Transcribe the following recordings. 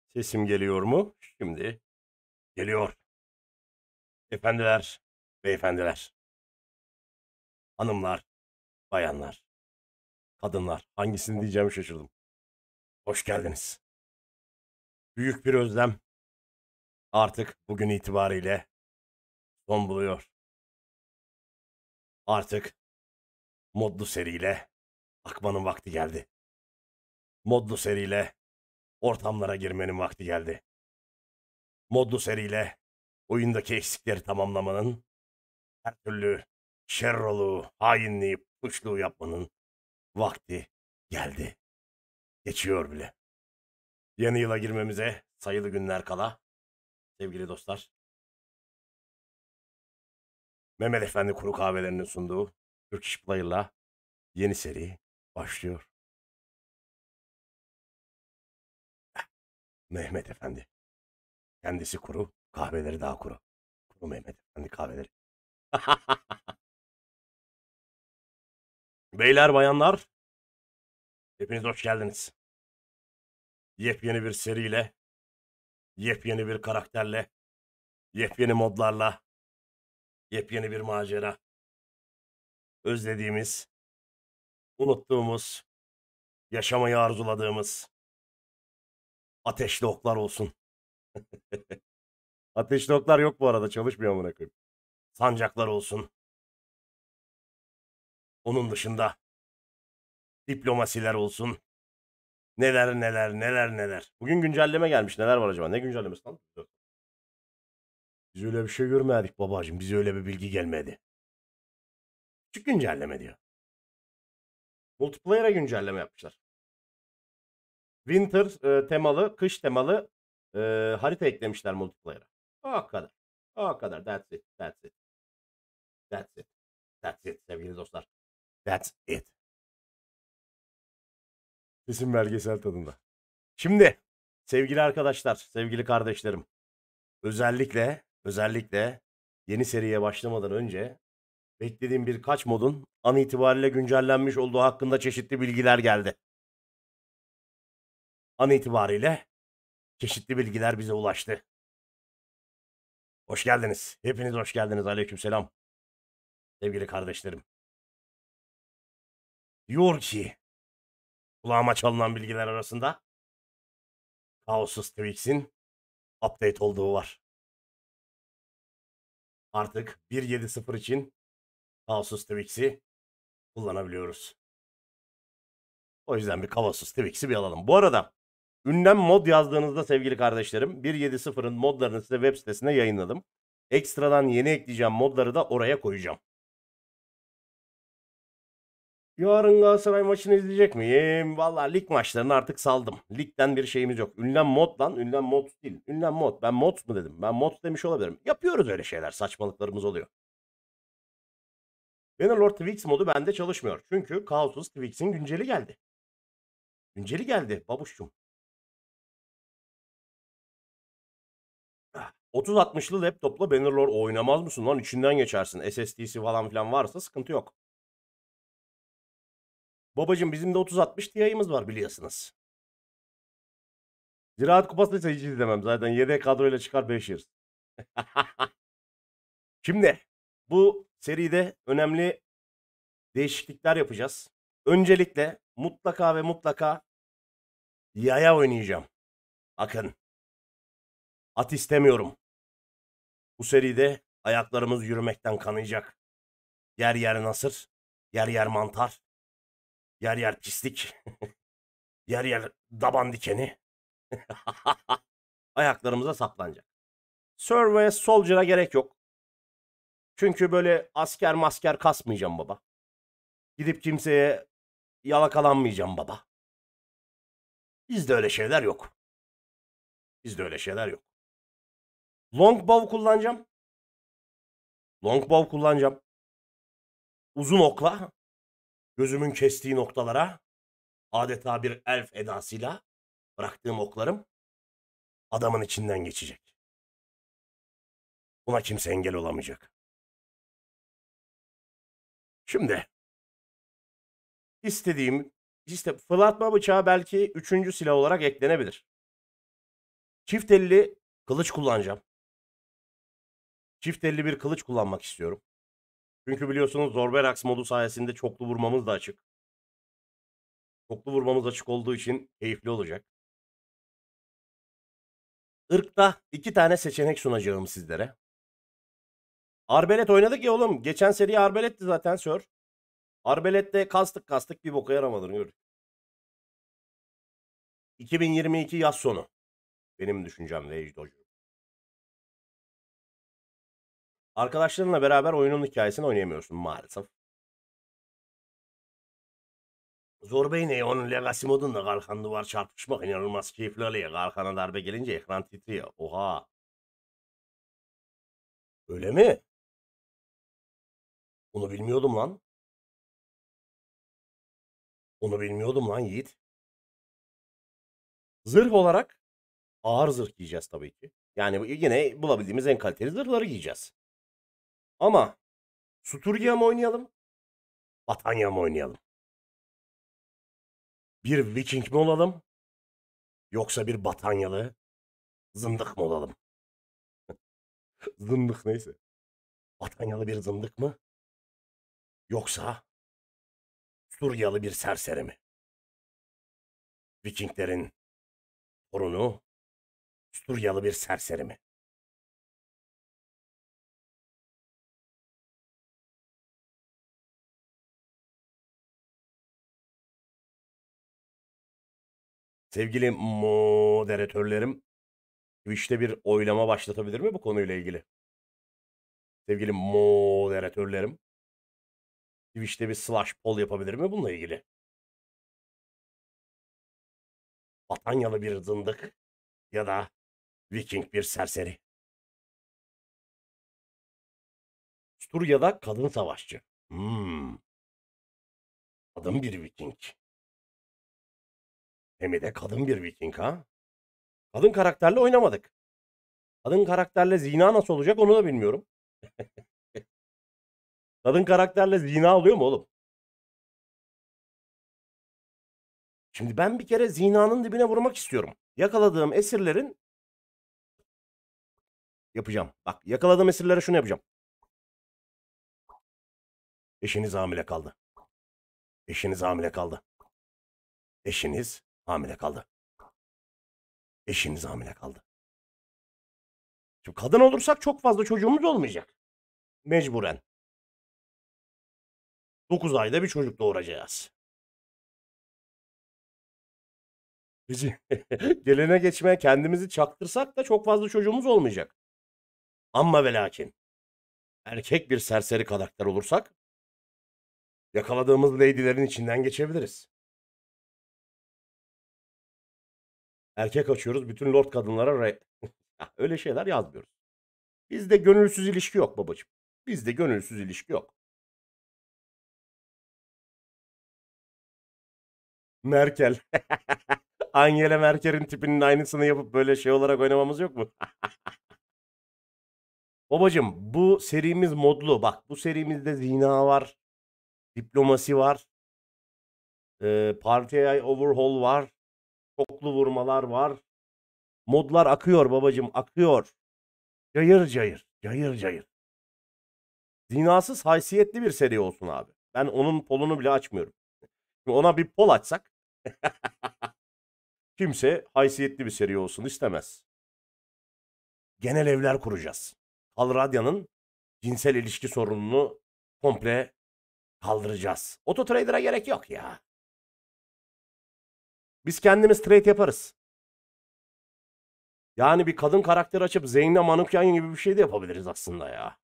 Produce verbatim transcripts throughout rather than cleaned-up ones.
Sesim geliyor mu? Şimdi geliyor. Efendiler, beyefendiler, hanımlar, bayanlar, kadınlar. Hangisini diyeceğimi şaşırdım. Hoş geldiniz. Büyük bir özlem artık bugün itibariyle son buluyor. Artık modlu seriyle akmanın vakti geldi. Modlu seriyle ortamlara girmenin vakti geldi. Modlu seriyle oyundaki eksikleri tamamlamanın, her türlü şerroluğu, hainliği, puşluğu yapmanın vakti geldi. Geçiyor bile. Yeni yıla girmemize sayılı günler kala sevgili dostlar. Mehmet Efendi Kuru Kahvelerinin sunduğu Türk İş Player'la yeni seri başlıyor. Mehmet Efendi. Kendisi kuru, kahveleri daha kuru. Kuru Mehmet Efendi kahveleri. Beyler bayanlar, hepiniz hoş geldiniz. Yepyeni bir seriyle, yepyeni bir karakterle, yepyeni modlarla, yepyeni bir macera. Özlediğimiz, unuttuğumuz, yaşamayı arzuladığımız ateşli oklar olsun. Ateşli oklar yok bu arada, çalışmıyor amına koyayım. Sancaklar olsun. Onun dışında diplomasiler olsun. Neler neler neler neler. Bugün güncelleme gelmiş. Neler var acaba? Ne güncellemesi lan? Biz öyle bir şey görmedik babacığım. Bize öyle bir bilgi gelmedi. Küçük güncelleme diyor. Multiplayer'a güncelleme yapmışlar. Winter e, temalı, kış temalı e, harita eklemişler multiplayer'a. O kadar. O kadar. That's it. That's it. That's it. That's it sevgili dostlar. That's it. Sesim belgesel tadında. Şimdi sevgili arkadaşlar, sevgili kardeşlerim. Özellikle, özellikle yeni seriye başlamadan önce beklediğim birkaç modun an itibariyle güncellenmiş olduğu hakkında çeşitli bilgiler geldi. An itibariyle çeşitli bilgiler bize ulaştı. Hoş geldiniz. Hepiniz hoş geldiniz. Aleykümselam. Sevgili kardeşlerim. Diyor ki kulağıma çalınan bilgiler arasında Kaosus Twix'in update olduğu var. Artık bir nokta yedi sıfır için Kaosus Twix'i kullanabiliyoruz. O yüzden bir Kaosus Twix'i bir alalım. Bu arada ünlem mod yazdığınızda sevgili kardeşlerim bir nokta yedi sıfırın modlarını size web sitesinde yayınladım. Ekstradan yeni ekleyeceğim modları da oraya koyacağım. Yarın Galatasaray maçını izleyecek miyim? Valla lig maçlarını artık saldım. Ligden bir şeyimiz yok. Ünlem mod lan. Ünlem mod değil. Ünlem mod. Ben mod mu dedim? Ben mod demiş olabilirim. Yapıyoruz öyle şeyler. Saçmalıklarımız oluyor. Bannerlord Twix modu bende çalışmıyor. Çünkü Kaosus Twix'in günceli geldi. Günceli geldi babuşçum. otuz altmışlı laptopla Bannerlord oynamaz mısın lan? İçinden geçersin. S S D'si falan filan varsa sıkıntı yok. Babacım bizim de otuz altmış Ti'miz var biliyorsunuz. Ziraat Kupası ise hiç izlemem. Zaten yedek kadroyla çıkar beş yeriz. Şimdi bu seride önemli değişiklikler yapacağız. Öncelikle mutlaka ve mutlaka yaya oynayacağım. Bakın. At istemiyorum. Bu seride ayaklarımız yürümekten kanayacak. Yer yer nasır, yer yer mantar, yer yer pislik, yer yer daban dikeni. Ayaklarımıza saplanacak. Sir ve Soldier'a gerek yok. Çünkü böyle asker masker kasmayacağım baba. Gidip kimseye yalakalanmayacağım baba. Bizde öyle şeyler yok. Bizde öyle şeyler yok. Longbow kullanacağım. Longbow kullanacağım. Uzun okla gözümün kestiği noktalara adeta bir elf edasıyla bıraktığım oklarım adamın içinden geçecek. Buna kimse engel olamayacak. Şimdi istediğim işte fırlatma bıçağı belki üçüncü silah olarak eklenebilir. Çift elli kılıç kullanacağım. Çift elli bir kılıç kullanmak istiyorum. Çünkü biliyorsunuz Zorberax modu sayesinde çoklu vurmamız da açık. Çoklu vurmamız açık olduğu için keyifli olacak. Irk'ta iki tane seçenek sunacağım sizlere. Arbelet oynadık ya oğlum. Geçen seri Arbelet'ti zaten Sör. Arbelet'te kastık kastık bir boka yaramadığını gördük. iki bin yirmi iki yaz sonu. Benim düşüncem Rage Dojo. Arkadaşlarınla beraber oyunun hikayesini oynayamıyorsun maalesef. Zorbey ne? Onun Legacy modunda kalkan duvar çarpışmak inanılmaz keyifli oluyor. Kalkana darbe gelince ekran titriyor. Oha. Öyle mi? Onu bilmiyordum lan. Onu bilmiyordum lan Yiğit. Zırh olarak ağır zırh giyeceğiz tabii ki. Yani yine bulabildiğimiz en kaliteli zırhları giyeceğiz. Ama Suturya mı oynayalım? Batanya mı oynayalım? Bir Viking mi olalım? Yoksa bir Batanyalı zındık mı olalım? Zındık neyse. Batanyalı bir zındık mı? Yoksa Suryalı bir serseri mi? Vikinglerin torunu Suryalı bir serseri mi? Sevgili moderatörlerim, Twitch'te bir oylama başlatabilir mi bu konuyla ilgili? Sevgili moderatörlerim, Twitch'te bir slash poll yapabilir mi bununla ilgili? Batanyalı bir zındık ya da Viking bir serseri. Sturya'da kadın savaşçı. Hmm, kadın bir Viking. Hem de kadın bir Viking ha. Kadın karakterle oynamadık. Kadın karakterle zina nasıl olacak onu da bilmiyorum. Kadın karakterle zina oluyor mu oğlum? Şimdi ben bir kere zinanın dibine vurmak istiyorum. Yakaladığım esirlerin yapacağım. Bak yakaladığım esirlere şunu yapacağım. Eşiniz hamile kaldı. Eşiniz hamile kaldı. Eşiniz hamile kaldı. Eşiniz hamile kaldı. Şimdi kadın olursak çok fazla çocuğumuz olmayacak. Mecburen. dokuz ayda bir çocuk doğuracağız. Bizi gelene geçmeye kendimizi çaktırsak da çok fazla çocuğumuz olmayacak. Amma ve lakin erkek bir serseri karakter olursak yakaladığımız lady'lerin içinden geçebiliriz. Erkek açıyoruz bütün lord kadınlara re- öyle şeyler yazmıyoruz. Bizde gönülsüz ilişki yok babacığım. Bizde gönülsüz ilişki yok. Merkel. Angela Merkel'in tipinin aynısını yapıp böyle şey olarak oynamamız yok mu? Babacım bu serimiz modlu. Bak bu serimizde zina var. Diplomasi var. E, partiye overhaul var. Çoklu vurmalar var. Modlar akıyor babacım akıyor. Cayır cayır. Cayır cayır. Zinasız haysiyetli bir seri olsun abi. Ben onun polunu bile açmıyorum. Şimdi ona bir pol açsak kimse haysiyetli bir seri olsun istemez. Genel evler kuracağız. Kalradya'nın cinsel ilişki sorununu komple kaldıracağız. Ototrader'a gerek yok ya. Biz kendimiz trade yaparız. Yani bir kadın karakter açıp Zeyna Manukyan gibi bir şey de yapabiliriz aslında ya.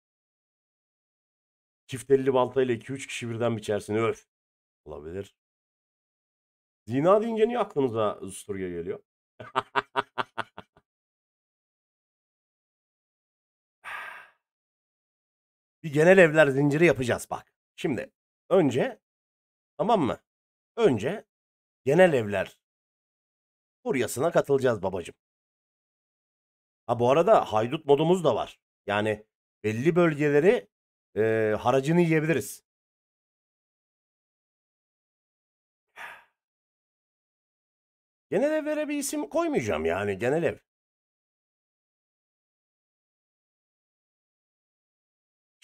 Çift elli baltayla iki üç kişi birden biçersin öf. Olabilir. Zina deyince niye aklınıza Usturya geliyor? Bir genel evler zinciri yapacağız bak. Şimdi önce tamam mı? Önce genel evler furyasına katılacağız babacım. Ha bu arada haydut modumuz da var. Yani belli bölgeleri e, haracını yiyebiliriz. Genel evlere bir isim koymayacağım yani genel ev.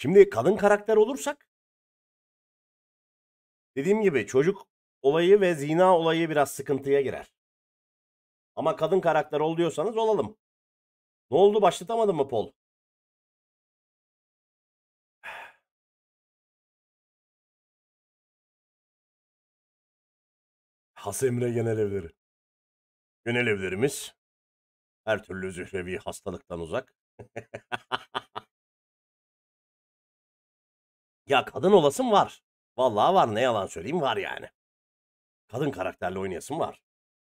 Şimdi kadın karakter olursak dediğim gibi çocuk olayı ve zina olayı biraz sıkıntıya girer. Ama kadın karakter ol diyorsanız olalım. Ne oldu, başlatamadın mı Paul? Has Emre Genel Evleri. Genel evlerimiz her türlü zührevi hastalıktan uzak. Ya kadın olasım var. Vallahi var, ne yalan söyleyeyim, var yani. Kadın karakterle oynayasım var.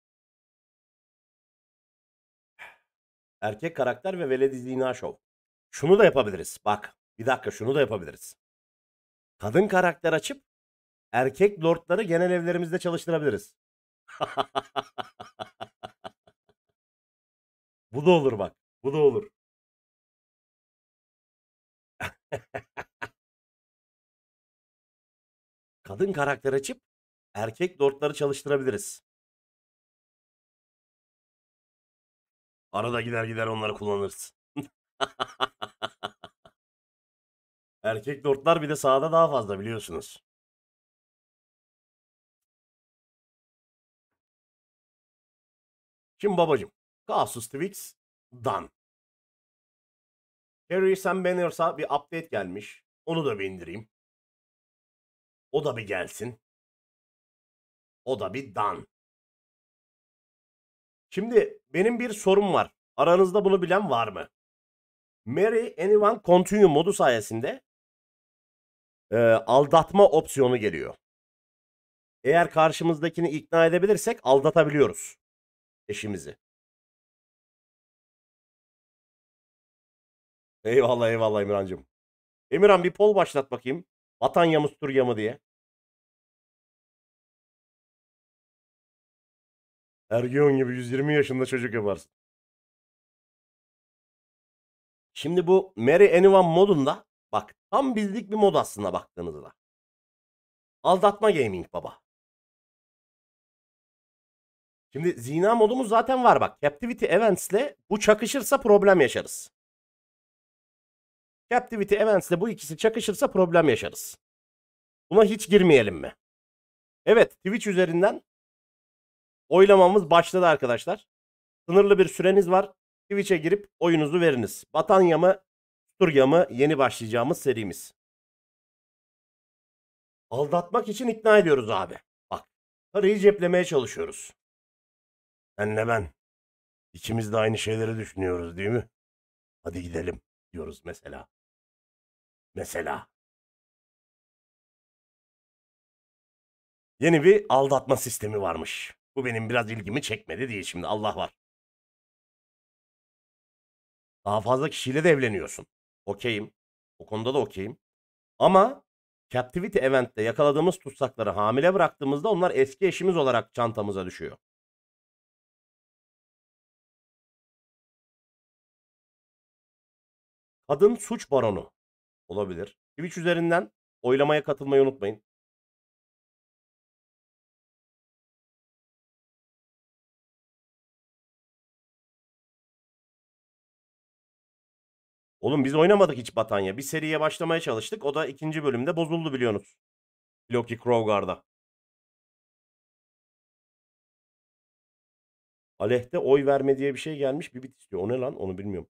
Erkek karakter ve veledi zina şov. Şunu da yapabiliriz. Bak bir dakika, şunu da yapabiliriz. Kadın karakter açıp erkek lordları genel evlerimizde çalıştırabiliriz. Bu da olur bak. Bu da olur. Kadın karakter açıp erkek lordları çalıştırabiliriz. Arada gider gider onları kullanırız. Erkek lordlar bir de sahada daha fazla, biliyorsunuz. Şimdi babacım, Casus Twix done. Harry Sam Banners'a bir update gelmiş. Onu da bir indireyim. O da bir gelsin. O da bir done. Şimdi benim bir sorum var. Aranızda bunu bilen var mı? Marry Anyone Continue modu sayesinde e, aldatma opsiyonu geliyor. Eğer karşımızdakini ikna edebilirsek aldatabiliyoruz eşimizi. Eyvallah eyvallah Emirhan'cığım. Emirhan bir poll başlat bakayım. Vatan ya mı Sturya mı diye. Ergeon gibi yüz yirmi yaşında çocuk yaparsın. Şimdi bu Marry Anyone modunda bak tam bizlik bir mod aslında baktığınızda. Aldatma gaming baba. Şimdi zina modumuz zaten var bak. Captivity Events'le bu çakışırsa problem yaşarız. Captivity Events'le bu ikisi çakışırsa problem yaşarız. Buna hiç girmeyelim mi? Evet, Twitch üzerinden oylamamız başladı arkadaşlar. Sınırlı bir süreniz var. Twitch'e girip oyunuzu veriniz. Batanya mı, Sturya mı yeni başlayacağımız serimiz. Aldatmak için ikna ediyoruz abi. Bak, karıyı ceplemeye çalışıyoruz. Senle ben. İkimiz de aynı şeyleri düşünüyoruz değil mi? Hadi gidelim diyoruz mesela. Mesela. Yeni bir aldatma sistemi varmış. Bu benim biraz ilgimi çekmedi değil şimdi, Allah var. Daha fazla kişiyle de evleniyorsun. Okeyim. O konuda da okeyim. Ama Captivity Event'te yakaladığımız tutsakları hamile bıraktığımızda onlar eski eşimiz olarak çantamıza düşüyor. Kadın suç baronu olabilir. Twitch üzerinden oylamaya katılmayı unutmayın. Oğlum biz oynamadık hiç Batanya. Bir seriye başlamaya çalıştık. O da ikinci bölümde bozuldu biliyorsunuz. Loki Krogar'da. Aleyhte oy verme diye bir şey gelmiş. Bir bit istiyor. O ne lan? Onu bilmiyorum.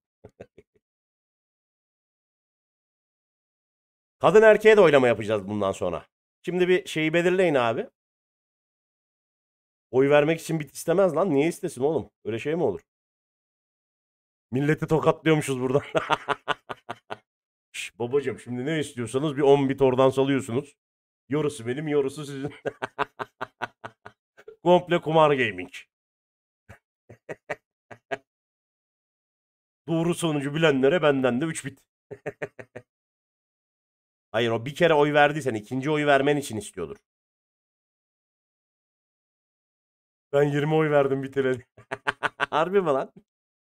Kadın erkeğe de oylama yapacağız bundan sonra. Şimdi bir şeyi belirleyin abi. Oy vermek için bit istemez lan. Niye istesin oğlum? Öyle şey mi olur? Milleti tokatlıyormuşuz buradan. Şş, babacım şimdi ne istiyorsanız bir on bit oradan salıyorsunuz. Yorusu benim, yorusu sizin. Komple kumar gaming. Doğru sonucu bilenlere benden de üç bit. Hayır, o bir kere oy verdiysen ikinci oy vermen için istiyordur. Ben yirmi oy verdim bir kere. Harbi mi lan?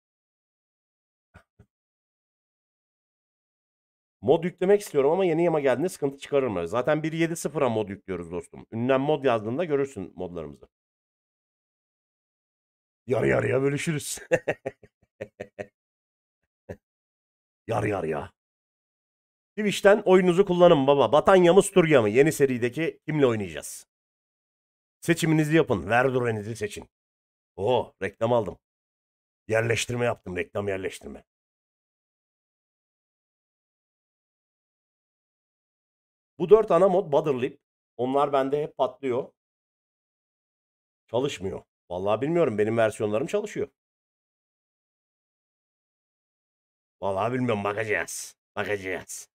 Mod yüklemek istiyorum ama yeni yama geldiğinde sıkıntı çıkarır mı? Zaten bir nokta yedi nokta sıfıra mod yüklüyoruz dostum. Ünlem mod yazdığında görürsün modlarımızı. Yarı yarıya bölüşürüz. Yarı yarıya. Twitch'ten oyunuzu kullanın baba. Batanya mı Sturya mı? Yeni serideki kimle oynayacağız? Seçiminizi yapın. Verdurenizi seçin. Oo, reklam aldım. Yerleştirme yaptım. Reklam yerleştirme. Bu dört ana mod Butterlip. Onlar bende hep patlıyor. Çalışmıyor. Vallahi bilmiyorum. Benim versiyonlarım çalışıyor. Vallahi bilmiyorum. Bakacağız. Bakacağız.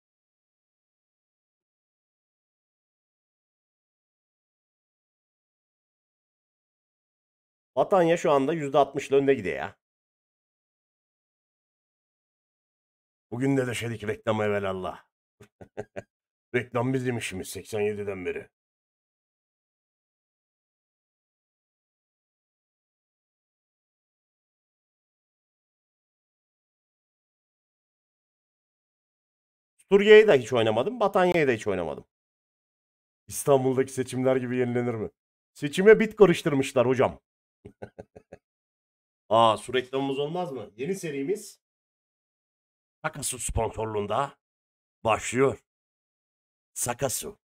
Batanya şu anda yüzde altmışla önde gidiyor ya. Bugün de döşedik reklamı evelallah. Reklam bizim işimiz seksen yediden beri. Suriye'yi de hiç oynamadım. Batanya'yı da hiç oynamadım. İstanbul'daki seçimler gibi yenilenir mi? Seçime bit karıştırmışlar hocam. Aa, su reklamımız olmaz mı? Yeni serimiz Sakasu sponsorluğunda başlıyor. Sakasu.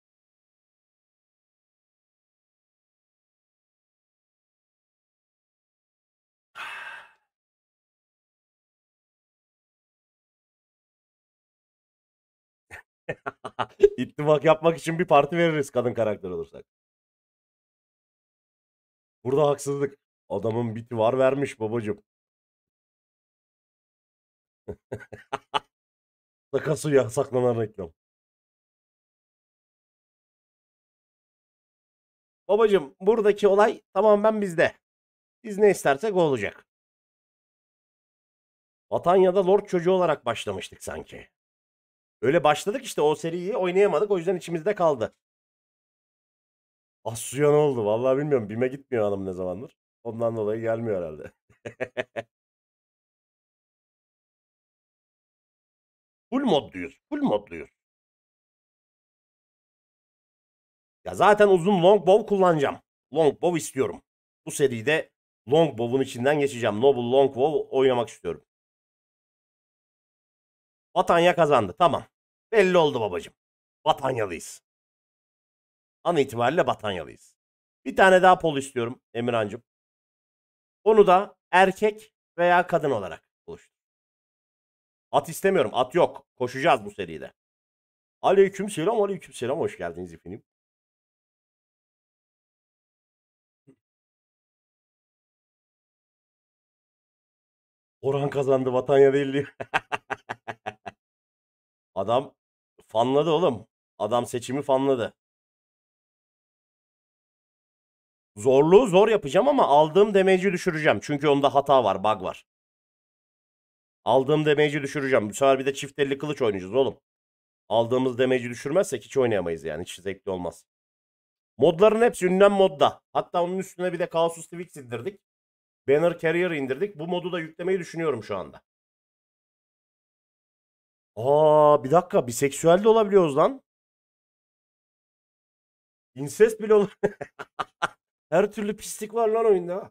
İttifak yapmak için bir parti veririz kadın karakter olursak. Burada haksızlık. Adamın biti var vermiş babacım. Sakasu yasaklanan reklam. Babacım buradaki olay tamamen bizde. Biz ne istersek o olacak. Batanya'da Lord çocuğu olarak başlamıştık sanki. Öyle başladık işte o seriyi oynayamadık o yüzden içimizde kaldı. Asya ne oldu? Vallahi bilmiyorum. Bime gitmiyor hanım ne zamandır. Ondan dolayı gelmiyor herhalde. Full modluyuz. Full modluyuz. Ya zaten uzun longbow kullanacağım. Longbow istiyorum. Bu seride longbow'un içinden geçeceğim. Noble longbow oynamak istiyorum. Batanya kazandı. Tamam. Belli oldu babacım. Batanyalıyız. An itibariyle Batanyalıyız. Bir tane daha pol istiyorum Emirhancığım. Onu da erkek veya kadın olarak oluştur. At istemiyorum. At yok. Koşacağız bu seride. Aleyküm selam, aleyküm selam. Hoş geldiniz efendim. Orhan kazandı, Vatanya değil diyor. Adam fanladı oğlum. Adam seçimi fanladı. Zorluğu zor yapacağım ama aldığım damage'i düşüreceğim. Çünkü onda hata var, bug var. Aldığım damage'i düşüreceğim. Bu sefer bir de çift elli kılıç oynayacağız oğlum. Aldığımız damage'i düşürmezsek hiç oynayamayız yani. Hiç zevkli olmaz. Modların hepsi ünlem modda. Hatta onun üstüne bir de Kaosus Twix indirdik. Banner Carrier indirdik. Bu modu da yüklemeyi düşünüyorum şu anda. Aa, bir dakika, biseksüel de olabiliyoruz lan. İnsest bile olur. Her türlü pislik var lan oyunda.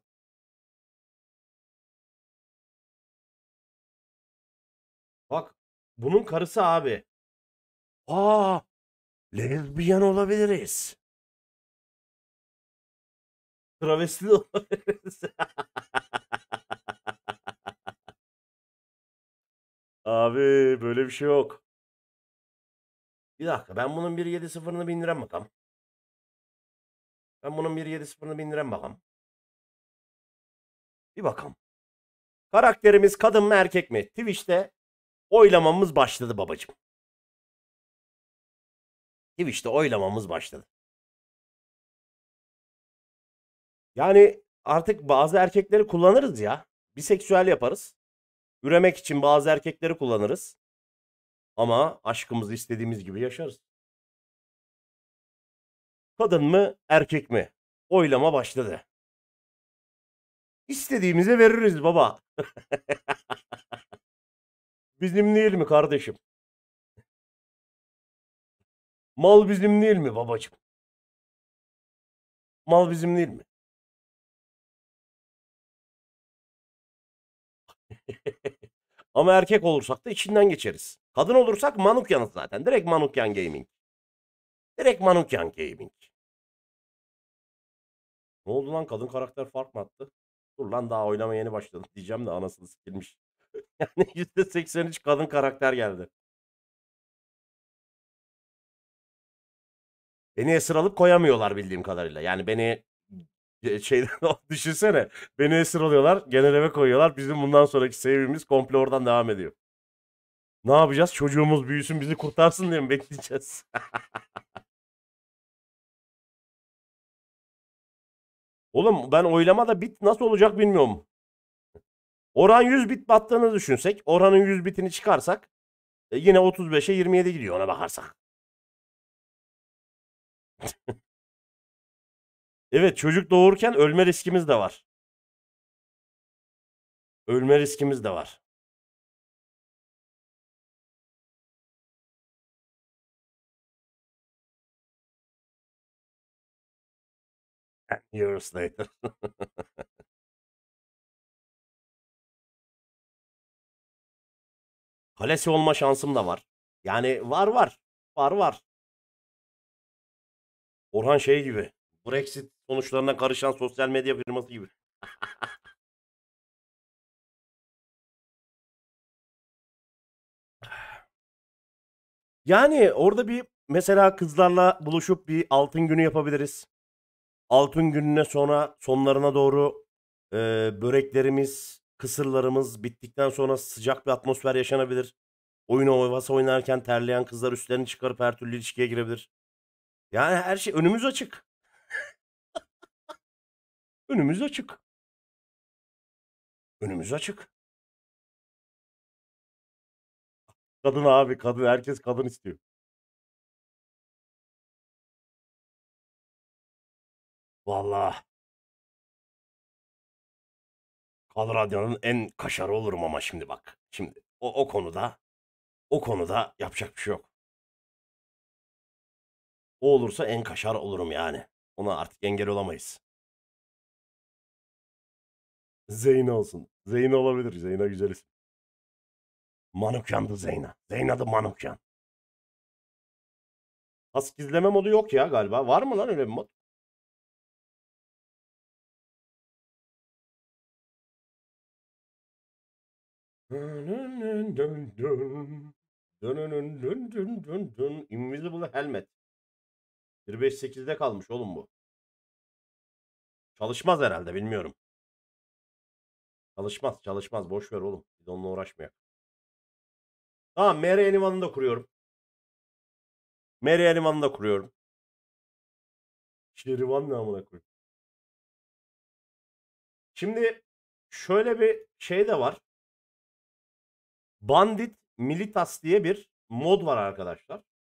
Bak, bunun karısı abi. Aa, lezbiyen olabiliriz. Travesti de olabiliriz. Abi böyle bir şey yok. Bir dakika, ben bunun bir yedi sıfırını bindirem bakalım. Ben bunun bir yedi sıfırını bindirem bakalım. Bir bakalım. Karakterimiz kadın mı erkek mi? Twitch'te oylamamız başladı babacım. Twitch'te oylamamız başladı. Yani artık bazı erkekleri kullanırız ya. Biseksüel yaparız. Üremek için bazı erkekleri kullanırız. Ama aşkımızı istediğimiz gibi yaşarız. Kadın mı erkek mi? Oylama başladı. İstediğimize veririz baba. Bizim değil mi kardeşim? Mal bizim değil mi babacığım? Mal bizim değil mi? Ama erkek olursak da içinden geçeriz. Kadın olursak Manukyan'ız zaten. Direkt Manukyan Gaming. Direkt Manukyan Gaming. Ne oldu lan, kadın karakter fark mı attı? Dur lan, daha oynamaya yeni başladım diyeceğim de anasını sikilmiş. Yani yüzde seksen üç kadın karakter geldi. Beni esir alıp koyamıyorlar bildiğim kadarıyla. Yani beni şeyden düşünsene. Beni esir alıyorlar, genel eve koyuyorlar. Bizim bundan sonraki sevgimiz komple oradan devam ediyor. Ne yapacağız? Çocuğumuz büyüsün, bizi kurtarsın diye mi bekleyeceğiz? Oğlum ben oylamada bit nasıl olacak bilmiyorum. Orhan yüz bit battığını düşünsek. Orhan'ın yüz bitini çıkarsak. E, yine otuz beşe yirmi yedi gidiyor ona bakarsak. Evet, çocuk doğururken ölme riskimiz de var. Ölme riskimiz de var. Years later. Kalesi olma şansım da var. Yani var var. Var var. Orhan şey gibi. Brexit sonuçlarına karışan sosyal medya firması gibi. Yani orada bir mesela kızlarla buluşup bir altın günü yapabiliriz. Altın gününe sonra sonlarına doğru e, böreklerimiz, kısırlarımız bittikten sonra sıcak bir atmosfer yaşanabilir. Oyun ovası oynarken terleyen kızlar üstlerini çıkarıp her türlü ilişkiye girebilir. Yani her şey önümüz açık. Önümüz açık. Önümüz açık. Kadın abi, kadın. Herkes kadın istiyor. Vallahi. Kal Radyo'nun en kaşarı olurum ama şimdi bak. Şimdi o, o konuda o konuda yapacak bir şey yok. O olursa en kaşar olurum yani. Ona artık engel olamayız. Zeyna olsun. Zeyna olabilir. Zeyna güzel isim. Manukyan'dı Zeyna. Zeyna'dı Manukyan. Task izleme modu yok ya galiba. Var mı lan öyle bir mod? Invisible Helmet. bir beş sekizde kalmış oğlum bu. Çalışmaz herhalde, bilmiyorum. Çalışmaz çalışmaz, boş ver oğlum. Bir de onunla uğraşmayak. Tamam, M R Animan'ı da kuruyorum. M R Animan'ı da kuruyorum. Şerivan ne amına koyayım. Şimdi şöyle bir şey de var. Bandit Militas diye bir mod var arkadaşlar.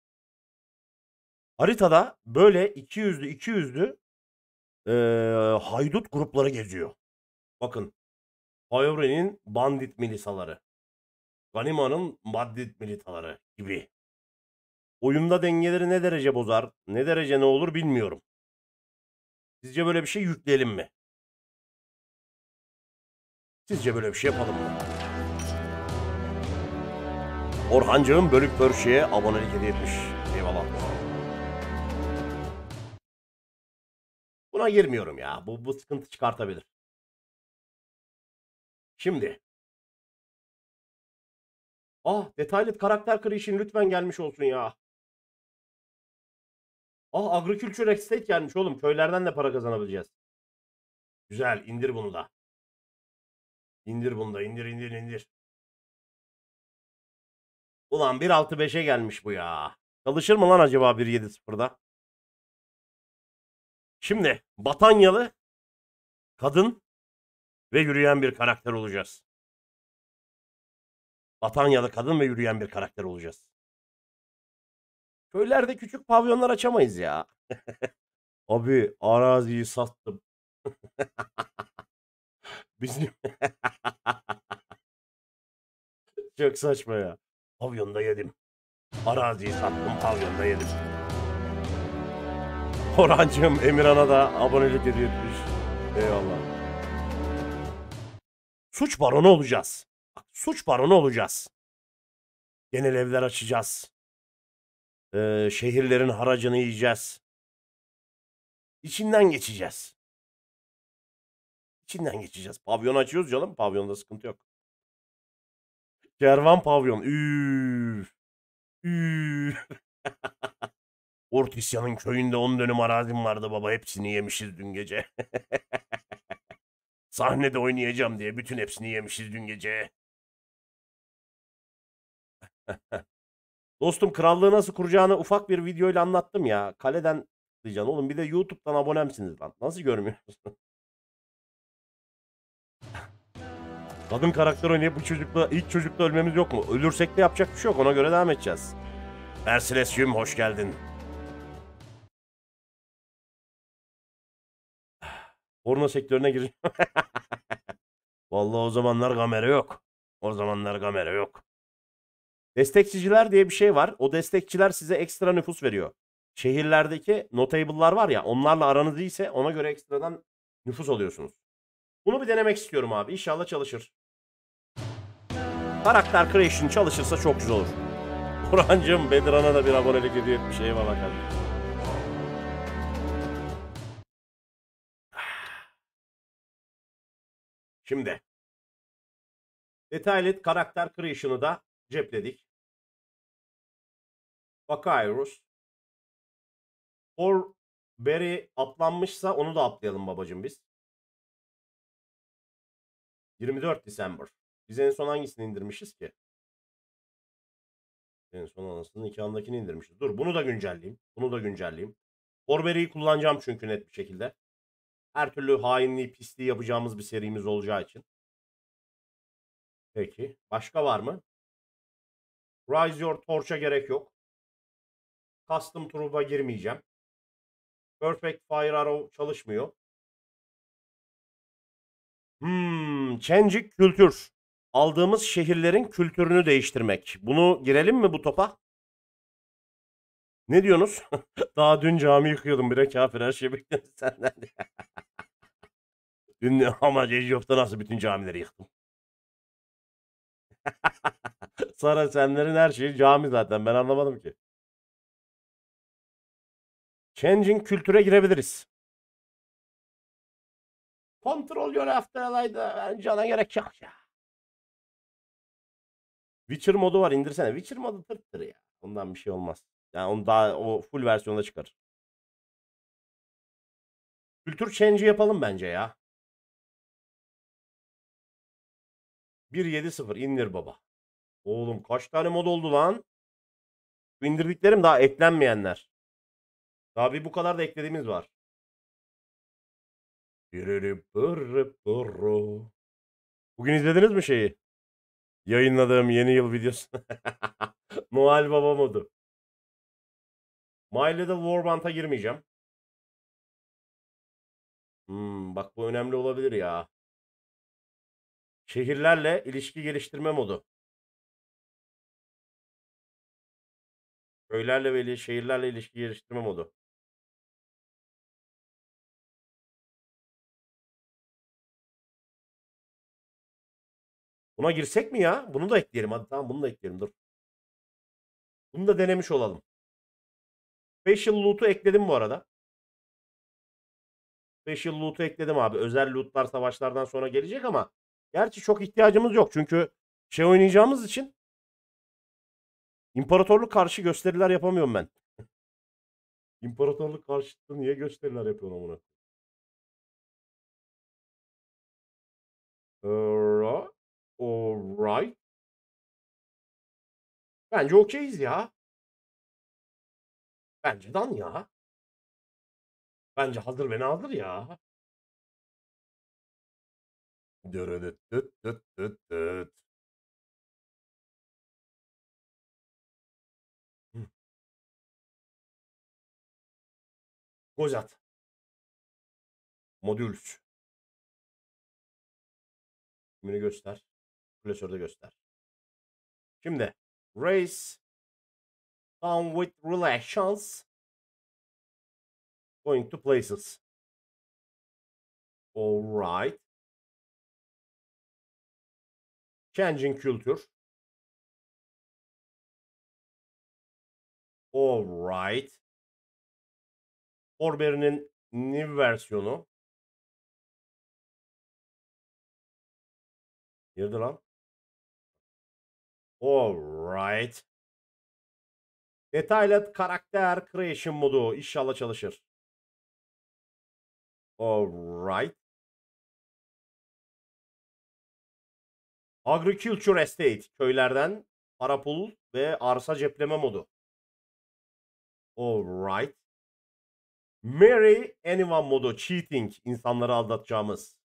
Haritada böyle iki yüzlü iki yüzlü ee, haydut grupları geziyor. Bakın. Hayori'nin bandit milisaları. Ganima'nın bandit militaları gibi. Oyunda dengeleri ne derece bozar, ne derece ne olur bilmiyorum. Sizce böyle bir şey yükleyelim mi? Sizce böyle bir şey yapalım mı? Orhancığım Bölük Pörşe'ye abonelik hediye etmiş. Eyvallah. Buna girmiyorum ya. Bu, bu sıkıntı çıkartabilir. Şimdi. Ah, detaylı karakter creation lütfen gelmiş olsun ya. Ah, Agriculture Estate gelmiş oğlum. Köylerden de para kazanabileceğiz. Güzel, indir bunu da. İndir bunu da, indir indir indir. Ulan bir altı beşe gelmiş bu ya. Çalışır mı lan acaba bir yedi sıfırda? Şimdi Batanyalı kadın ve yürüyen bir karakter olacağız. Batanyalı kadın ve yürüyen bir karakter olacağız. Köylerde küçük pavyonlar açamayız ya. Abi araziyi sattım. Bizim çok saçma ya. Pavyonda yedim. Araziyi sattım, pavyonda yedim. Orhancığım Emirhan'a da abonelik hediye etmiş. Eyvallah. Suç baronu olacağız. Bak, suç baronu olacağız. Genel evler açacağız. Ee, şehirlerin haracını yiyeceğiz. İçinden geçeceğiz. İçinden geçeceğiz. Pavyon açıyoruz canım. Pavyonda sıkıntı yok. Kervan pavyon. Üf. Üf. Ortisya'nın köyünde on dönüm arazim vardı baba. Hepsini yemişiz dün gece. Sahnede oynayacağım diye bütün hepsini yemişiz dün gece. Dostum krallığı nasıl kuracağını ufak bir videoyla anlattım ya. Kaleden tıklayacaksın oğlum. Bir de YouTube'dan abonemsiniz lan. Nasıl görmüyorsun? Kadın karakter oynayıp bu çocukla ilk çocukla ölmemiz yok mu? Ölürsek de yapacak bir şey yok. Ona göre devam edeceğiz. Mercedes'cüğüm hoş geldin. Porno sektörüne gireceğim. Vallahi o zamanlar kamera yok. O zamanlar kamera yok. Destekçiler diye bir şey var. O destekçiler size ekstra nüfus veriyor. Şehirlerdeki notable'lar var ya, onlarla aranız iyiyse ona göre ekstradan nüfus alıyorsunuz. Bunu bir denemek istiyorum abi. İnşallah çalışır. Karakter creation çalışırsa çok güzel olur. Orhancığım Bedran'a da bir abonelik hediye etmiş. Eyvallah kardeşim. Şimdi detaylı karakter creation'ı da cepledik. Bakıyoruz. Forberry atlanmışsa onu da atlayalım babacığım biz. yirmi dört December. Biz en son hangisini indirmişiz ki? En son anasının nikahındakini indirmişiz. Dur bunu da güncelleyeyim. Bunu da güncelleyeyim. Forberry'i kullanacağım çünkü net bir şekilde. Her türlü hainliği, pisliği yapacağımız bir serimiz olacağı için. Peki. Başka var mı? Rise Your Torch'a gerek yok. Custom Troop'a girmeyeceğim. Perfect Fire Arrow çalışmıyor. Hmm, Changing kültür. Aldığımız şehirlerin kültürünü değiştirmek. Bunu girelim mi bu topa? Ne diyorsunuz? Daha dün cami yıkıyordum. Bre kafir her şey bekledim senden. Dün ama Ceciyop'ta nasıl bütün camileri yıktım. Sara senlerin her şeyi cami zaten. Ben anlamadım ki. Changing kültüre girebiliriz. Kontrol your afterlife'da cana gerek yok ya. Witcher modu var indirsene. Witcher modu tırttır ya. Ondan bir şey olmaz. Yani onu daha o full versiyonda çıkar. Kültür change'i yapalım bence ya. bir nokta yedi sıfır indir baba. Oğlum kaç tane mod oldu lan? Bu indirdiklerim daha eklenmeyenler. Daha bir bu kadar da eklediğimiz var. Bugün izlediniz mi şeyi? Yayınladığım yeni yıl videosu. Noel Baba modu. My Little Warband'a girmeyeceğim. Hmm, bak bu önemli olabilir ya. Şehirlerle ilişki geliştirme modu. Köylerle ve şehirlerle ilişki geliştirme modu. Buna girsek mi ya? Bunu da ekleyelim. Hadi tamam bunu da ekleyelim. Dur. Bunu da denemiş olalım. Special Loot'u ekledim bu arada. Special Loot'u ekledim abi. Özel lootlar savaşlardan sonra gelecek ama gerçi çok ihtiyacımız yok. Çünkü şey oynayacağımız için İmparatorluk karşı gösteriler yapamıyorum ben. İmparatorluk karşıtı niye gösteriler yapıyorum ona? Alright. Bence okeyiz ya. Bence dan ya. Bence hazır ve nazır ya. Dırıdıt dıt dıt dıt dıt. Gozat. Modüls. Kimini göster. Klasörde göster. Şimdi. Race. Down with relations. Going to places. Alright. Changing kültür. Alright. Forberry'nin new versiyonu. Nerede lan? Alright. Detaylı karakter creation modu. İnşallah çalışır. Alright. Agriculture Estate. Köylerden para pul ve arsa cepleme modu. Alright. Marry anyone modu. Cheating. İnsanları aldatacağımız.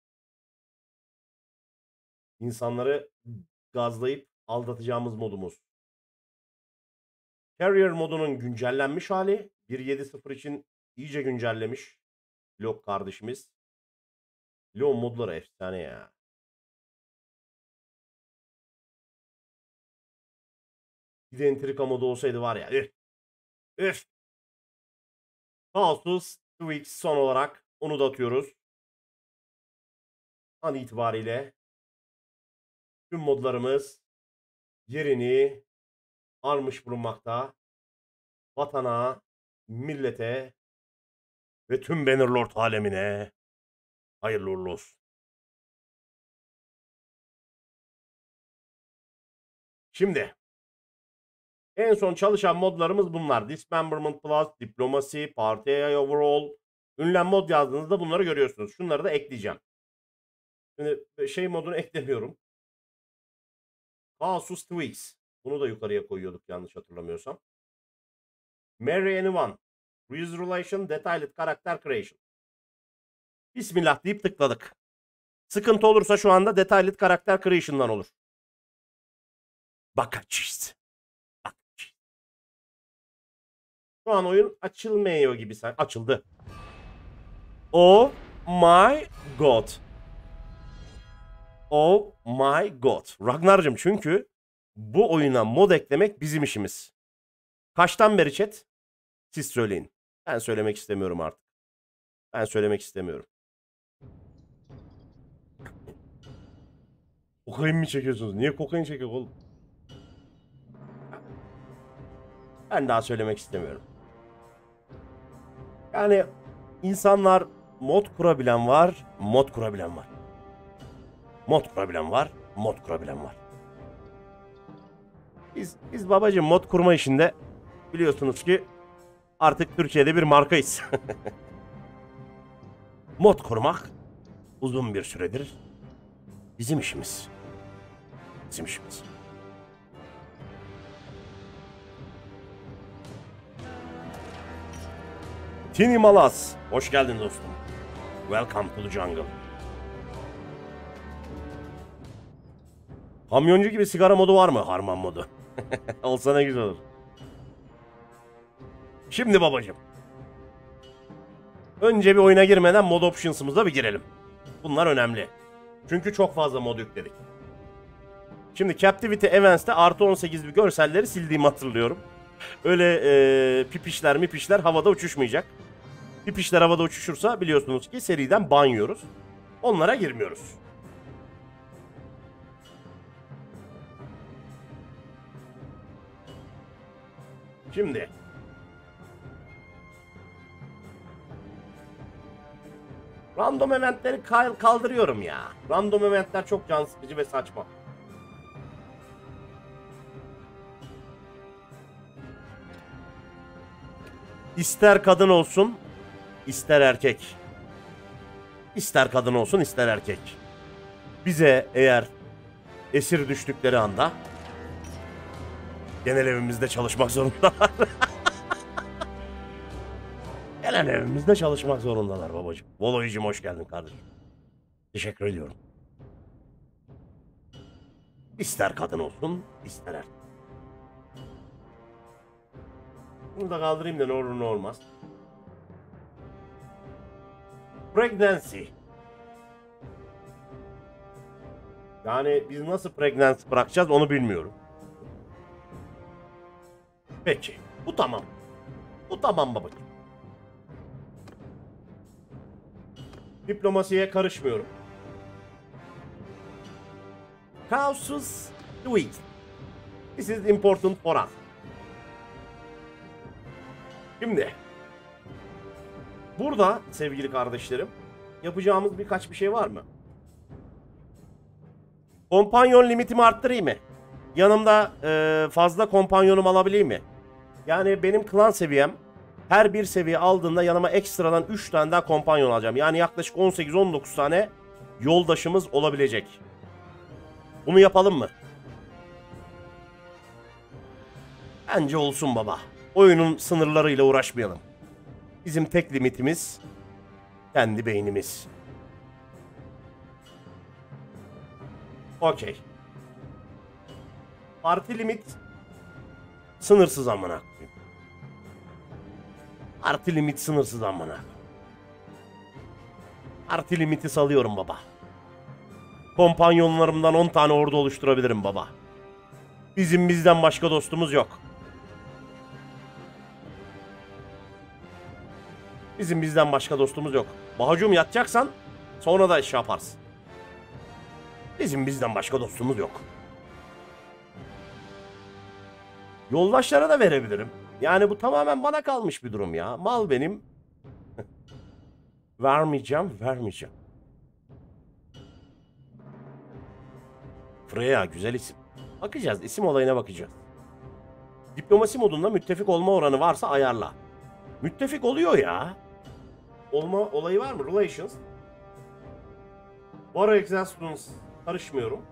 İnsanları gazlayıp aldatacağımız modumuz. Carrier modunun güncellenmiş hali. bir nokta yedi nokta sıfır için iyice güncellemiş. Log kardeşimiz. Log modları efsane ya. Bir de entrika modu olsaydı var ya. Üf. Üf. Kaosus Tweaks son olarak onu da atıyoruz. An itibariyle tüm modlarımız yerini almış bulunmakta. Vatana, millete ve tüm Bannerlord alemine hayırlı uğurlu olsun. Şimdi en son çalışan modlarımız bunlar. Dismemberment Plus, Diplomacy, Party A I Overall. Ünlem mod yazdığınızda bunları görüyorsunuz. Şunları da ekleyeceğim. Şimdi şey modunu eklemiyorum. Kaosus Tweaks. Bunu da yukarıya koyuyorduk yanlış hatırlamıyorsam. Marry Anyone. Use Relation, Detailed Character Creation. Bismillah deyip tıkladık. Sıkıntı olursa şu anda Detailed Character Creation'dan olur. Bakacağız. Bakacağız. Şu an oyun açılmıyor gibi. Açıldı. Oh my god. Oh my god. Ragnar'cığım çünkü bu oyuna mod eklemek bizim işimiz. Kaçtan beri chat? Siz söyleyin. Ben söylemek istemiyorum artık. Ben söylemek istemiyorum. Kokain mi çekiyorsunuz? Niye kokain çekiyor oğlum? Ben daha söylemek istemiyorum. Yani insanlar mod kurabilen var, mod kurabilen var. Mod kurabilen var, mod kurabilen var. Biz, biz babacığım mod kurma işinde biliyorsunuz ki artık Türkiye'de bir markayız. Mod kurmak uzun bir süredir bizim işimiz. Bizim işimiz. Tini Malas, hoş geldin dostum. Welcome to the jungle. Kamyoncu gibi sigara modu var mı? Harman modu. Olsa ne güzel olur. Şimdi babacığım. Önce bir oyuna girmeden mod options'ımıza bir girelim. Bunlar önemli. Çünkü çok fazla mod yükledik. Şimdi Captivity Events'te artı on sekiz bir görselleri sildiğimi hatırlıyorum. Öyle e, pipişler mipişler havada uçuşmayacak. Pipişler havada uçuşursa biliyorsunuz ki seriden ban yiyoruz. Onlara girmiyoruz. Şimdi random eventleri kaldırıyorum ya. Random eventler çok can sıkıcı ve saçma. İster kadın olsun, ister erkek. İster kadın olsun, ister erkek. Bize eğer esir düştükleri anda genel evimizde çalışmak zorundalar. Genel evimizde çalışmak zorundalar babacığım. Voloyucum hoş geldin kardeşim. Teşekkür ediyorum. İster kadın olsun, ister erkek. Bunu da kaldırayım da ne olur ne olmaz. Pregnancy. Yani biz nasıl pregnancy bırakacağız onu bilmiyorum. Peki. Bu tamam. Bu tamam babacığım. Diplomasiye karışmıyorum. Kaosus Tweaks. This is important for us. Şimdi burada sevgili kardeşlerim yapacağımız birkaç bir şey var mı? Kompanyon limitimi arttırayım mı? Yanımda e, fazla kompanyonum alabileyim mi? Yani benim klan seviyem her bir seviye aldığında yanıma ekstradan üç tane daha kompanyon alacağım. Yani yaklaşık on sekiz on dokuz tane yoldaşımız olabilecek. Bunu yapalım mı? Bence olsun baba. Oyunun sınırlarıyla uğraşmayalım. Bizim tek limitimiz kendi beynimiz. Okey. Parti limit sınırsız amına koyayım. Parti limit sınırsız amına. Parti limiti salıyorum baba. Kompanyonlarımdan on tane ordu oluşturabilirim baba. Bizim bizden başka dostumuz yok. Bizim bizden başka dostumuz yok. Bahacım yatacaksan sonra da iş yaparsın. Bizim bizden başka dostumuz yok. Yoldaşlara da verebilirim. Yani bu tamamen bana kalmış bir durum ya. Mal benim. Vermeyeceğim, vermeyeceğim. Freya güzel isim. Bakacağız, isim olayına bakacağız. Diplomasi modunda müttefik olma oranı varsa ayarla. Müttefik oluyor ya. Olma olayı var mı? Relations. War Existence karışmıyorum.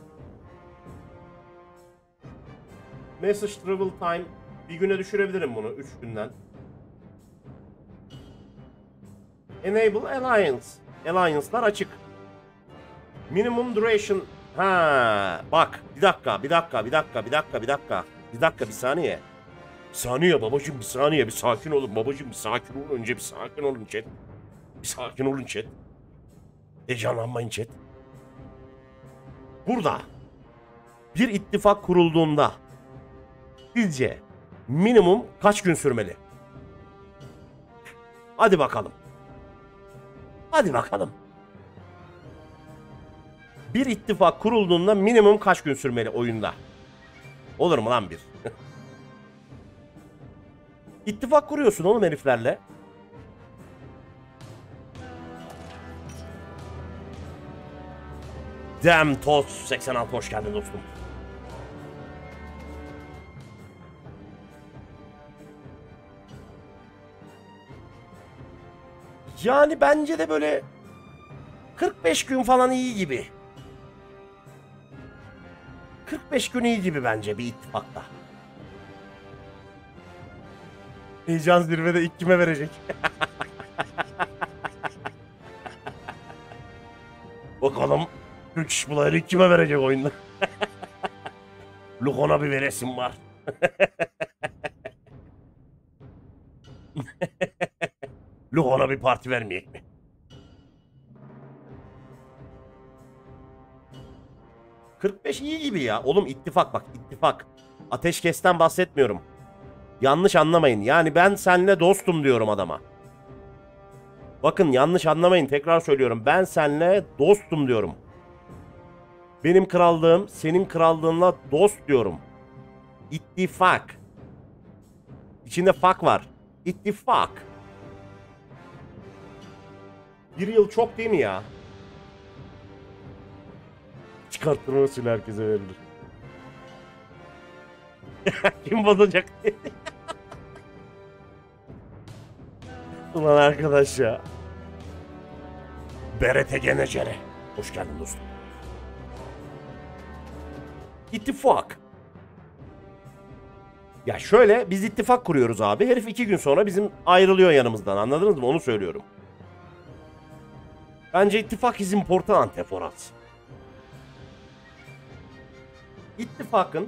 Message Travel Time bir güne düşürebilirim bunu üç günden. Enable Alliance. Alliance'lar açık. Minimum Duration. Ha, bak bir dakika, bir dakika, bir dakika, bir dakika, bir dakika. Bir dakika, bir saniye. Bir saniye babacığım, bir saniye. Bir sakin olun babacığım, bir sakin olun. Önce bir sakin olun chat. Bir sakin olun chat. Heyecanlanmayın chat. Burada bir ittifak kurulduğunda sizce minimum kaç gün sürmeli? Hadi bakalım. Hadi bakalım. Bir ittifak kurulduğunda minimum kaç gün sürmeli oyunda? Olur mu lan bir? İttifak kuruyorsun oğlum heriflerle. Damn Toz seksen altı hoş geldin dostum. Yani bence de böyle kırk beş gün falan iyi gibi. kırk beş gün iyi gibi bence bir ittifakta. Heyecan zirvede ilk kime verecek? Bakalım Türk iş bulayını kime verecek oyunda? Lukon'a bir veresim var. Lukon'a bir parti vermeyecek mi? kırk beş iyi gibi ya. Oğlum ittifak bak ittifak. Ateşkesten bahsetmiyorum. Yanlış anlamayın. Yani ben seninle dostum diyorum adama. Bakın yanlış anlamayın. Tekrar söylüyorum. Ben seninle dostum diyorum. Benim krallığım senin krallığınla dost diyorum. İttifak. İçinde fak var. İttifak. Bir yıl çok değil mi ya? Çıkarttırmasıyla herkese verilir. Kim bozacak? Ulan arkadaş ya. Berete Genecere. Hoş geldin dostum. İttifak. Ya şöyle biz ittifak kuruyoruz abi. Herif iki gün sonra bizim ayrılıyor yanımızdan. Anladınız mı? Onu söylüyorum. Bence ittifak is important for us. İttifakın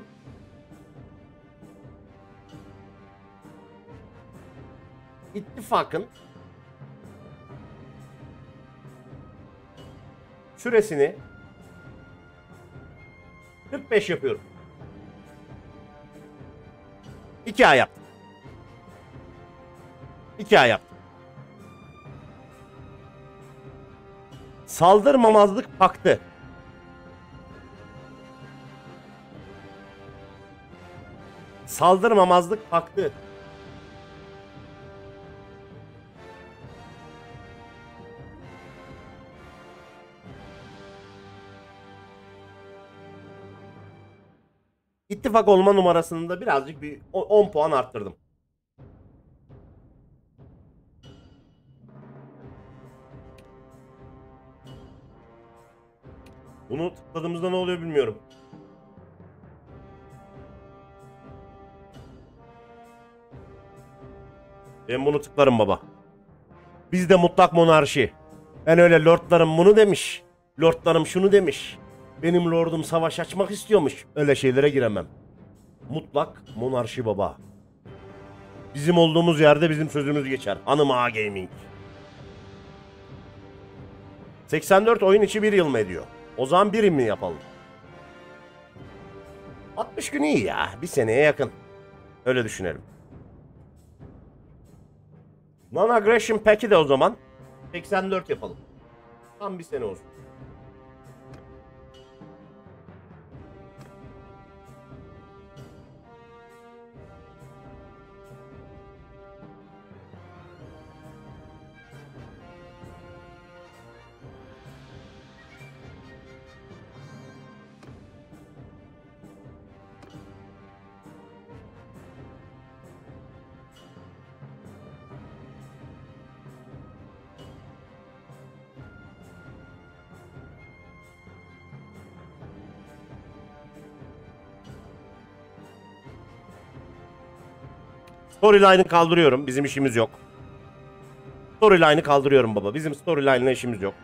İttifakın süresini kırk beş yapıyorum. iki ay yaptım. iki ay yaptım. Saldırmamazlık paktı. Saldırmamazlık paktı. İttifak olma numarasını da birazcık bir on puan arttırdım. Bunu tıkladığımızda ne oluyor bilmiyorum. Ben bunu tıklarım baba. Bizde mutlak monarşi. Ben öyle lordlarım bunu demiş. Lordlarım şunu demiş. Benim lordum savaş açmak istiyormuş. Öyle şeylere giremem. Mutlak monarşi baba. Bizim olduğumuz yerde bizim sözümüz geçer. Hanım Ağa Gaming. seksen dört oyun içi bir yıl mı ediyor? O zaman bir mi yapalım? altmış gün iyi ya. Bir seneye yakın. Öyle düşünelim. Non-aggression pack'i de o zaman seksen dört yapalım. Tam bir sene olsun. Storyline'ı kaldırıyorum. Bizim işimiz yok. Storyline'ı kaldırıyorum baba. Bizim storyline'la işimiz yok.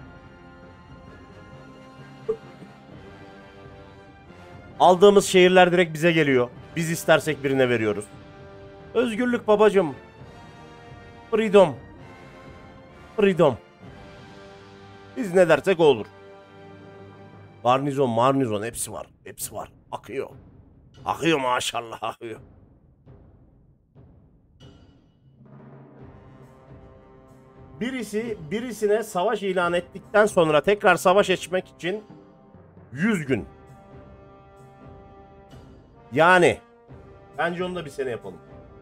Aldığımız şehirler direkt bize geliyor. Biz istersek birine veriyoruz. Özgürlük babacım. Freedom. Freedom. Biz ne dersek o olur. Garnizon, marnizon hepsi var. Hepsi var. Akıyor. Akıyor maşallah akıyor. Birisi birisine savaş ilan ettikten sonra tekrar savaş açmak için yüz gün. Yani bence onu da bir sene yapalım.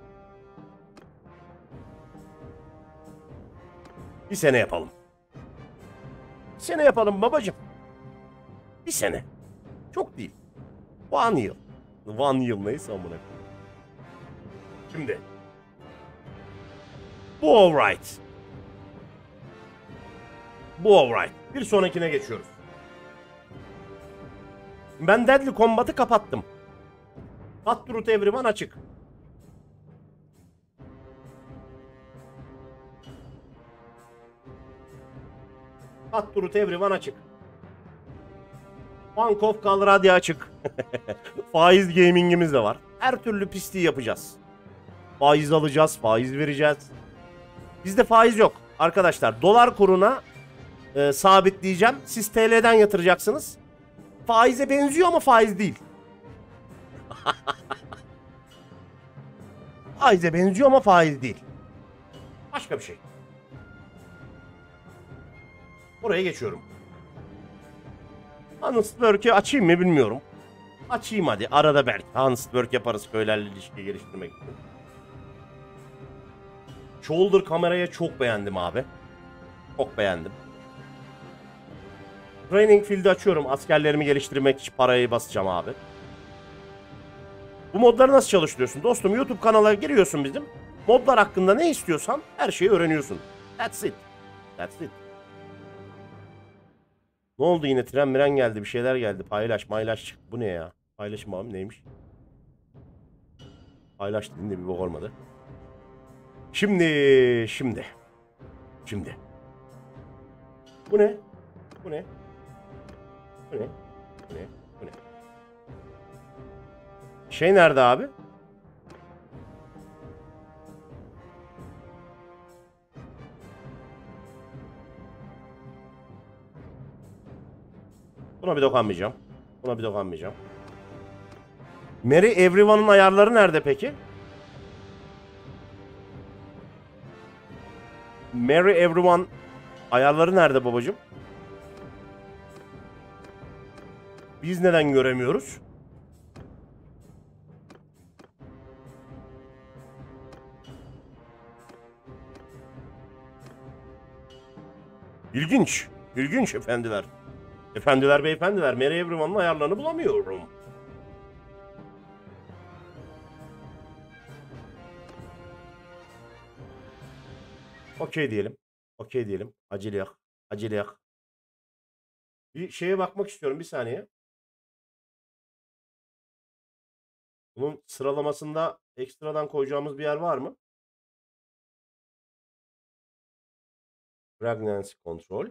Bir sene yapalım. Bir sene yapalım babacım. Bir sene. Çok değil. One yıl. One yıl neyse amına. Şimdi. Bu alright. Bu alright. Bir sonrakine geçiyoruz. Ben Deadly Combat'ı kapattım. Cut Through Everyone açık. Cut Through Everyone açık. Bank of Colorado açık. Faiz gaming'imiz de var. Her türlü pisliği yapacağız. Faiz alacağız, faiz vereceğiz. Bizde faiz yok arkadaşlar. Dolar kuruna e, sabitleyeceğim. Siz T L'den yatıracaksınız. Faize benziyor ama faiz değil. Faize benziyor ama faiz değil. Başka bir şey. Buraya geçiyorum. Honest Work'ü açayım mı bilmiyorum. Açayım hadi. Arada belki Honest Work yaparız köylerle ilişki geliştirmek için. Shoulder kamerayı çok beğendim abi. Çok beğendim. Training Field'i açıyorum. Askerlerimi geliştirmek için parayı basacağım abi. Bu modları nasıl çalıştırıyorsun? Dostum YouTube kanala giriyorsun bizim. Modlar hakkında ne istiyorsan her şeyi öğreniyorsun. That's it. That's it. Ne oldu yine? Tren miren geldi. Bir şeyler geldi. Paylaş maylaş. Bu ne ya? Paylaşım abi neymiş? Paylaş dediğinde bir bok olmadı. Şimdi. Şimdi. Şimdi. Bu ne? Bu ne? Bu ne? Bu ne? Bu ne? Şey nerede abi? Buna bir dokunmayacağım. Buna bir dokunmayacağım. Mary Everyone'ın ayarları nerede peki? Mary Everyone ayarları nerede babacığım? Biz neden göremiyoruz? İlginç. İlginç efendiler. Efendiler beyefendiler. Mary Everyone'ın ayarlarını bulamıyorum. Okey diyelim. Okey diyelim. Acele yak. Acele yak. Bir şeye bakmak istiyorum bir saniye. Bunun sıralamasında ekstradan koyacağımız bir yer var mı? Pregnancy Control.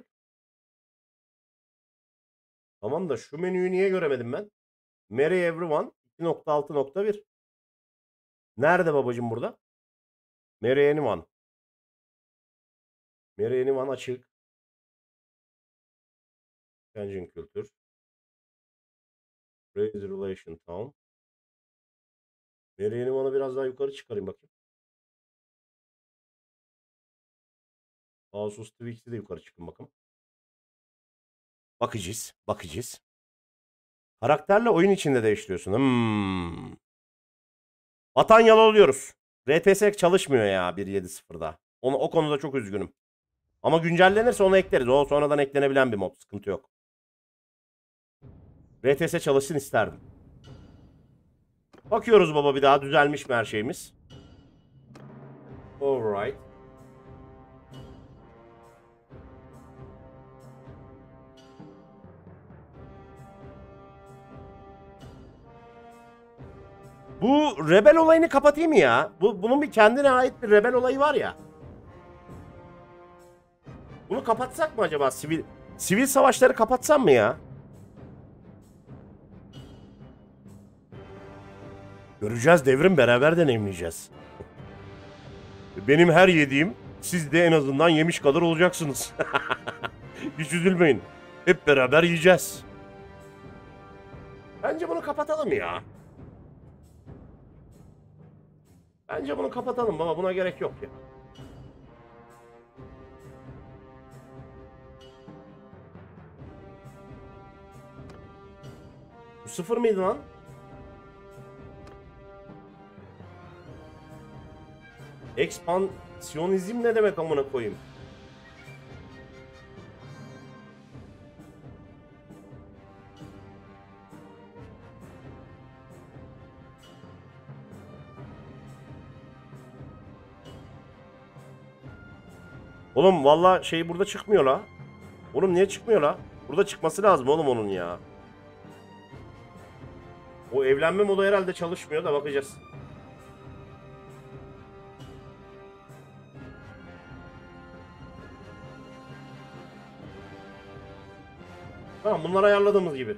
Tamam da şu menüyü niye göremedim ben? Marry Everyone iki nokta altı nokta bir. Nerede babacım burada? Marry Anyone. Marry Anyone açık. Engine kültür. Raise Relation Town. Marry Anyone'ı biraz daha yukarı çıkarayım bakayım. Asus Twix'i de yukarı çıkın bakın. Bakacağız. Bakacağız. Karakterle oyun içinde değiştiriyorsun. Hmm. Vatanyalı oluyoruz. R T S çalışmıyor ya bir nokta yedi nokta sıfırda. Onu, o konuda çok üzgünüm. Ama güncellenirse onu ekleriz. O sonradan eklenebilen bir mod. Sıkıntı yok. R T S çalışsın isterdim. Bakıyoruz baba bir daha. Düzelmiş mi her şeyimiz? Alright. Bu rebel olayını kapatayım mı ya? Bu, bunun bir kendine ait bir rebel olayı var ya. Bunu kapatsak mı acaba? Sivil sivil savaşları kapatsam mı ya? Göreceğiz devrim, beraber deneyimleyeceğiz. Benim her yediğim siz de en azından yemiş kadar olacaksınız. Hiç üzülmeyin. Hep beraber yiyeceğiz. Bence bunu kapatalım ya. Bence bunu kapatalım baba. Buna gerek yok ya. Bu sıfır mıydı lan? Ekspansiyonizm ne demek amına koyayım? Oğlum valla şey burada çıkmıyor la. Oğlum niye çıkmıyor la? Burada çıkması lazım oğlum onun ya. O evlenme modu herhalde çalışmıyor da bakacağız. Tamam bunları ayarladığımız gibi.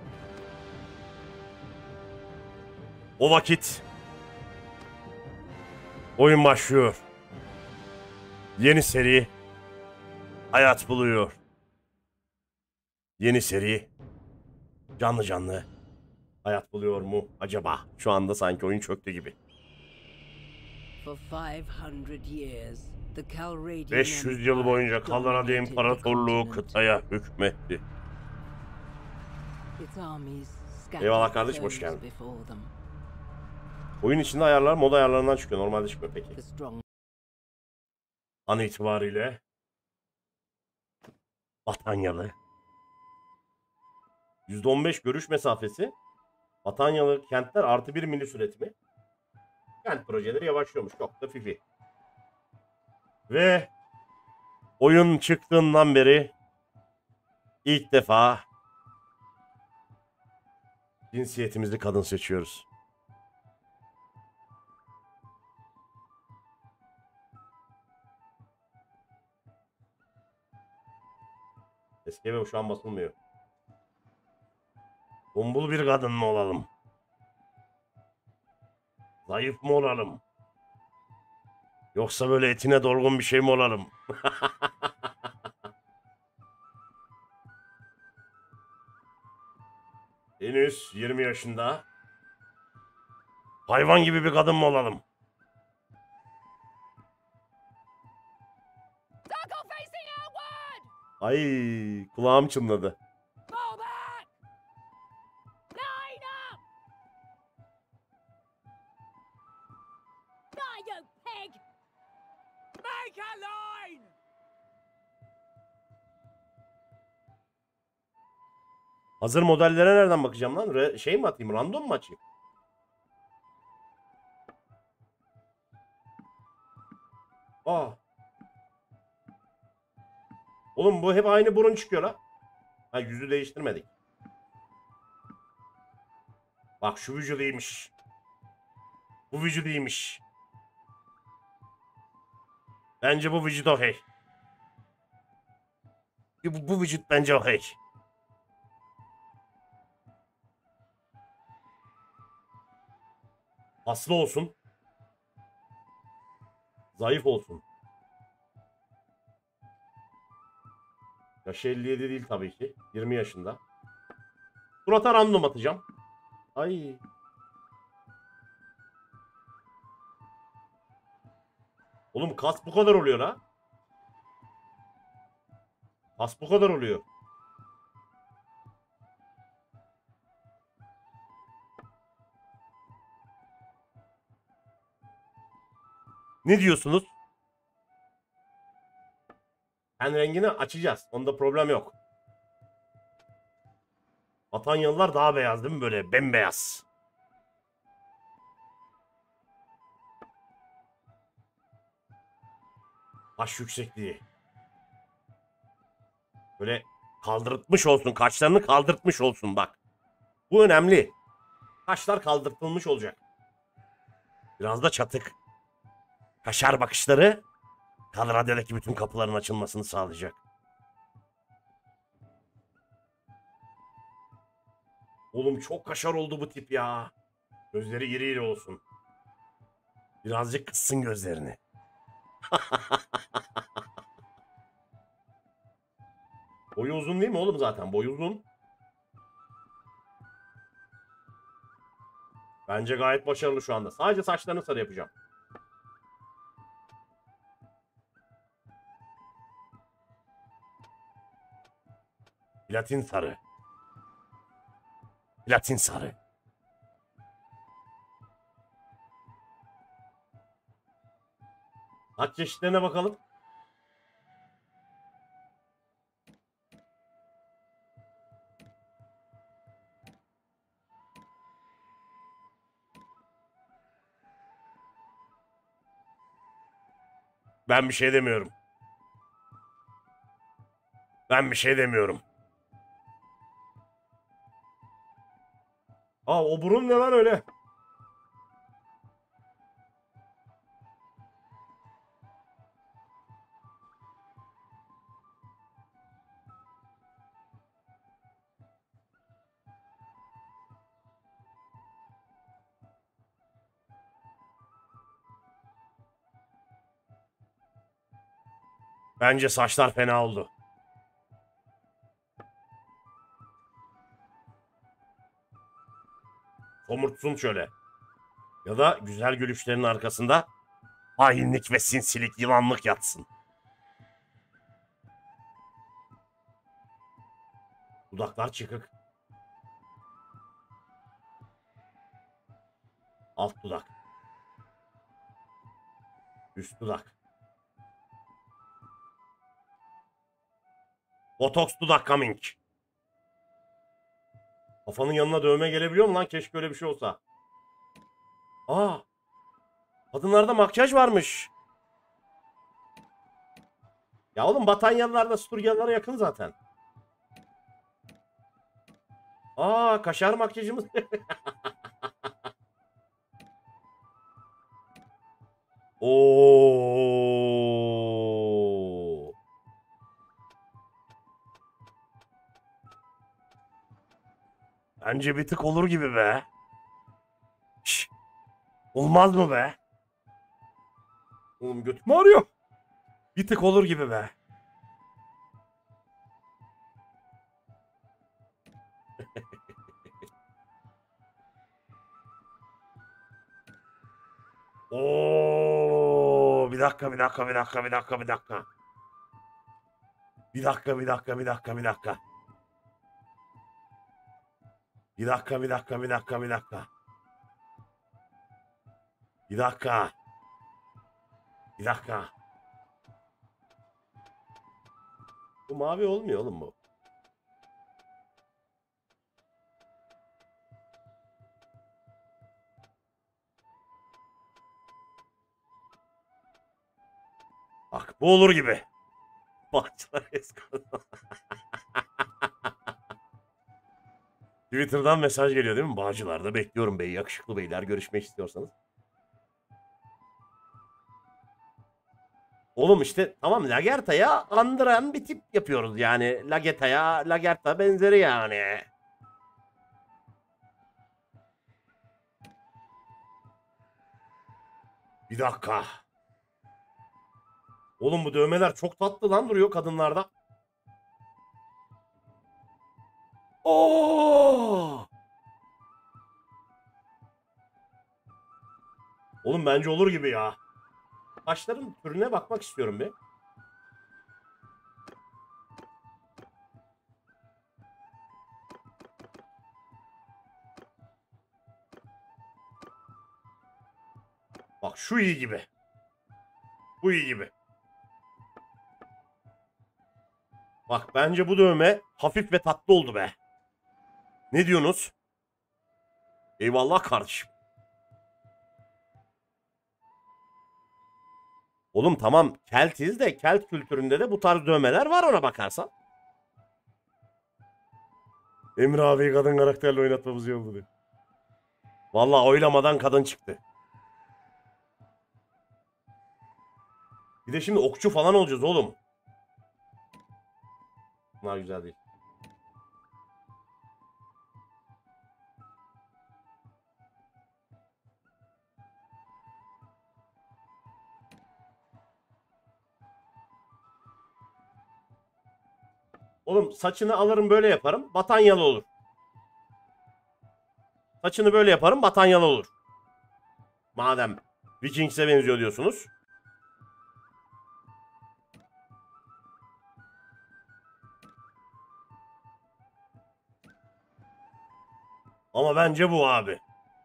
O vakit oyun başlıyor. Yeni seri hayat buluyor. Yeni seri canlı canlı hayat buluyor mu acaba? Şu anda sanki oyun çöktü gibi. beş yüz yıl boyunca Kallarade İmparatorluğu kıtaya hükmetti. Eyvallah kardeşim, hoş geldin. Oyun içinde ayarlar mod ayarlarından çıkıyor. Normalde çıkmıyor peki. An itibariyle Batanyalı yüzde on beş görüş mesafesi. Batanyalı kentler artı bir milis üretimi. Kent projeleri yavaşlıyormuş. Çok da fifi. Ve oyun çıktığından beri ilk defa cinsiyetimizi kadın seçiyoruz. Eski eve şu an basılmıyor. Tombul bir kadın mı olalım? Zayıf mı olalım? Yoksa böyle etine dolgun bir şey mi olalım? Henüz yirmi yaşında. Hayvan gibi bir kadın mı olalım? Ay kulağım çınladı. Hazır modellere nereden bakacağım lan? Re şey mi atayım? Random mu açayım? Aa. Oğlum bu hep aynı burun çıkıyor la. Ha, yüzü değiştirmedik. Bak şu vücudu iyiymiş. Bu vücudu iyiymiş. Bence bu vücut okey. Bu, bu vücut bence okey. Aslı olsun. Zayıf olsun. Yaşı elli yedi değil tabii ki. yirmi yaşında. Surata random atacağım. Ay. Oğlum kas bu kadar oluyor ha. Kas bu kadar oluyor. Ne diyorsunuz? Ten rengini açacağız. Onda problem yok. Atanyalılar daha beyaz değil mi? Böyle bembeyaz. Baş yüksekliği. Böyle kaldırtmış olsun. Kaşlarını kaldırtmış olsun bak. Bu önemli. Kaşlar kaldırtılmış olacak. Biraz da çatık. Kaşar bakışları Kalarada'daki bütün kapıların açılmasını sağlayacak. Oğlum çok kaşar oldu bu tip ya. Gözleri iri iri olsun. Birazcık kıssın gözlerini. Boyu uzun değil mi oğlum zaten? Boyu uzun. Bence gayet başarılı şu anda. Sadece saçlarını sarı yapacağım. Platin sarı. Platin sarı. Saç çeşitlerine bakalım. Ben bir şey demiyorum. Ben bir şey demiyorum. Aa, o burun ne lan öyle? Bence saçlar fena oldu. Somurtsun şöyle. Ya da güzel gülüşlerin arkasında hainlik ve sinsilik, yılanlık yatsın. Dudaklar çıkık. Alt dudak. Üst dudak. Botoks dudak coming. Kafanın yanına dövme gelebiliyor mu lan? Keşke öyle bir şey olsa. Aa, kadınlarda makyaj varmış. Ya oğlum Batanyalılar da Sturyalılara yakın zaten. Aa, kaşar makyajımız. Oo. Bence bir tık olur gibi be. Şş, olmaz mı be? Oğlum götüm ağrıyor. Bir tık olur gibi be. Oo, bir dakika, bir dakika, bir dakika, bir dakika, bir dakika. Bir dakika, bir dakika, bir dakika, bir dakika. Bir dakika, bir dakika, bir dakika, bir dakika. Bir dakika. Bir dakika. Bu mavi olmuyor oğlum bu. Bak bu olur gibi. Bağcılar Escort. Twitter'dan mesaj geliyor değil mi? Bağcılar'da bekliyorum bey. Yakışıklı beyler görüşmek istiyorsanız. Oğlum işte tamam Lagerta'ya andıran bir tip yapıyoruz yani. Lagerta'ya Lagerta benzeri yani. Bir dakika. Oğlum bu dövmeler çok tatlı lan duruyor kadınlarda. Oo! Oğlum bence olur gibi ya. Taşların türüne bakmak istiyorum bir. Bak şu iyi gibi. Bu iyi gibi. Bak bence bu dövme hafif ve tatlı oldu be. Ne diyorsunuz? Eyvallah kardeşim. Oğlum tamam Keltiz de Kelt kültüründe de bu tarz dövmeler var ona bakarsan. Emre abi kadın karakterle oynatmamız iyi oldu diyor. Vallahi oylamadan kadın çıktı. Bir de şimdi okçu falan olacağız oğlum. Bunlar güzel değil. Oğlum saçını alırım böyle yaparım. Batanyalı olur. Saçını böyle yaparım batanyalı olur. Madem Vikings'e benziyor diyorsunuz. Ama bence bu abi.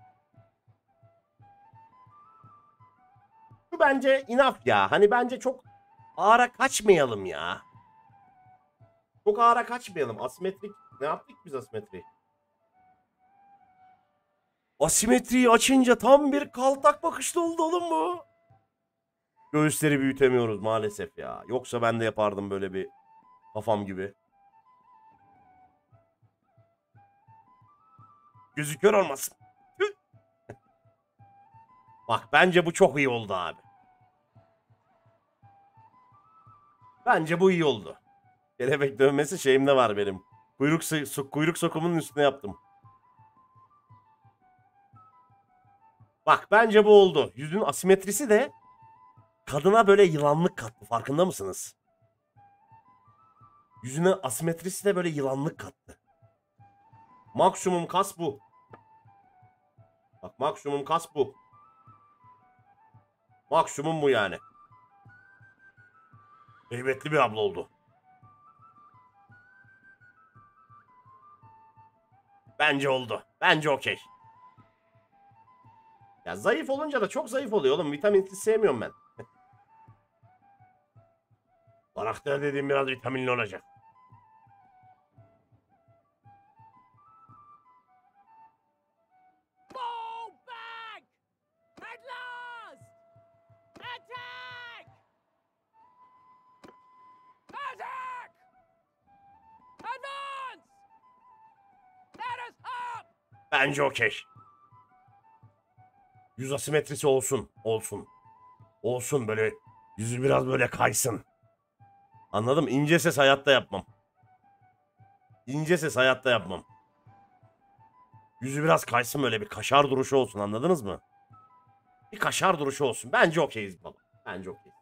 Bu bence enough ya. Hani bence çok ağıra kaçmayalım ya. Çok ağıra kaçmayalım. Asimetrik. Ne yaptık biz asimetri? Asimetriyi açınca tam bir kaltak bakışlı oldu oğlum bu. Göğüsleri büyütemiyoruz maalesef ya. Yoksa ben de yapardım böyle bir kafam gibi. Gözü kör olmasın. Bak bence bu çok iyi oldu abi. Bence bu iyi oldu. Kelebek dövmesi şeyimde var benim. Kuyruk, so kuyruk sokumunun üstüne yaptım. Bak bence bu oldu. Yüzün asimetrisi de kadına böyle yılanlık kattı. Farkında mısınız? Yüzüne asimetrisi de böyle yılanlık kattı. Maksimum kas bu. Bak maksimum kas bu. Maksimum bu yani. Heybetli bir abla oldu. Bence oldu. Bence okey. Ya zayıf olunca da çok zayıf oluyor oğlum. Vitaminsiz sevmiyorum ben. Karakter dediğim biraz vitaminli olacak. Bence okey. Yüz asimetrisi olsun. Olsun. Olsun böyle. Yüzü biraz böyle kaysın. Anladım. İnce ses hayatta yapmam. İnce ses hayatta yapmam. Yüzü biraz kaysın böyle bir kaşar duruşu olsun anladınız mı? Bir kaşar duruşu olsun. Bence okeyiz baba. Bence okeyiz.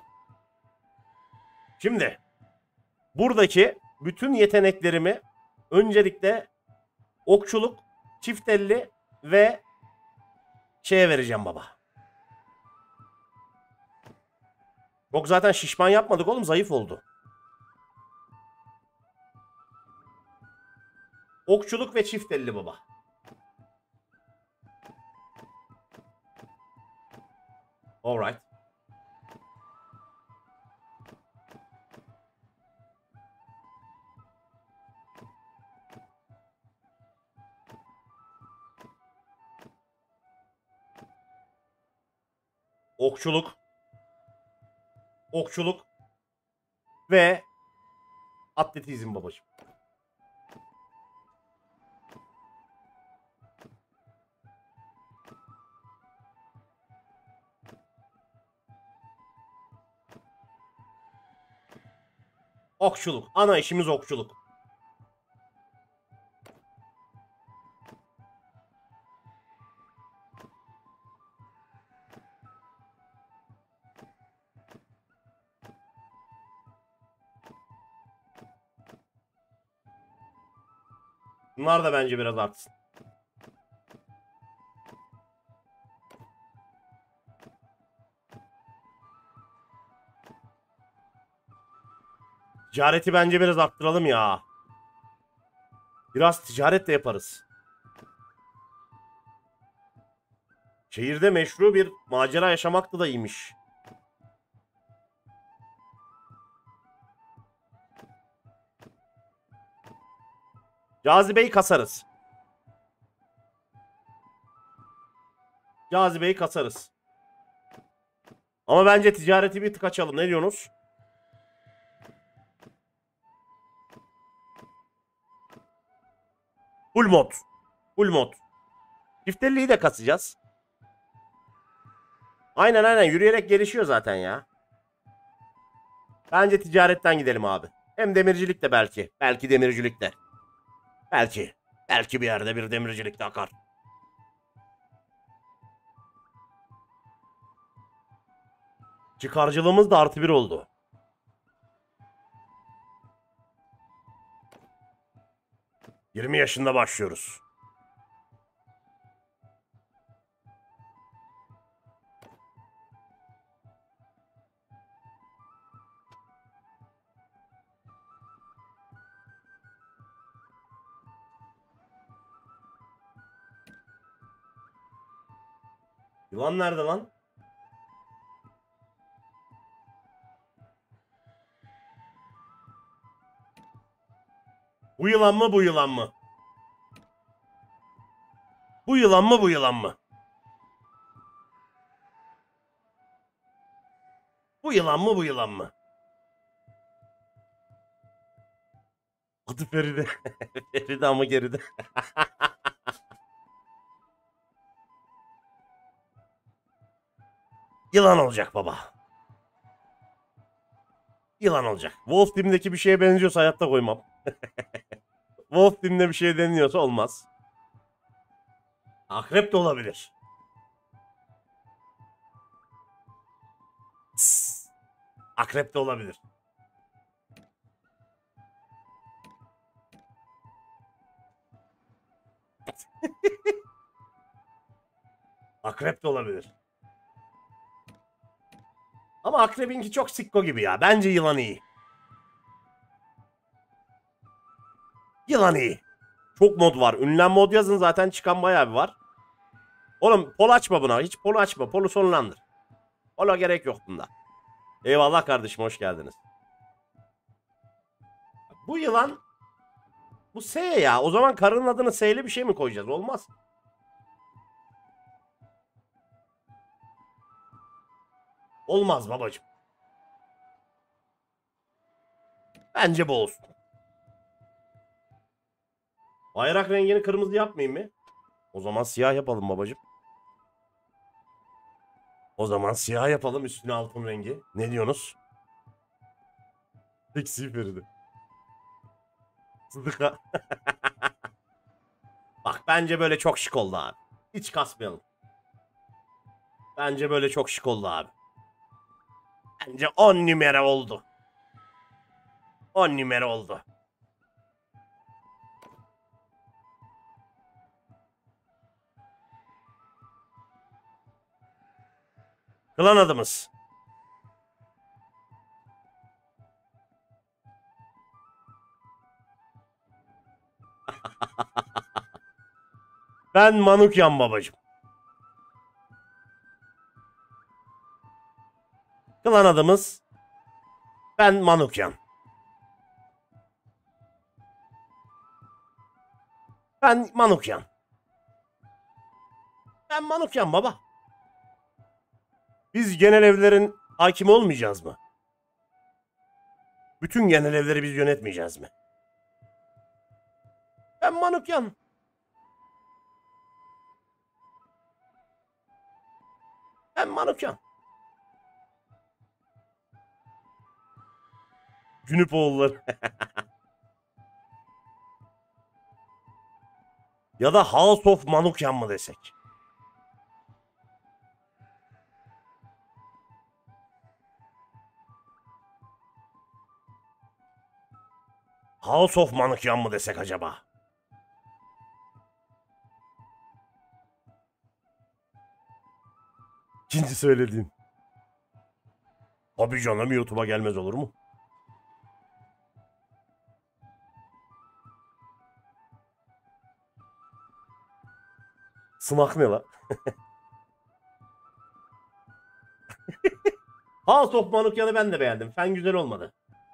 Şimdi buradaki bütün yeteneklerimi öncelikle okçuluk, çift elli ve şeye vereceğim baba. Yok zaten şişman yapmadık oğlum zayıf oldu. Okçuluk ve çift elli baba. Alright. Okçuluk. Okçuluk. ve atletizm babacığım. Okçuluk. Ana işimiz okçuluk. Bunlar da bence biraz artsın. Ticareti bence biraz arttıralım ya. Biraz ticaret de yaparız. Şehirde meşru bir macera yaşamak da iyiymiş. Cazibeyi kasarız. Cazibeyi kasarız. Ama bence ticareti bir tık açalım. Ne diyorsunuz? Full mod. Full mod. Çiftelliği de kasacağız. Aynen aynen yürüyerek gelişiyor zaten ya. Bence ticaretten gidelim abi. Hem demircilik de belki. Belki demircilik de. Belki. Belki bir yerde bir demircilik de akar. Çıkarcılığımız da artı bir oldu. yirmi yaşında başlıyoruz. Yılan nerede lan? Bu yılan mı bu yılan mı? Bu yılan mı bu yılan mı? Bu yılan mı bu yılan mı? Adı Feride. Feride ama geride. Yılan olacak baba. Yılan olacak. Wolf Team'deki bir şeye benziyorsa hayatta koymam. Wolf Team'de bir şey deniliyorsa olmaz. Akrep de olabilir. Tss. Akrep de olabilir. Akrep de olabilir. Ama akrebinki çok sikko gibi ya. Bence yılan iyi. Yılan iyi. Çok mod var. Ünlem mod yazın zaten çıkan bayağı bir var. Oğlum pol açma buna. Hiç pol açma. Polu sonlandır. Pola gerek yok bunda. Eyvallah kardeşim hoş geldiniz. Bu yılan bu S ya. O zaman karının adını S'li bir şey mi koyacağız? Olmaz. Olmaz babacığım. Bence bu olsun. Bayrak rengini kırmızı yapmayayım mı? O zaman siyah yapalım babacığım. O zaman siyah yapalım üstüne altın rengi. Ne diyorsunuz? Seksi Feride. Sıdıka. Bak bence böyle çok şık oldu abi. Hiç kasmayalım. Bence böyle çok şık oldu abi. Bence on numara oldu. on numara oldu. Klan adımız. Ben Manukyan babacığım. Klan adımız. Ben Manukyan. Ben Manukyan. Ben Manukyan baba. Biz genel evlerin hakimi olmayacağız mı? Bütün genel evleri biz yönetmeyeceğiz mi? Ben Manukyan. Ben Manukyan. Günüpoğulları. Ya da House of Manukyan mı desek? House of Manukyan mı desek acaba? İkinci söylediğin. Tabii canım, YouTube'a gelmez olur mu? Sınak ne la? House of Manukyan'ı ben de beğendim. Fen güzel olmadı.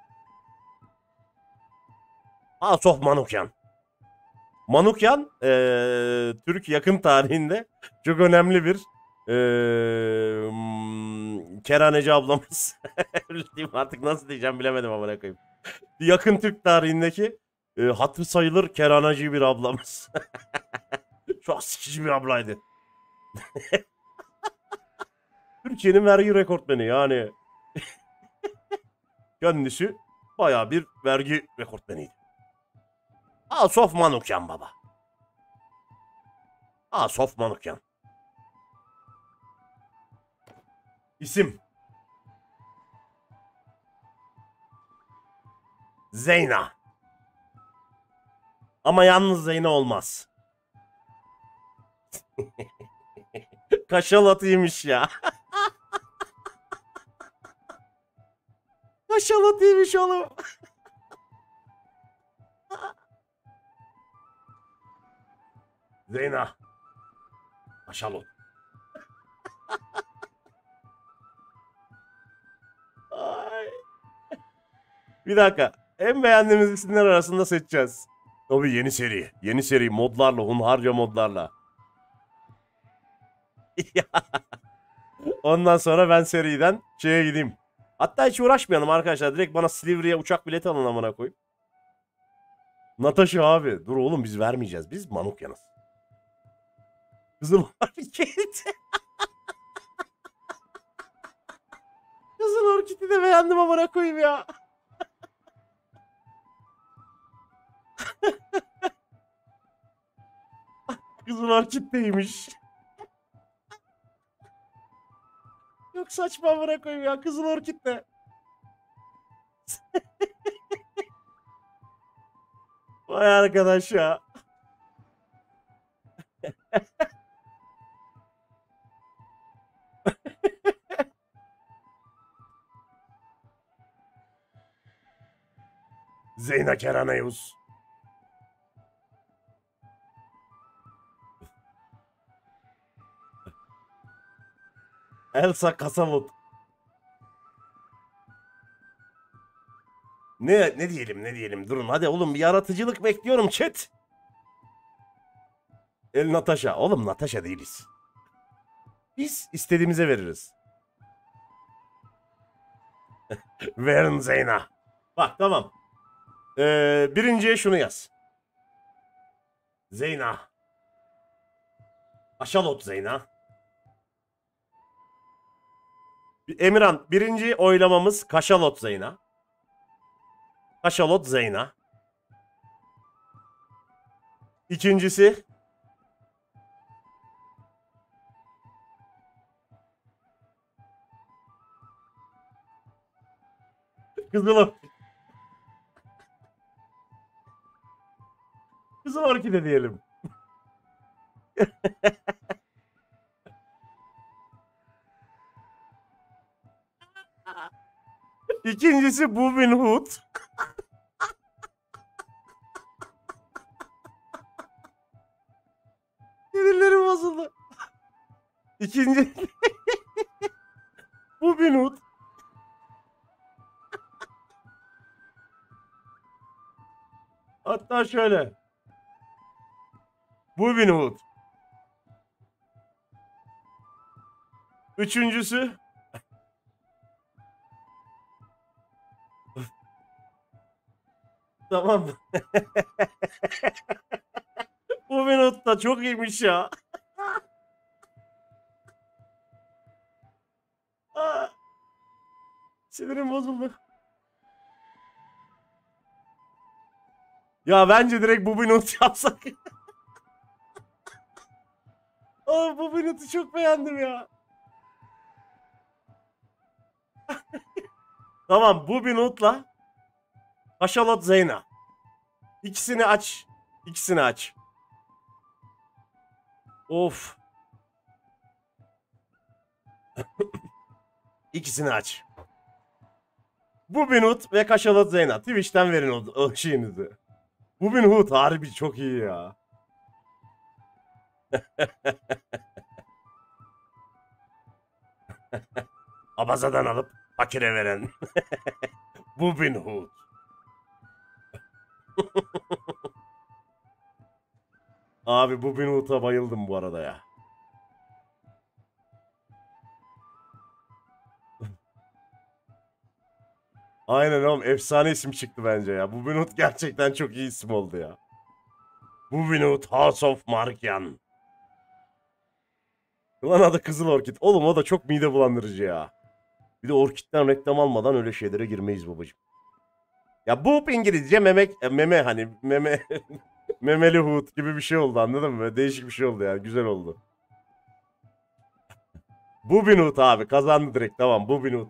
House of Manukyan. Manukyan ee, Türk yakın tarihinde çok önemli bir ee, hmm, kerhaneci ablamız. Artık nasıl diyeceğim bilemedim ama ne koyayım. Yakın Türk tarihindeki e, hatırı sayılır kerhaneci bir ablamız. Çok sikici bir ablaydı. Türkiye'nin vergi rekortmeni yani. Kendisi bayağı bir vergi rekortmeniydi. Asaf Manukyan baba. Asaf Manukyan. İsim. Zeyna. Ama yalnız Zeyna olmaz. Kaşalatıymış ya. Kaşalatıymış oğlum. Zeyna. Kaşalat. Ay. Bir dakika. En beğendiğimiz isimler arasında seçeceğiz. Tabii yeni seri. Yeni seri modlarla, hunharca modlarla. Ondan sonra ben seriden şeye gideyim. Hatta hiç uğraşmayalım arkadaşlar. Direkt bana Silivri'ye uçak bileti alın amına koyayım. Natasha abi. Dur oğlum, biz vermeyeceğiz. Biz Manukyanız. Kızıl Orkid. Kızıl Orkid'i de beğendim amına koyayım ya. Kızıl Orkid deymiş. Yok saçma amına koyayım ya. Kızıl Orkid ne? Vay arkadaş ya. Zeyna Keranayus. Elsa Kasavut. Ne ne diyelim ne diyelim, durun hadi oğlum, bir yaratıcılık bekliyorum chat. El Natasha. Oğlum Natasha değiliz. Biz istediğimize veririz. Verin Zeyna. Bak tamam. Ee, birinciye şunu yaz. Zeyna. Aşalot Zeyna. Emirhan, birinci oylamamız Kaşalot Zeyna. Kaşalot Zeyna. İkincisi Kızıl Orkid. Kızıl Orkide diyelim. İkincisi Bubin Hood. Sinirlerim bozuldu. İkinci Bubin Hood. Hatta şöyle. Bubin Hood. Üçüncüsü Tamam mı? Bu minut da çok iyiymiş ya. Aa, sinirim bozuldu. Ya bence direkt bu minut yapsak. Aa, bu minutu çok beğendim ya. Tamam, bu minutla Haşalot Zeyna. İkisini aç. İkisini aç. Of. İkisini aç. Bu minut ve Kaşalot Zeyna. Twitch'ten verin o, o şeyinizi. Bu minut harbi çok iyi ya. Abazadan alıp fakire veren. Bu minut. Abi bu minut'a bayıldım bu arada ya. Aynen oğlum, efsane isim çıktı bence ya. Bu minut gerçekten çok iyi isim oldu ya. Bu minut House of Markian. Ulan adı Kızıl Orkid. Oğlum o da çok mide bulandırıcı ya. Bir de Orkid'den reklam almadan öyle şeylere girmeyiz babacığım. Ya bu İngilizce memek, e, meme hani meme memeli hut gibi bir şey oldu, anladın mı? Böyle değişik bir şey oldu yani, güzel oldu. Bu minut abi kazandı direkt, tamam bu minut.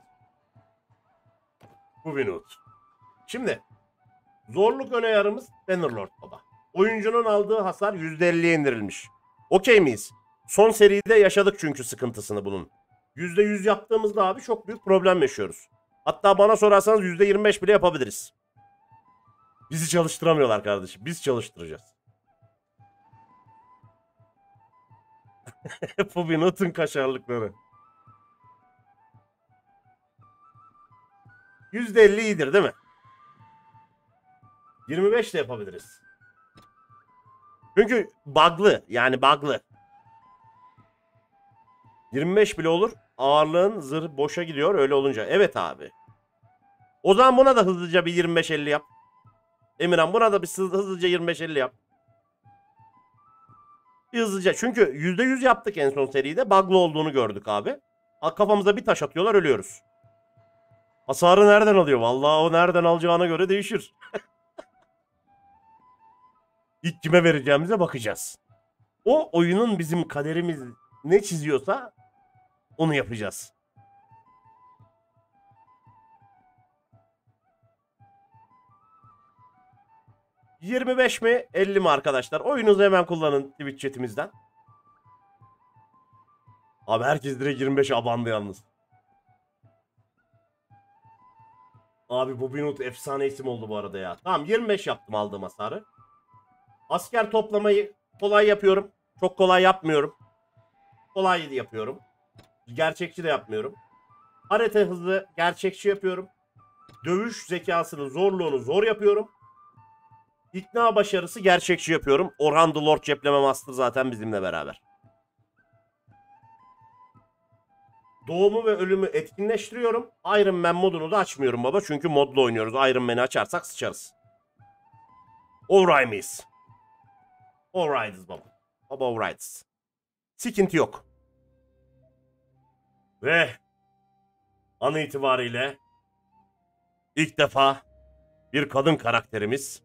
Bu minut. Şimdi zorluk öne yarımız Bannerlord baba. Oyuncunun aldığı hasar yüzde elliye indirilmiş. Okey miyiz? Son seride yaşadık çünkü sıkıntısını bunun. yüzde yüz yaptığımızda abi çok büyük problem yaşıyoruz. Hatta bana sorarsanız yüzde yirmi beş bile yapabiliriz. Bizi çalıştıramıyorlar kardeşim. Biz çalıştıracağız. Bu minutun kaşarlıkları. yüzde elli iyidir değil mi? yirmi beş de yapabiliriz. Çünkü bug'lı, yani bug'lı. yirmi beş bile olur. Ağırlığın zırh boşa gidiyor öyle olunca. Evet abi. O zaman buna da hızlıca bir yirmi beş elli yap. Emirhan buna da bir hızlıca yirmi beş elli yap. Bir hızlıca. Çünkü yüzde yüz yaptık en son seride. Bug'lı olduğunu gördük abi. Kafamıza bir taş atıyorlar, ölüyoruz. Hasarı nereden alıyor? Vallahi o nereden alacağına göre değişir. İlk kime vereceğimize bakacağız. O oyunun bizim kaderimiz ne çiziyorsa onu yapacağız. yirmi beş mi elli mi arkadaşlar? Oyunuzu hemen kullanın Twitch chatimizden. Abi herkes direkt yirmi beşe abandı yalnız. Abi bu minut efsane isim oldu bu arada ya. Tamam yirmi beş yaptım aldığım hasarı. Asker toplamayı kolay yapıyorum. Çok kolay yapmıyorum. Kolay yapıyorum. Gerçekçi de yapmıyorum. Harita hızlı gerçekçi yapıyorum. Dövüş zekasının zorluğunu zor yapıyorum. İkna başarısı gerçekçi yapıyorum. Orhan the Lord cepleme master zaten bizimle beraber. Doğumu ve ölümü etkinleştiriyorum. Iron Man modunu da açmıyorum baba. Çünkü modlu oynuyoruz. Iron Man'i açarsak sıçarız. Alright miyiz? Alright'ız baba. Baba alright'ız. Sıkıntı yok. Ve an itibariyle ilk defa bir kadın karakterimiz.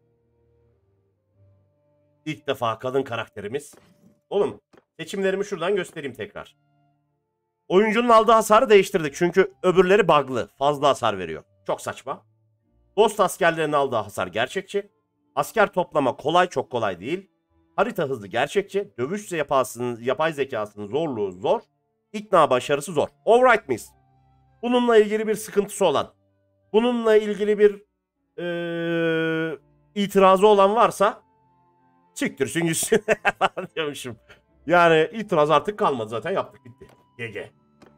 İlk defa kadın karakterimiz. Oğlum seçimlerimi şuradan göstereyim tekrar. Oyuncunun aldığı hasarı değiştirdik. Çünkü öbürleri bug'lı. Fazla hasar veriyor. Çok saçma. Dost askerlerinin aldığı hasar gerçekçi. Asker toplama kolay, çok kolay değil. Harita hızlı gerçekçi. Dövüş yapasının, yapay zekasının zorluğu zor. İkna başarısı zor. Alright miyiz? Bununla ilgili bir sıkıntısı olan, bununla ilgili bir ee, itirazı olan varsa siktirsin gitsin diyormuşum. Yani itiraz artık kalmadı, zaten yaptık bitti. G G.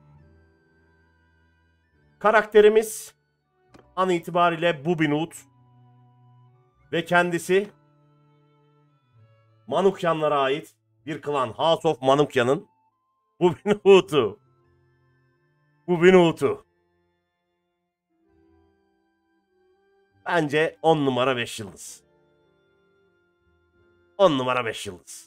Karakterimiz an itibariyle bu Binut ve kendisi Manukyanlara ait bir klan, House of Manukyan'ın bu Binut'u. Bu Binut'u. Bence on numara beş yıldız. on numara beş yıldız.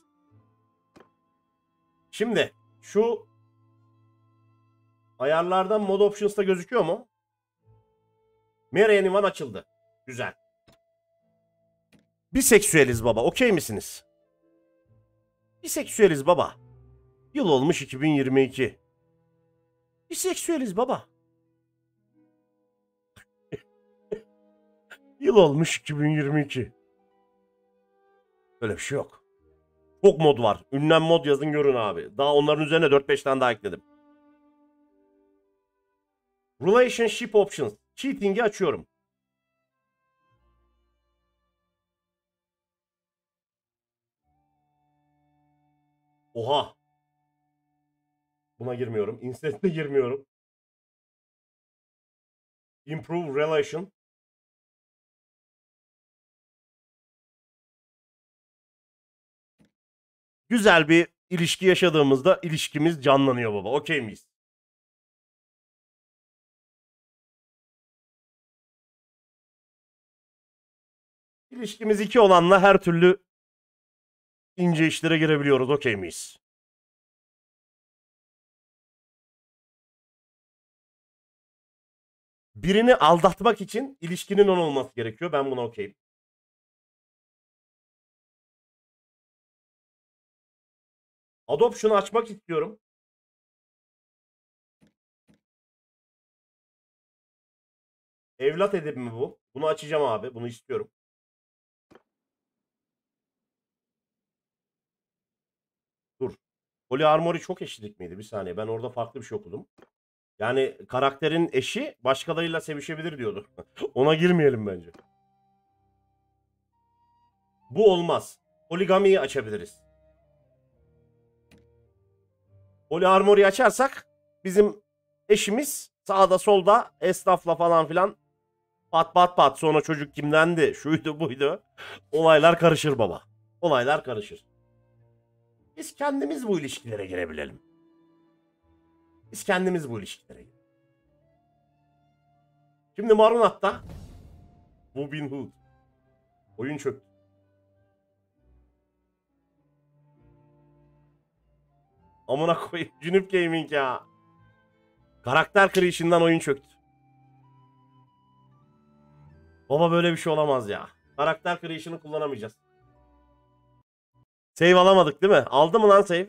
Şimdi şu ayarlardan Mod Options'ta gözüküyor mu? Marry Anyone açıldı. Güzel. Biseksüeliz baba. Okey misiniz? Biseksüeliz baba. Yıl olmuş iki bin yirmi iki. Biseksüeliz baba. Yıl olmuş iki bin yirmi iki. Öyle bir şey yok. Çok mod var. Ünlem mod yazın görün abi. Daha onların üzerine dört beş tane daha ekledim. Relationship Options. Cheating'i açıyorum. Oha. Buna girmiyorum. Incest'e girmiyorum. Improve Relation. Güzel bir ilişki yaşadığımızda ilişkimiz canlanıyor baba. Okey miyiz? İlişkimiz iki olanla her türlü ince işlere girebiliyoruz. Okey miyiz? Birini aldatmak için ilişkinin on olması gerekiyor. Ben buna okeyim. Adoption'u açmak istiyorum. Evlat edinimi bu. Bunu açacağım abi. Bunu istiyorum. Dur. Polyarmori çok eşitlik miydi? Bir saniye. Ben orada farklı bir şey okudum. Yani karakterin eşi başkalarıyla sevişebilir diyordu. Ona girmeyelim bence. Bu olmaz. Poligamiyi açabiliriz. Polyarmori açarsak bizim eşimiz sağda solda esnafla falan filan pat pat pat sonra çocuk kimdendi şuydu buydu. Olaylar karışır baba. Olaylar karışır. Biz kendimiz bu ilişkilere girebilelim. Biz kendimiz bu ilişkilere girelim. Şimdi Marunat'ta Robin Hood. Oyun çöktü. Amına koyayım. Cünüp Gaming ya. Karakter creation'dan oyun çöktü. Baba böyle bir şey olamaz ya. Karakter creation'ı kullanamayacağız. Save alamadık değil mi? Aldı mı lan save?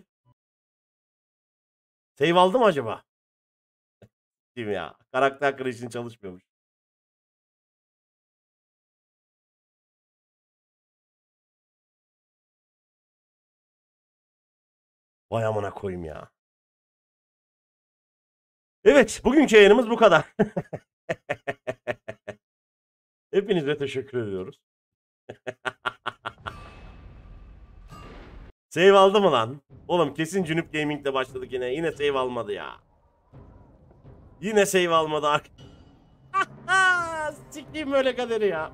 Save aldı mı acaba? Değil mi ya? Karakter creation çalışmıyormuş. Vay amına koyayım ya. Evet, bugünkü yayınımız bu kadar. Hepinize teşekkür ediyoruz. Save aldı mı lan? Oğlum kesin Cünüp Gaming'de başladık yine. Yine save almadı ya. Yine save almadı. Sikeyim böyle kaderi ya.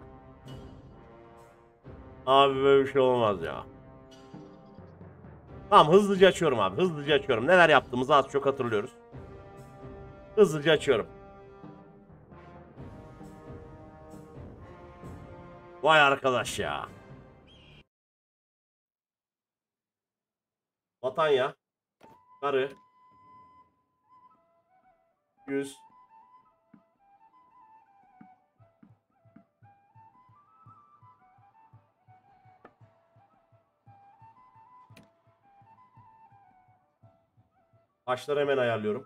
Abi böyle bir şey olmaz ya. Tamam hızlıca açıyorum abi. Hızlıca açıyorum. Neler yaptığımızı az çok hatırlıyoruz. Hızlıca açıyorum. Vay arkadaş ya. Batanya. Karı. Yüz. Taşları hemen ayarlıyorum.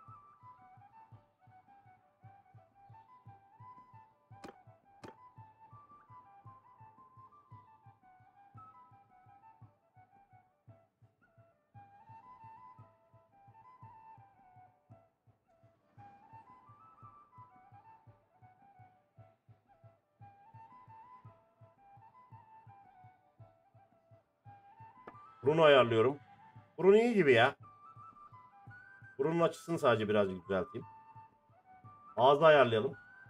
Burunu ayarlıyorum. Burun iyi gibi ya. Burunun açısını sadece birazcık düzelteyim. Ağzı ayarlayalım.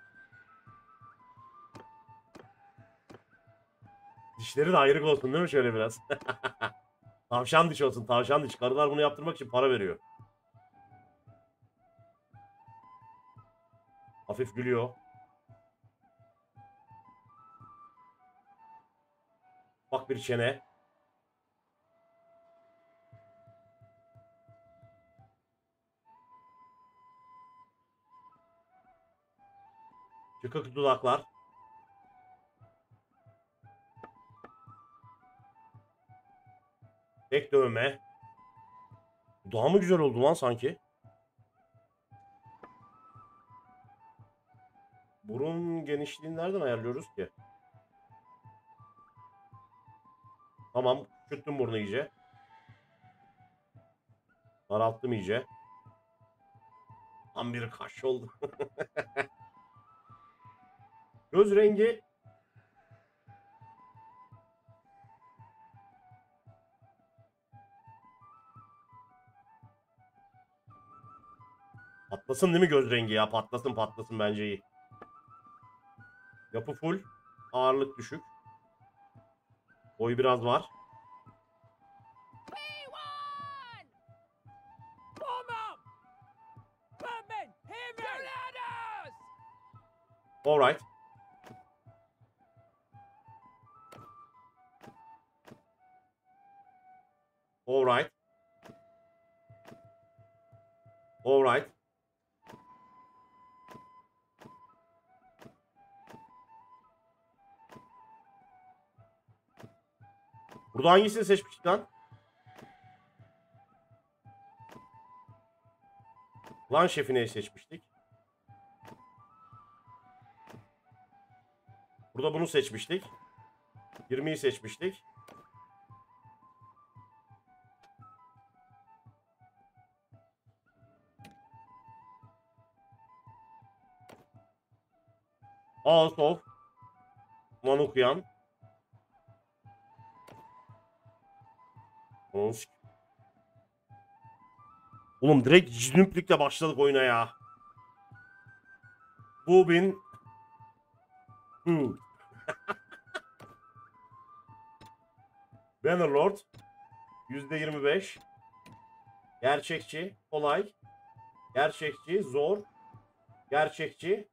Dişleri de ayrık olsun değil mi şöyle biraz? Tavşan diş olsun, tavşan diş. Karılar bunu yaptırmak için para veriyor. Hafif gülüyor. bir çene. Çıkık dudaklar. Tek dövme. Daha mı güzel oldu lan sanki? Burun genişliğini nereden ayarlıyoruz ki? Tamam. Küçülttüm burnu iyice. Daralttım iyice. Tam bir kaş oldu. Göz rengi. Patlasın değil mi göz rengi ya? Patlasın patlasın bence iyi. Yapı full. Ağırlık düşük. Boyu biraz var. Alright. Alright. Alright. Burada hangisini seçmiştik lan? Lan şefini seçmiştik. Burada bunu seçmiştik. yirmiyi seçmiştik. Out of Manukyan. Oğlum direkt cünüplükle başladık oyuna ya. Bu bin. Hmm. Bannerlord. yüzde yirmi beş. Gerçekçi. Kolay. Gerçekçi. Zor. Gerçekçi.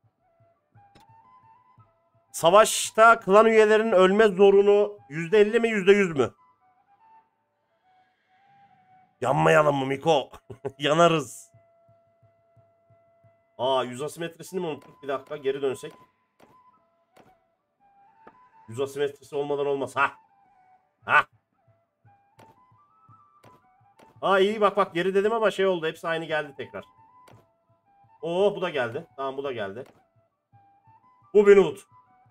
Savaşta klan üyelerinin ölme zorunu yüzde elli mi yüzde yüz mü? Yanmayalım mı Miko? Yanarız. Aa, yüz asimetrisini mi unuttuk? Bir dakika geri dönsek. Yüz asimetrisi olmadan olmaz. Ha. Ha. Aa iyi bak bak geri dedim ama şey oldu. Hepsi aynı geldi tekrar. Oo bu da geldi. Tamam bu da geldi. Bu beni ut.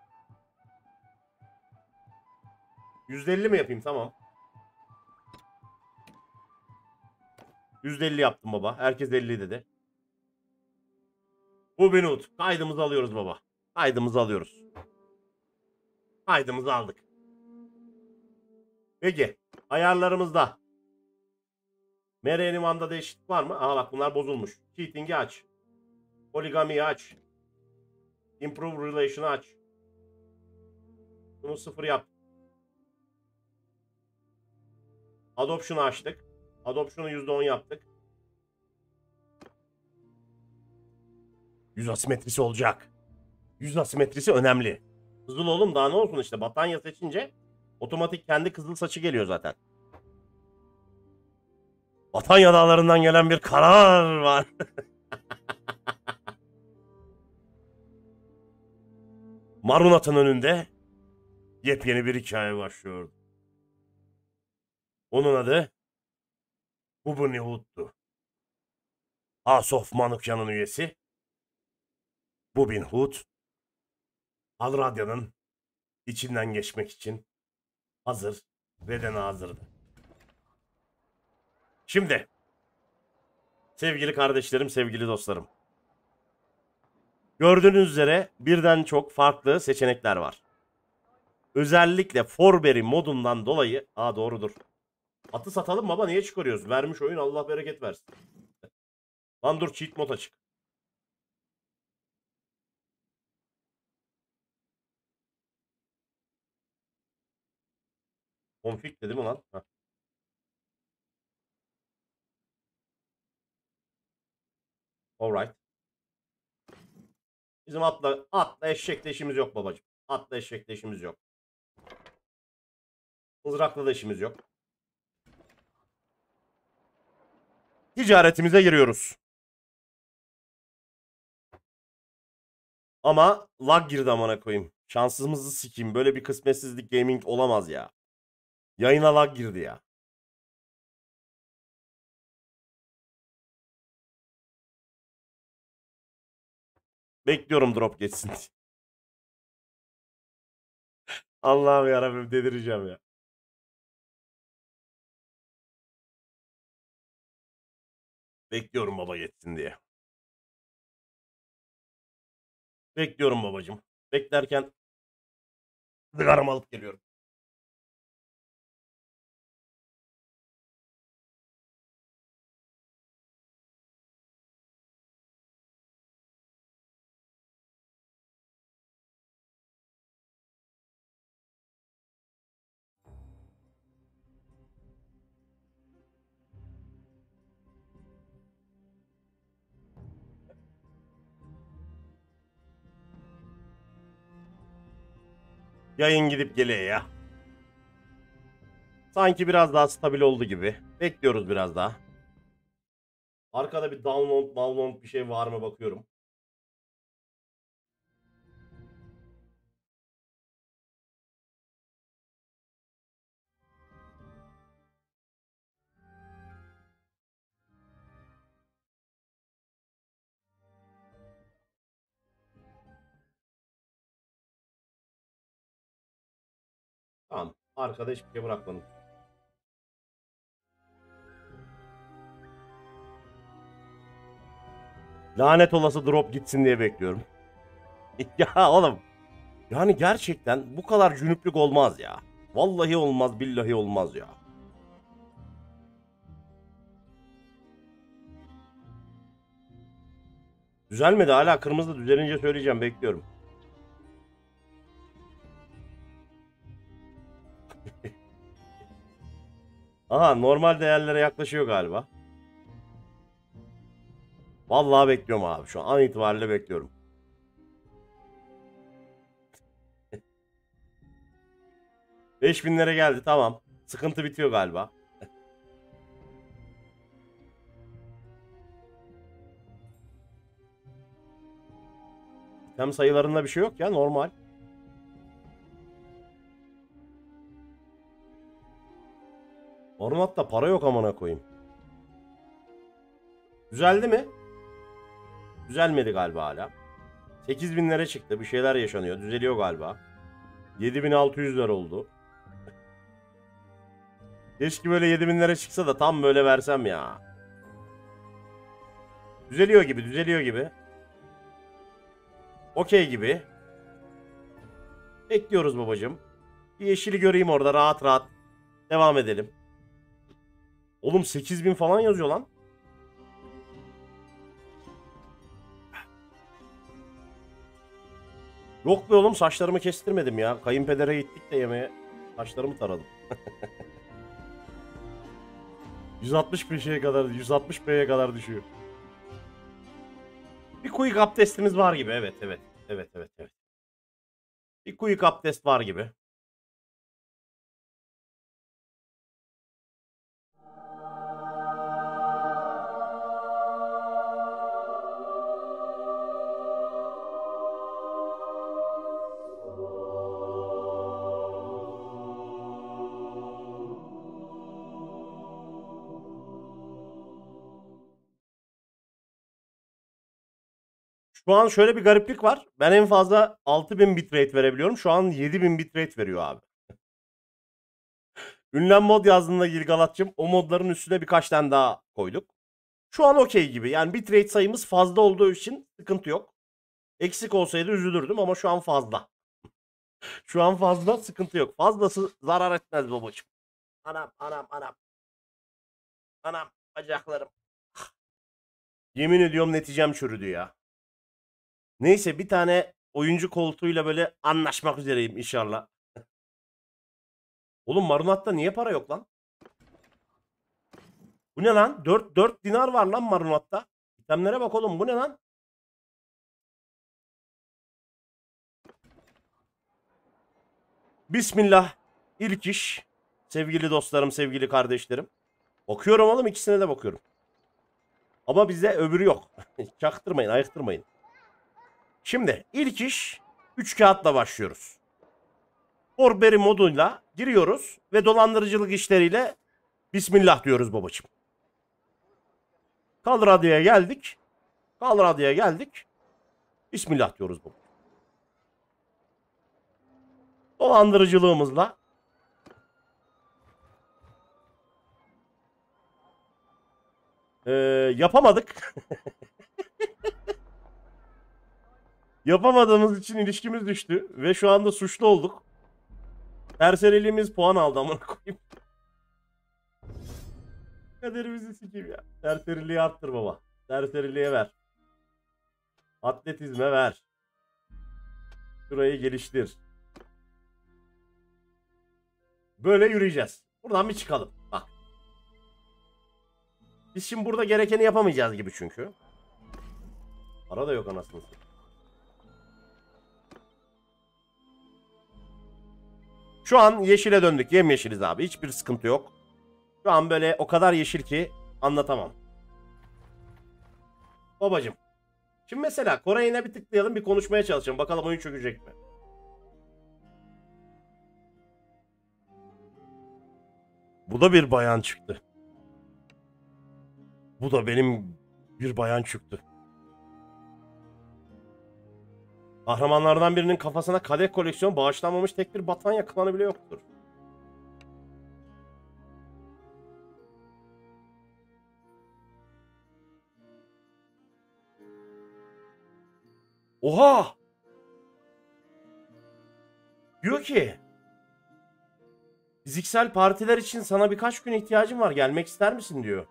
yüzde elli mi yapayım? Tamam. yüzde elli yaptım baba. Herkes elli dedi. Bu beni ut. Kaydımızı alıyoruz baba. Kaydımızı alıyoruz. Kaydımızı aldık. Peki. Ayarlarımızda. Merenimanda değişiklik var mı? Aha bak bunlar bozulmuş. Cheating'i aç. Poligami'yi aç. Improve Relation'ı aç. Bunu sıfır yap. Adoption'u açtık. Adoption'u yüzde on yaptık. Yüz asimetrisi olacak. Yüz asimetrisi önemli. Kızıl oğlum daha ne olsun işte. Batanya seçince otomatik kendi kızıl saçı geliyor zaten. Batanya dağlarından gelen bir karar var. Marunat'ın önünde yepyeni bir hikaye başlıyor. Onun adı Bubun-Hood'tu. House of Manukyan'ın üyesi. Bubin Hood, Alradya'nın içinden geçmek için hazır ve de hazırdı. Şimdi sevgili kardeşlerim, sevgili dostlarım. Gördüğünüz üzere birden çok farklı seçenekler var. Özellikle Forberry modundan dolayı... Aa doğrudur. Atı satalım baba, niye çıkarıyoruz? Vermiş oyun, Allah bereket versin. Lan dur, cheat mod açık. Config dedi mi lan? Heh. Alright. Bizim atla, atla eşekle işimiz yok babacığım. Atla eşekle işimiz yok. Mızrakla da işimiz yok. Ticaretimize giriyoruz. Ama lag girdi amına koyayım. Şansımızı sikeyim. Böyle bir kısmetsizlik gaming olamaz ya. Yayına lag girdi ya. Bekliyorum drop geçsin. Allah'ım yarabbim delireceğim ya. Bekliyorum baba geçsin diye. Bekliyorum babacım. Beklerken sigaramı alıp geliyorum. Yayın gidip geliyor ya. Sanki biraz daha stabil oldu gibi. Bekliyoruz biraz daha. Arkada bir download, download bir şey var mı bakıyorum. Tamam. Arkada hiçbir şey bırakmadım. Lanet olası drop gitsin diye bekliyorum. Ya oğlum. Yani gerçekten bu kadar cünüplük olmaz ya. Vallahi olmaz, billahi olmaz ya. Düzelmedi hala, kırmızı düzelince söyleyeceğim, bekliyorum. Aha, normal değerlere yaklaşıyor galiba. Vallahi bekliyorum abi, şu an itibariyle bekliyorum. beş binlere geldi, tamam. Sıkıntı bitiyor galiba. Hem sayılarında bir şey yok ya, normal. Ornatta para yok amına koyayım. Düzeldi mi? Düzelmedi galiba hala. sekiz binlere çıktı, bir şeyler yaşanıyor. Düzeliyor galiba. yedi bin altı yüzler oldu. Keşke böyle yedi binlere çıksa da tam böyle versem ya. Düzeliyor gibi, düzeliyor gibi. Okey gibi. Bekliyoruz babacım. Bir yeşili göreyim orada, rahat rahat. Devam edelim. Oğlum sekiz bin falan yazıyor lan. Yok be oğlum, saçlarımı kestirmedim ya. Kayınpedere gittik de yemeğe. Saçlarımı taradım. yüz altmış beşe kadar, yüz altmış B'ye kadar düşüyor. Bir quick abdestimiz var gibi. Evet, evet. Evet, evet, evet. Bir quick abdest var gibi. Şu an şöyle bir gariplik var. Ben en fazla altı bin bitrate verebiliyorum. Şu an yedi bin bitrate veriyor abi. Ünlem mod yazdığında Gilgalat'cığım, o modların üstüne birkaç tane daha koyduk. Şu an okey gibi. Yani bitrate sayımız fazla olduğu için sıkıntı yok. Eksik olsaydı üzülürdüm ama şu an fazla. Şu an fazla, sıkıntı yok. Fazlası zarar etmez babacığım. Anam, anam, anam. Anam, bacaklarım. Yemin ediyorum neticem çürüdü ya. Neyse, bir tane oyuncu koltuğuyla böyle anlaşmak üzereyim inşallah. Oğlum Marunat'ta niye para yok lan? Bu ne lan? dört, dört dinar var lan Marunat'ta. İtemlere bak oğlum, bu ne lan? Bismillah. İlk iş. Sevgili dostlarım, sevgili kardeşlerim. Bakıyorum oğlum, ikisine de bakıyorum. Ama bizde öbürü yok. Çaktırmayın, ayıktırmayın. Şimdi ilk iş üç kağıtla başlıyoruz. Forbery moduyla giriyoruz ve dolandırıcılık işleriyle Bismillah diyoruz babacığım. Kal radyoya geldik. Kal radyoya geldik. Bismillah diyoruz babacığım. Dolandırıcılığımızla ee, yapamadık. Yapamadığımız için ilişkimiz düştü ve şu anda suçlu olduk. Serseriliğimiz puan aldı, amına koyayım. Kaderimizi sikeyim ya. Serseriliği arttır baba. Serseriliğe ver. Atletizme ver. Şurayı geliştir. Böyle yürüyeceğiz. Buradan bir çıkalım. Bak. Biz şimdi burada gerekeni yapamayacağız gibi çünkü. Para da yok anasını satayım. Şu an yeşile döndük. Yemyeşiliz abi. Hiçbir sıkıntı yok. Şu an böyle o kadar yeşil ki anlatamam. Babacım. Şimdi mesela Koray'ına bir tıklayalım, bir konuşmaya çalışalım. Bakalım oyun çökecek mi? Bu da bir bayan çıktı. Bu da benim bir bayan çıktı. Kahramanlardan birinin kafasına kadeh koleksiyon bağışlanmamış tek bir batanya klanı bile yoktur. Oha! Diyor ki fiziksel partiler için sana birkaç gün ihtiyacım var. Gelmek ister misin diyor.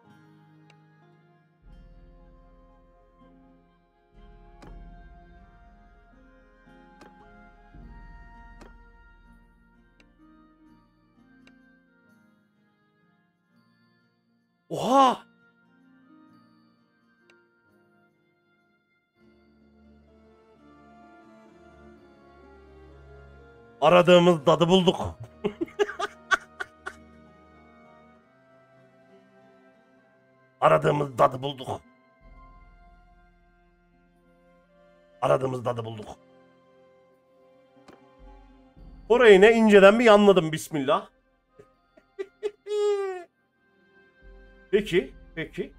Oha! Aradığımız dadı bulduk. Aradığımız dadı bulduk. Aradığımız dadı bulduk. Orayı ne inceden bir anladım, bismillah. Peki, peki.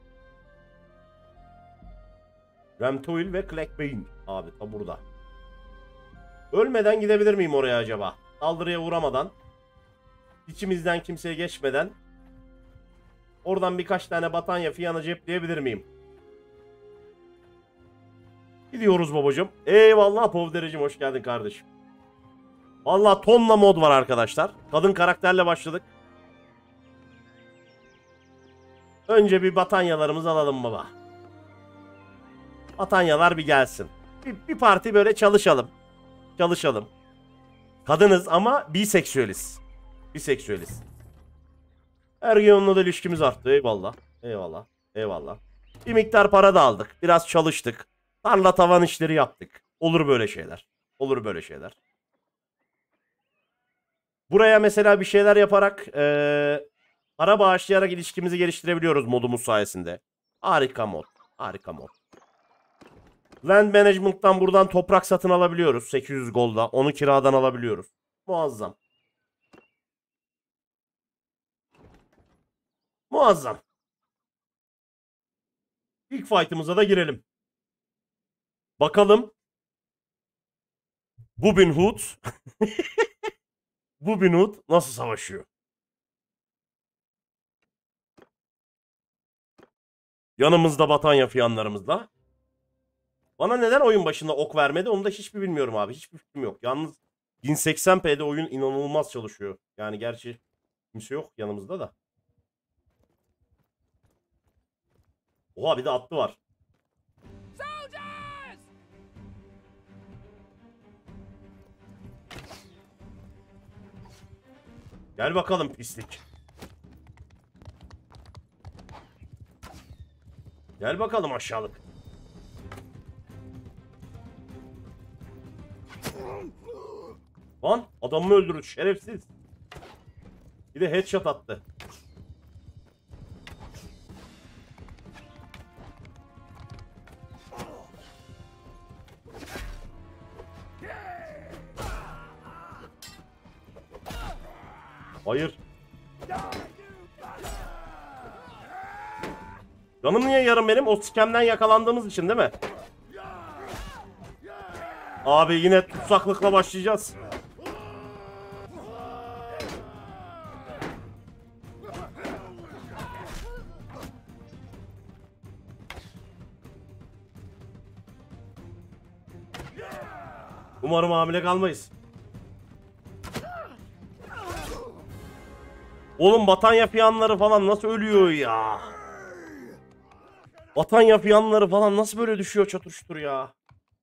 Remtoil ve Clackbane. Abi ta burada. Ölmeden gidebilir miyim oraya acaba? Saldırıya uğramadan. İçimizden kimseye geçmeden. Oradan birkaç tane batanya fiyanı cepleyebilir miyim? Gidiyoruz babacım. Eyvallah Povderecim, hoş geldin kardeşim. Vallahi tonla mod var arkadaşlar. Kadın karakterle başladık. Önce bir batanyalarımızı alalım baba. Batanyalar bir gelsin. Bir, bir parti böyle çalışalım. Çalışalım. Kadınız ama biseksüeliz. Biseksüeliz. Ergenon'la da ilişkimiz arttı. Eyvallah. Eyvallah. Eyvallah. Bir miktar para da aldık. Biraz çalıştık. Tarla tavan işleri yaptık. Olur böyle şeyler. Olur böyle şeyler. Buraya mesela bir şeyler yaparak ee, para bağışlayarak ilişkimizi geliştirebiliyoruz modumuz sayesinde. Harika mod. Harika mod. Land Management'tan buradan toprak satın alabiliyoruz. sekiz yüz golda. Onu kiradan alabiliyoruz. Muazzam. Muazzam. İlk fight'ımıza da girelim. Bakalım. Robin Hood. Robin Hood nasıl savaşıyor? Yanımızda Batanya fiyanlarımızla. Bana neden oyun başında ok vermedi onu da hiçbir bilmiyorum abi. Hiçbir fikrim yok. Yalnız bin seksen p'de oyun inanılmaz çalışıyor. Yani gerçi kimse yok yanımızda da. Oha, bir de atlı var. Gel bakalım pislik. Gel bakalım aşağılık. Lan adamımı öldürür şerefsiz. Bir de headshot attı. Hayır. Canım niye yarım benim? O skemden yakalandığımız için değil mi? Abi yine tutsaklıkla başlayacağız. Umarım hamile kalmayız. Oğlum Batanya piyanları falan nasıl ölüyor ya? Batanya piyanları falan nasıl böyle düşüyor çatır çutur ya?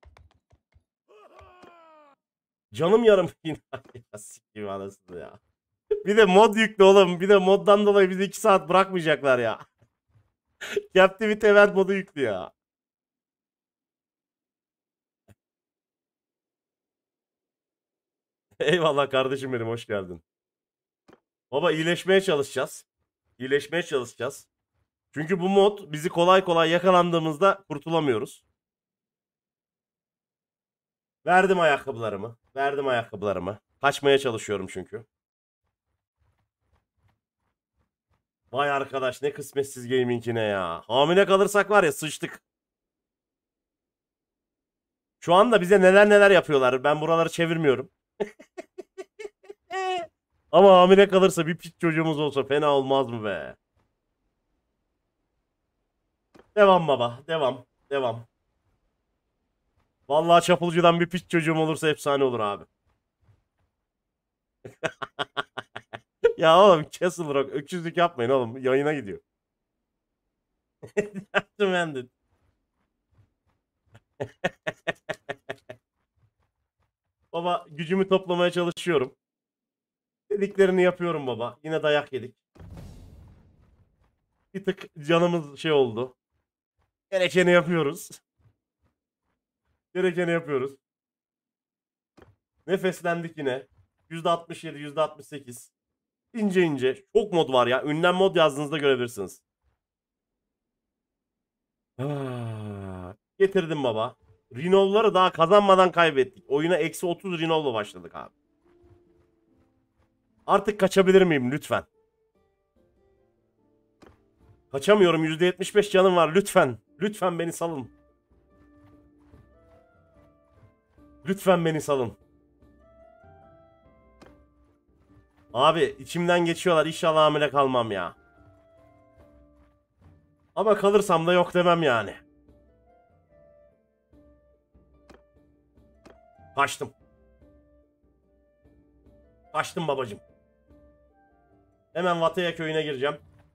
Canım yarım yine. Ya sikeyim anasını ya. Bir de mod yüklü oğlum. Bir de moddan dolayı bizi iki saat bırakmayacaklar ya. Captivity Event modu yüklü ya. Eyvallah kardeşim benim, hoş geldin. Baba iyileşmeye çalışacağız. İyileşmeye çalışacağız. Çünkü bu mod bizi kolay kolay yakalandığımızda kurtulamıyoruz. Verdim ayakkabılarımı. Verdim ayakkabılarımı. Kaçmaya çalışıyorum çünkü. Vay arkadaş ne kısmetsiz gaming'ine ya. Hamile kalırsak var ya sıçtık. Şu anda bize neler neler yapıyorlar. Ben buraları çevirmiyorum. Ama hamile kalırsa bir piç çocuğumuz olsa fena olmaz mı be? Devam baba. Devam. Devam. Vallahi çapulcudan bir piç çocuğum olursa efsane olur abi. Ya oğlum Castle Rock öküzlük yapmayın oğlum. Yayına gidiyor. Yaptım ben de. Baba gücümü toplamaya çalışıyorum. Dediklerini yapıyorum baba. Yine dayak yedik. Bir tık canımız şey oldu. Gerekeni yapıyoruz. Gerekeni yapıyoruz. Nefeslendik yine. yüzde altmış yedi, yüzde altmış sekiz. İnce ince. Çok mod var ya. Ünlem mod yazdığınızda görebilirsiniz. Ah, getirdim baba. Renov'ları daha kazanmadan kaybettik. Oyuna eksi otuz Renov'la başladık abi. Artık kaçabilir miyim lütfen? Kaçamıyorum. yüzde yetmiş beş canım var. Lütfen. Lütfen beni salın. Lütfen beni salın. Abi içimden geçiyorlar. İnşallah hamile kalmam ya. Ama kalırsam da yok demem yani. Kaçtım. Kaçtım babacım. Hemen Vataya köyüne gireceğim.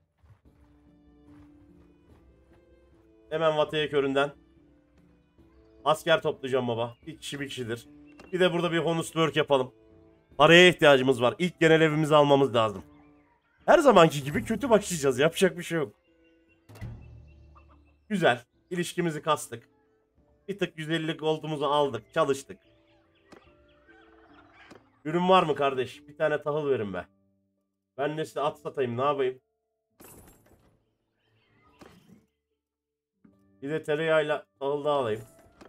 Hemen Vataya köyünden. Asker toplayacağım baba. Bir kişi bir kişidir. Bir de burada bir honest work yapalım. Paraya ihtiyacımız var. İlk genel evimizi almamız lazım. Her zamanki gibi kötü başlayacağız. Yapacak bir şey yok. Güzel. İlişkimizi kastık. Bir tık yüz ellilik gold'umuzu aldık. Çalıştık. Ürün var mı kardeş? Bir tane tahıl verin be. Ben de size at satayım. Ne yapayım? Bir de tereyağıyla tahıl da alayım.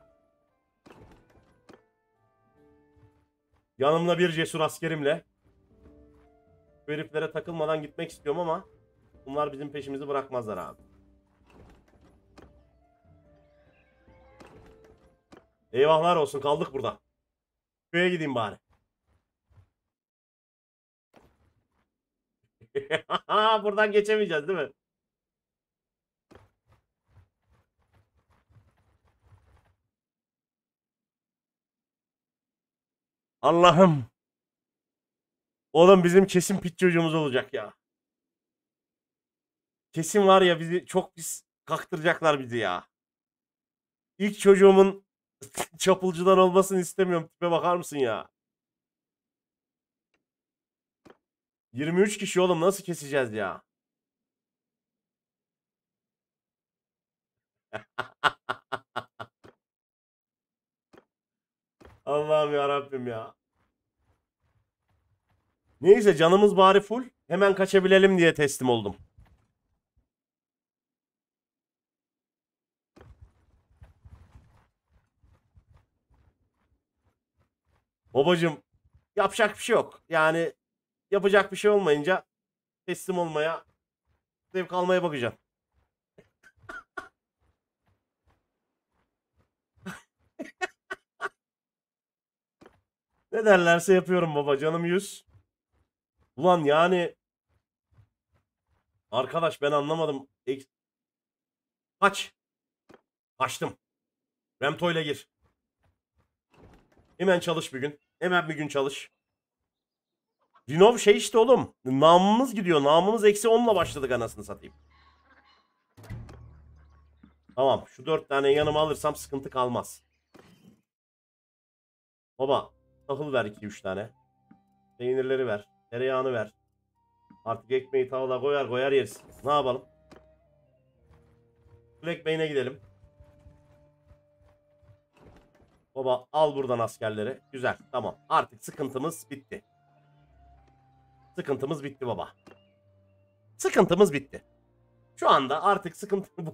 Yanımda bir cesur askerimle. Bu heriflere takılmadan gitmek istiyorum ama bunlar bizim peşimizi bırakmazlar abi. Eyvahlar olsun, kaldık burada. Köye gideyim bari. Buradan geçemeyeceğiz değil mi? Allah'ım. Oğlum bizim kesin pit çocuğumuz olacak ya. Kesin var ya, bizi çok pis kaktıracaklar bizi ya. İlk çocuğumun çapulcudan olmasını istemiyorum. Tipe bakar mısın ya? yirmi üç kişi oğlum, nasıl keseceğiz ya? Allah'ım ya Rabbim ya. Neyse canımız bari full. Hemen kaçabilelim diye teslim oldum. Babacım yapacak bir şey yok. Yani yapacak bir şey olmayınca teslim olmaya, zevk almaya bakacaksın. Ne derlerse yapıyorum baba, canım yüz. Ulan yani arkadaş ben anlamadım. Ek- Kaç. Kaçtım. Remto ile gir. Hemen çalış bir gün. Hemen bir gün çalış. Rinov şey işte oğlum. Namımız gidiyor. Namımız eksi onla başladık anasını satayım. Tamam. Şu dört tane yanıma alırsam sıkıntı kalmaz. Baba tahıl ver iki üç tane. Peynirleri ver. Tereyağını ver. Artık ekmeği tavada koyar koyar yeriz. Ne yapalım? Kul ekmeğine gidelim. Baba al buradan askerleri. Güzel, tamam. Artık sıkıntımız bitti. Sıkıntımız bitti baba. Sıkıntımız bitti. Şu anda artık sıkıntı bu.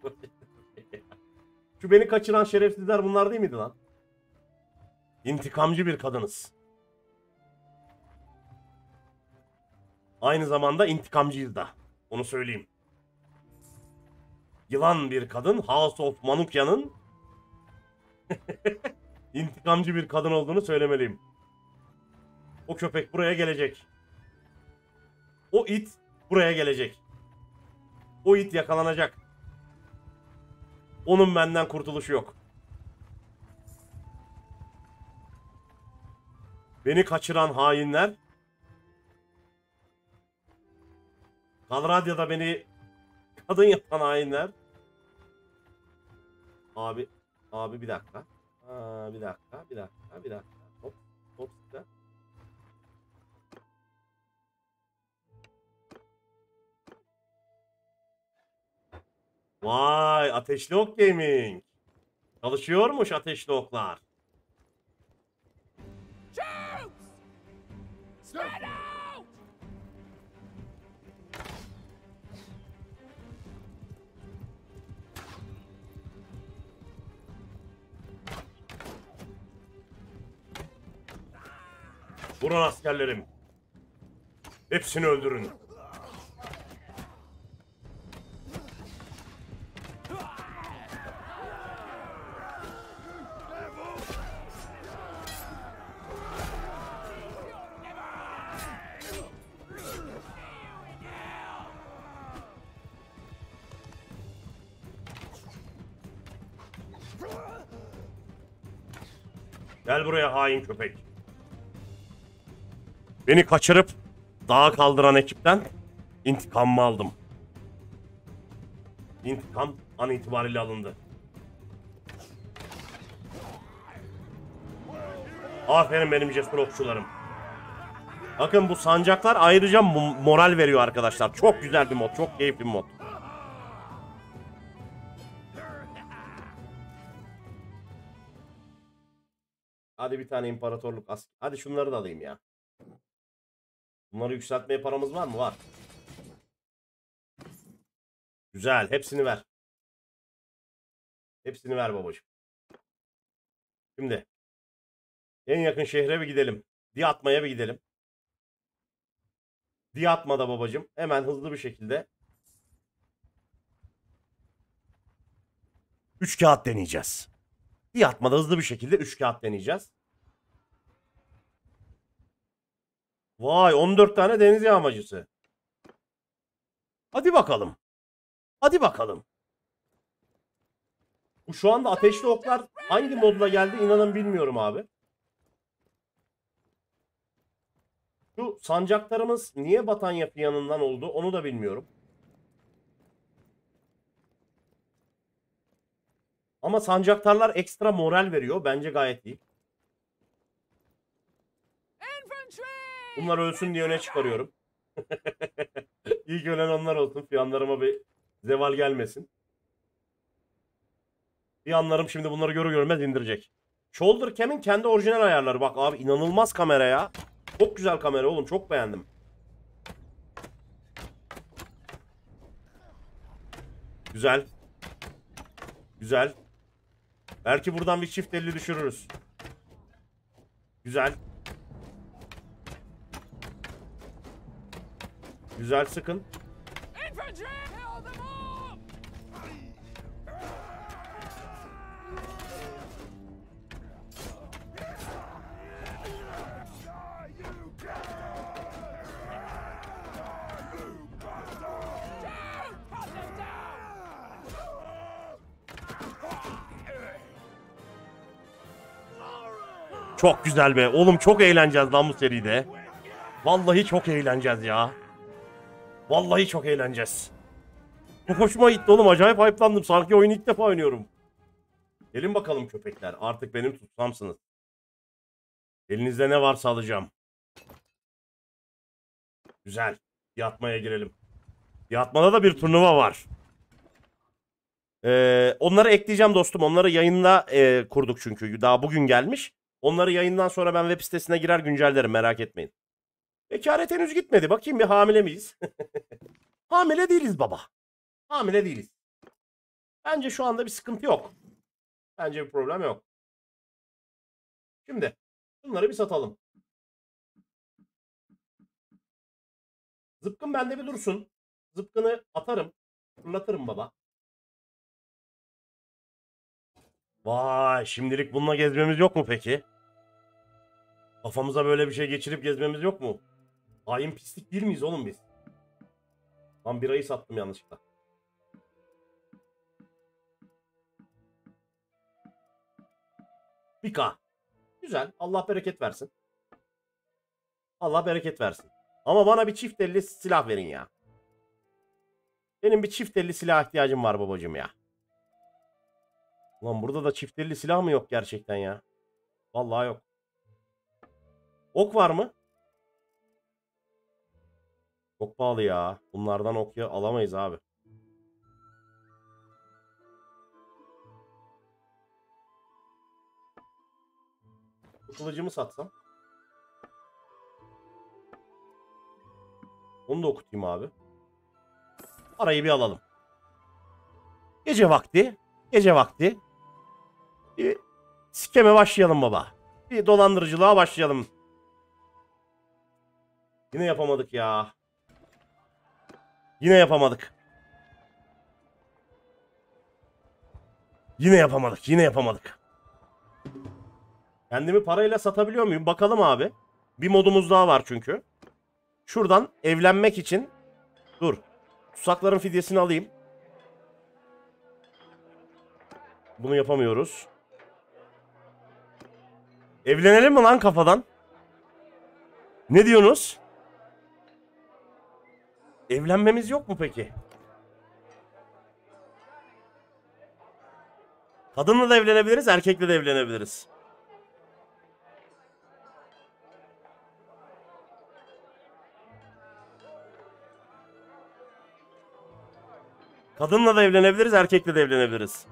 Şu beni kaçıran şerefsizler bunlar değil miydi lan? İntikamcı bir kadınız. Aynı zamanda intikamcıyız da. Onu söyleyeyim. Yılan bir kadın House of Manukya'nın intikamcı bir kadın olduğunu söylemeliyim. O köpek buraya gelecek. O it buraya gelecek. O it yakalanacak. Onun benden kurtuluşu yok. Beni kaçıran hainler, Kalradya'da beni kadın yapan hainler. Abi, abi bir dakika. Aa, bir dakika, bir dakika, bir dakika. Hop, hop. Da. Vay, Ateşli Ok Gaming. Çalışıyormuş Ateşli Oklar. Vurun askerlerim. Hepsini öldürün. Gel buraya hain köpek. Beni kaçırıp dağa kaldıran ekipten intikamımı aldım. İntikam an itibariyle alındı. Aferin benim cesur okçularım. Bakın bu sancaklar ayrıca moral veriyor arkadaşlar. Çok güzel bir mod, çok keyifli bir mod. Hadi bir tane imparatorluk as. Hadi şunları da alayım ya. Bunları yükseltmeye paramız var mı? Var. Güzel. Hepsini ver. Hepsini ver babacığım. Şimdi en yakın şehre bir gidelim. Diyatma'ya bir gidelim. Diyatma'da babacığım hemen hızlı bir şekilde üç kağıt deneyeceğiz. Diyatma'da hızlı bir şekilde üç kağıt deneyeceğiz. Vay, on dört tane deniz yağmacısı. Hadi bakalım. Hadi bakalım. Bu şu anda ateşli oklar hangi modla geldi inanın bilmiyorum abi. Şu sancaklarımız niye Batanya yanından oldu onu da bilmiyorum. Ama sancaktarlar ekstra moral veriyor. Bence gayet iyi. Bunlar ölsün diye öne çıkarıyorum. İlk ölen onlar olsun. Fiyanlarıma bir zeval gelmesin. Fiyanlarım şimdi bunları görür görmez indirecek. Shoulder cam'in kendi orijinal ayarları. Bak abi inanılmaz kamera ya. Çok güzel kamera oğlum. Çok beğendim. Güzel. Güzel. Belki buradan bir çift elli düşürürüz. Güzel. Güzel, sıkın. Çok güzel be. Oğlum çok eğleneceğiz lan bu seride. Vallahi çok eğleneceğiz ya. Vallahi çok eğleneceğiz. Çok hoşuma gitti oğlum. Acayip hype'landım. Sanki oyunu ilk defa oynuyorum. Gelin bakalım köpekler. Artık benim tutsamsınız. Elinizde ne varsa alacağım. Güzel. Yatmaya girelim. Yatmada da bir turnuva var. Ee, onları ekleyeceğim dostum. Onları yayında e, kurduk çünkü. Daha bugün gelmiş. Onları yayından sonra ben web sitesine girer güncellerim. Merak etmeyin. Bekaret henüz gitmedi. Bakayım bir hamile miyiz? Hamile değiliz baba. Hamile değiliz. Bence şu anda bir sıkıntı yok. Bence bir problem yok. Şimdi bunları bir satalım. Zıpkın bende bir dursun. Zıpkını atarım. Fırlatırım baba. Vay, şimdilik bununla gezmemiz yok mu peki? Kafamıza böyle bir şey geçirip gezmemiz yok mu? Hain pislik değil miyiz oğlum biz? Lan birayı sattım yanlışlıkla. bir K. Güzel. Allah bereket versin. Allah bereket versin. Ama bana bir çift elli silah verin ya. Benim bir çift elli silah ihtiyacım var babacığım ya. Ulan burada da çift elli silah mı yok gerçekten ya? Vallahi yok. Ok var mı? Çok pahalı ya. Bunlardan ok ya alamayız abi. Bu kılıcımı satsam. Onu da okutayım abi. Parayı bir alalım. Gece vakti. Gece vakti. Bir skeme başlayalım baba. Bir dolandırıcılığa başlayalım. Yine yapamadık ya. Yine yapamadık. Yine yapamadık. Yine yapamadık. Kendimi parayla satabiliyor muyum? Bakalım abi. Bir modumuz daha var çünkü. Şuradan evlenmek için. Dur. Tutsakların fidyesini alayım. Bunu yapamıyoruz. Evlenelim mi lan kafadan? Ne diyorsunuz? Evlenmemiz yok mu peki? Kadınla da evlenebiliriz, erkekle de evlenebiliriz. Kadınla da evlenebiliriz, erkekle de evlenebiliriz.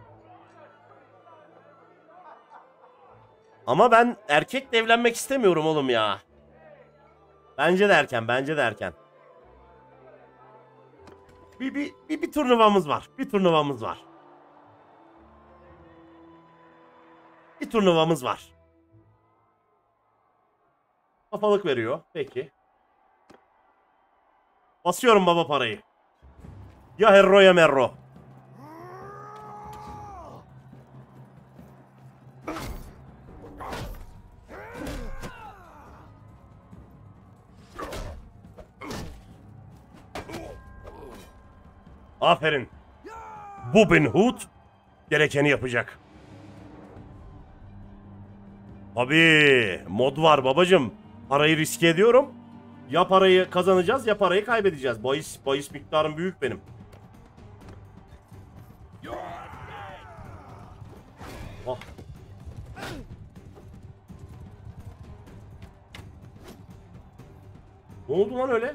Ama ben erkekle evlenmek istemiyorum oğlum ya. Bence de erken, bence de erken. Bir, bir, bir, bir turnuvamız var. Bir turnuvamız var. Bir turnuvamız var. Kafalık veriyor. Peki. Basıyorum baba parayı. Ya herro ya merro. Aferin. Bu Robin Hood gerekeni yapacak. Tabii mod var babacım. Parayı riske ediyorum. Ya parayı kazanacağız ya parayı kaybedeceğiz. Bahis, bahis miktarım büyük benim. Oh. Ne oldu lan öyle?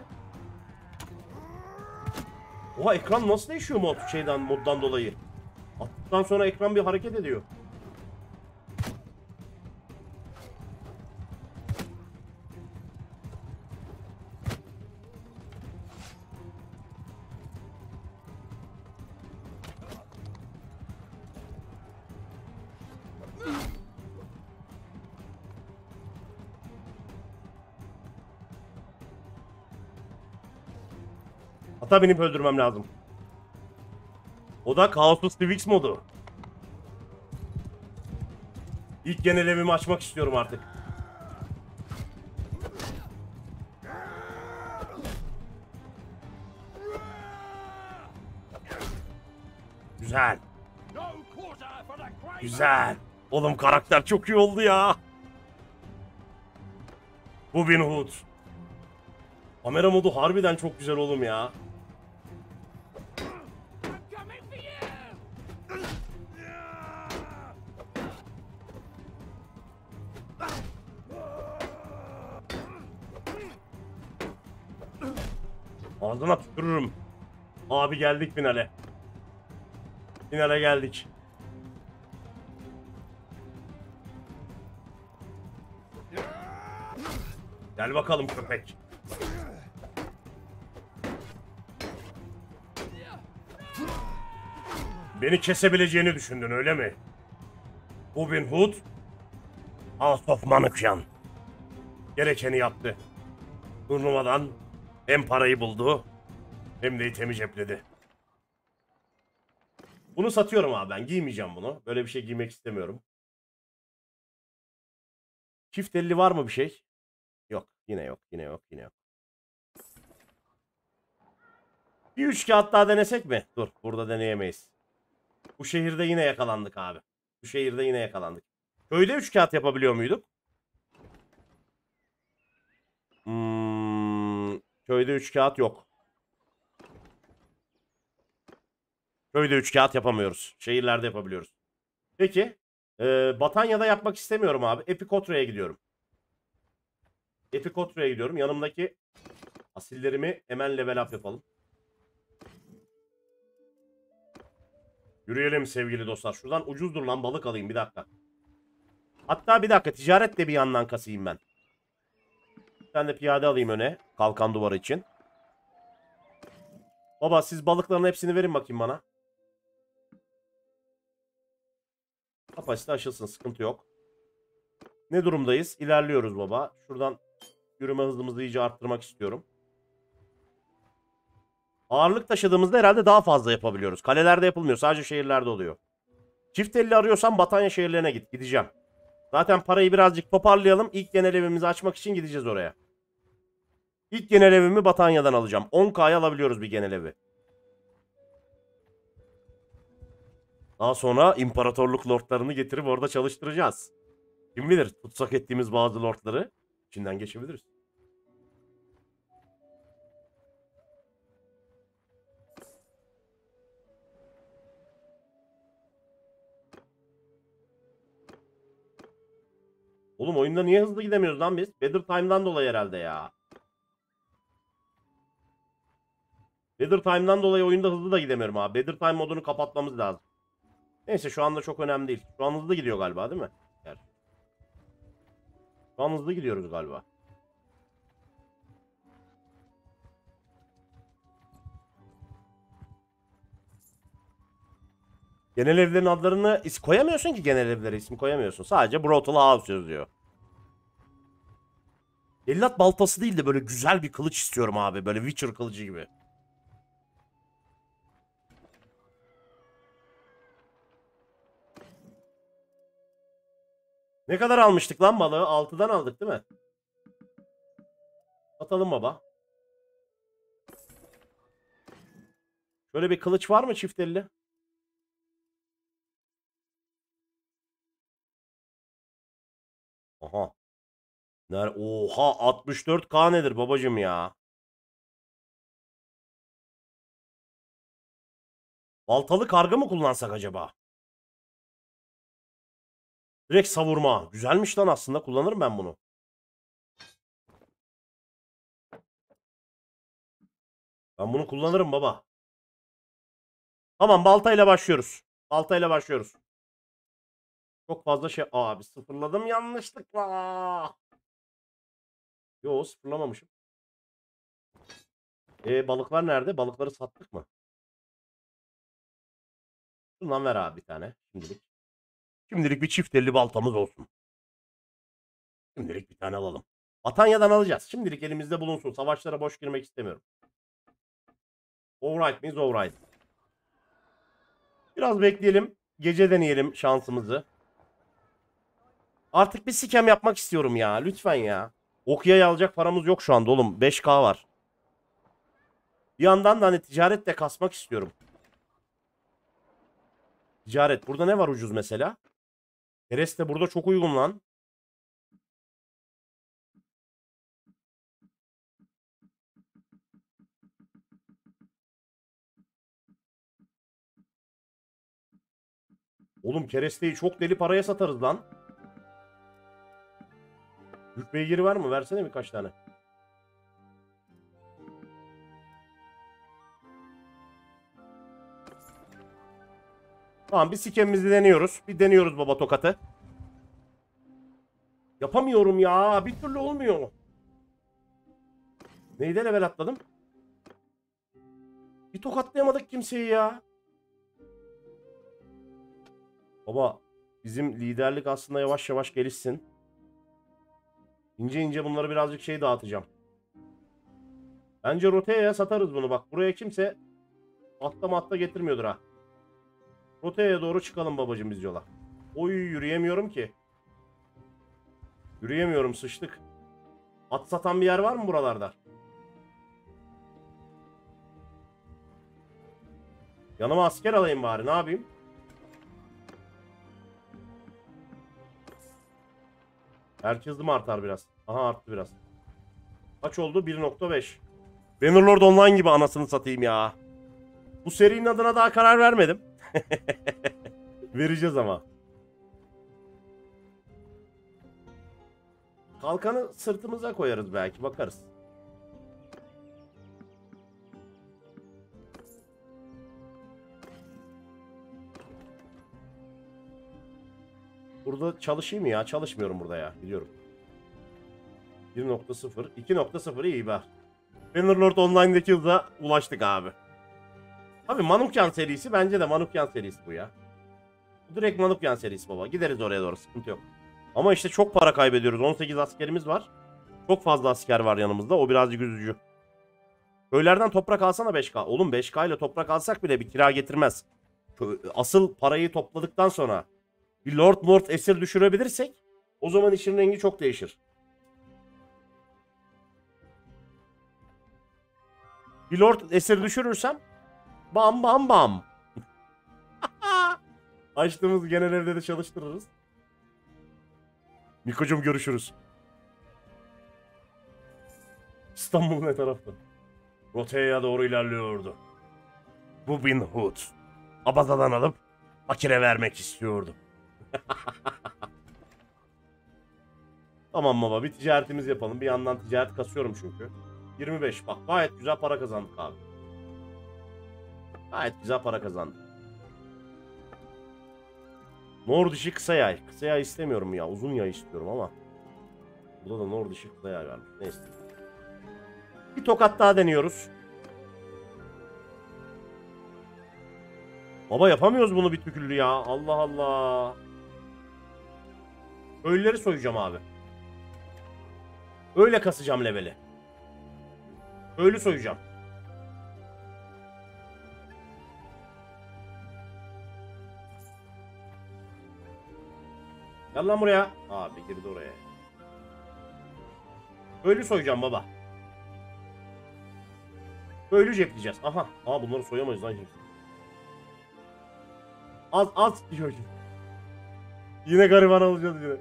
Oha, ekran nasıl değişiyor mod şeyden moddan dolayı? Attıktan sonra ekran bir hareket ediyor. Ata binip öldürmem lazım. O da Kaosus Twix modu. İlk genel evimi açmak istiyorum artık. Güzel. Güzel. Oğlum karakter çok iyi oldu ya. Robin Hood. Kamera modu harbiden çok güzel oğlum ya. Ağzına tükürürüm. Abi geldik finale. Finale geldik. Gel bakalım köpek. Beni kesebileceğini düşündün öyle mi? Robin Hood, House of Manukyan. Gerekeni yaptı. Turnuvadan hem parayı buldu hem de itemi cepledi. Bunu satıyorum abi ben. Giymeyeceğim bunu. Böyle bir şey giymek istemiyorum. Çift elli var mı bir şey? Yok. Yine yok. Yine yok. Yine yok. Bir üç kağıt daha denesek mi? Dur. Burada deneyemeyiz. Bu şehirde yine yakalandık abi. Bu şehirde yine yakalandık. Köyde üç kağıt yapabiliyor muyduk? Hmm, köyde üç kağıt yok. Köyde üç kağıt yapamıyoruz. Şehirlerde yapabiliyoruz. Peki. E, Batanya'da yapmak istemiyorum abi. Epikotra'ya gidiyorum. Epikotra'ya gidiyorum. Yanımdaki asillerimi hemen level up yapalım. Yürüyelim sevgili dostlar. Şuradan ucuzdur lan balık alayım bir dakika. Hatta bir dakika ticaret de bir yandan kasayım ben. Bir tane de piyade alayım öne. Kalkan duvarı için. Baba siz balıkların hepsini verin bakayım bana. Kapasite aşılsın sıkıntı yok. Ne durumdayız? İlerliyoruz baba. Şuradan yürüme hızımızı iyice arttırmak istiyorum. Ağırlık taşıdığımızda herhalde daha fazla yapabiliyoruz. Kalelerde yapılmıyor. Sadece şehirlerde oluyor. Çift elli arıyorsan Batanya şehirlerine git. Gideceğim. Zaten parayı birazcık toparlayalım. İlk genel evimizi açmak için gideceğiz oraya. İlk genel evimi Batanya'dan alacağım. on K'ya alabiliyoruz bir genel evi. Daha sonra imparatorluk lordlarını getirip orada çalıştıracağız. Kim bilir tutsak ettiğimiz bazı lordları içinden geçebiliriz. Oğlum oyunda niye hızlı gidemiyoruz lan biz? Better Time'dan dolayı herhalde ya. Better Time'dan dolayı oyunda hızlı da gidemiyorum abi. Better Time modunu kapatmamız lazım. Neyse şu anda çok önemli değil. Şu an hızlı gidiyor galiba değil mi? Yani. Şu an hızlı gidiyoruz galiba. Genel evlerin adlarını is koyamıyorsun ki genel evlere isim koyamıyorsun. Sadece Brutal House yazıyor. Cellat baltası değil de böyle güzel bir kılıç istiyorum abi. Böyle Witcher kılıcı gibi. Ne kadar almıştık lan balığı? altıdan aldık değil mi? Atalım baba. Şöyle bir kılıç var mı çift elli? Aha. Ner Oha altmış dört K nedir babacım ya? Baltalı karga mı kullansak acaba? Direkt savurma. Güzelmiş lan aslında. Kullanırım ben bunu. Ben bunu kullanırım baba. Tamam baltayla başlıyoruz. Baltayla başlıyoruz. Çok fazla şey... Abi sıfırladım yanlışlıkla. Yo sıfırlamamışım. E balıklar nerede? Balıkları sattık mı? Bundan ver abi bir tane. Şimdilik. Şimdilik bir çift elli baltamız olsun. Şimdilik bir tane alalım. Batanya'dan alacağız. Şimdilik elimizde bulunsun. Savaşlara boş girmek istemiyorum. Override miyiz? Override. Biraz bekleyelim. Gece deneyelim şansımızı. Artık bir sikem yapmak istiyorum ya. Lütfen ya. Okya'yı alacak paramız yok şu anda oğlum. beş K var. Bir yandan da hani ticaret de kasmak istiyorum. Ticaret. Burada ne var ucuz mesela? Keres de burada çok uygun lan. Oğlum keresteyi çok deli paraya satarız lan. Yük beygiri var mı? Versene birkaç tane. Tamam bir sikemimizi deniyoruz. Bir deniyoruz baba tokatı. Yapamıyorum ya. Bir türlü olmuyor. Neyde level atladım? Bir tokatlayamadık kimseyi ya. Baba bizim liderlik aslında yavaş yavaş gelişsin. İnce ince bunları birazcık şey dağıtacağım. Bence Rotea'ya satarız bunu bak. Buraya kimse atla matla getirmiyordur ha. Rotea'ya doğru çıkalım babacım biz yola. Oy yürüyemiyorum ki. Yürüyemiyorum sıçtık. At satan bir yer var mı buralarda? Yanıma asker alayım bari ne yapayım? Herkes hızlı mı artar biraz? Aha arttı biraz. Kaç oldu? bir nokta beş. Bannerlord Online gibi anasını satayım ya. Bu serinin adına daha karar vermedim. Vereceğiz ama. Kalkanı sırtımıza koyarız belki bakarız. Burada çalışayım ya. Çalışmıyorum burada ya. Biliyorum. bir nokta sıfır. iki nokta sıfır iyi be. Bannerlord Online'daki hıza ulaştık abi. Abi Manukyan serisi bence de Manukyan serisi bu ya. Bu direkt Manukyan serisi baba. Gideriz oraya doğru sıkıntı yok. Ama işte çok para kaybediyoruz. on sekiz askerimiz var. Çok fazla asker var yanımızda. O birazcık üzücü. Köylerden toprak alsana beş K. Oğlum beş K ile toprak alsak bile bir kira getirmez. Asıl parayı topladıktan sonra bir Lord Lord esir düşürebilirsek o zaman işin rengi çok değişir. Bir Lord esir düşürürsem bam bam bam. Açtığımız genel evde de çalıştırırız. Miko'cum görüşürüz. İstanbul ne tarafta? Rotea'ya doğru ilerliyordu. Bu Bin Hood. Abazadan alıp fakire vermek istiyordu. Tamam baba bir ticaretimizi yapalım. Bir yandan ticaret kasıyorum çünkü. yirmi beş bak gayet güzel para kazandık abi. Gayet güzel para kazandık. Nord işi kısa yay. Kısa yay istemiyorum ya. Uzun yay istiyorum ama. Burada da Nord işi kısa yay vermiş. Neyse. Bir tokat daha deniyoruz. Baba yapamıyoruz bunu bir tükürlü ya. Allah Allah. Köylüleri soyacağım abi. Öyle kasacağım leveli. Köylü soyacağım. Gel lan buraya. Abi girdi oraya. Köylü soyacağım baba. Köylü cepleyeceğiz. Aha. Aa bunları soyamayız lan şimdi. Az az diyor. Yine gariban olacağız yine.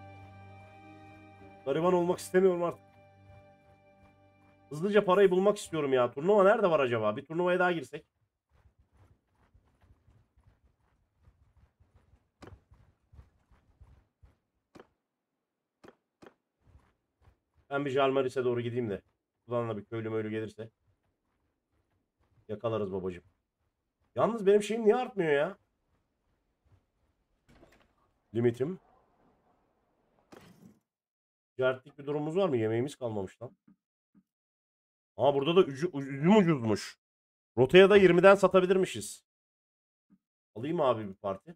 Gariban olmak istemiyorum artık. Hızlıca parayı bulmak istiyorum ya. Turnuva nerede var acaba? Bir turnuvaya daha girsek. Ben bir Jalmaris'e doğru gideyim de. Buradan da bir köylü möylü gelirse. Yakalarız babacım. Yalnız benim şeyim niye artmıyor ya? Limitim. Ticaretlik bir durumumuz var mı? Yemeğimiz kalmamış lan. Aa burada da ücü, üzüm ucuzmuş. Rotaya da yirmiden satabilirmişiz. Alayım abi bir parti.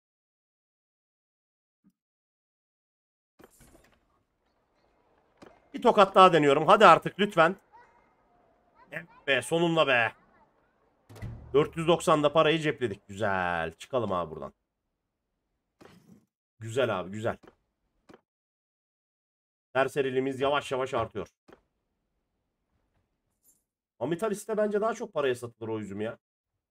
Bir Bir tokat daha deniyorum. Hadi artık lütfen. Evet be, sonunda be. dört yüz doksanda parayı cepledik. Güzel. Çıkalım abi buradan. Güzel abi, güzel. Serseriliğimiz yavaş yavaş artıyor. Amitalis'te bence daha çok paraya satılır o üzüm ya.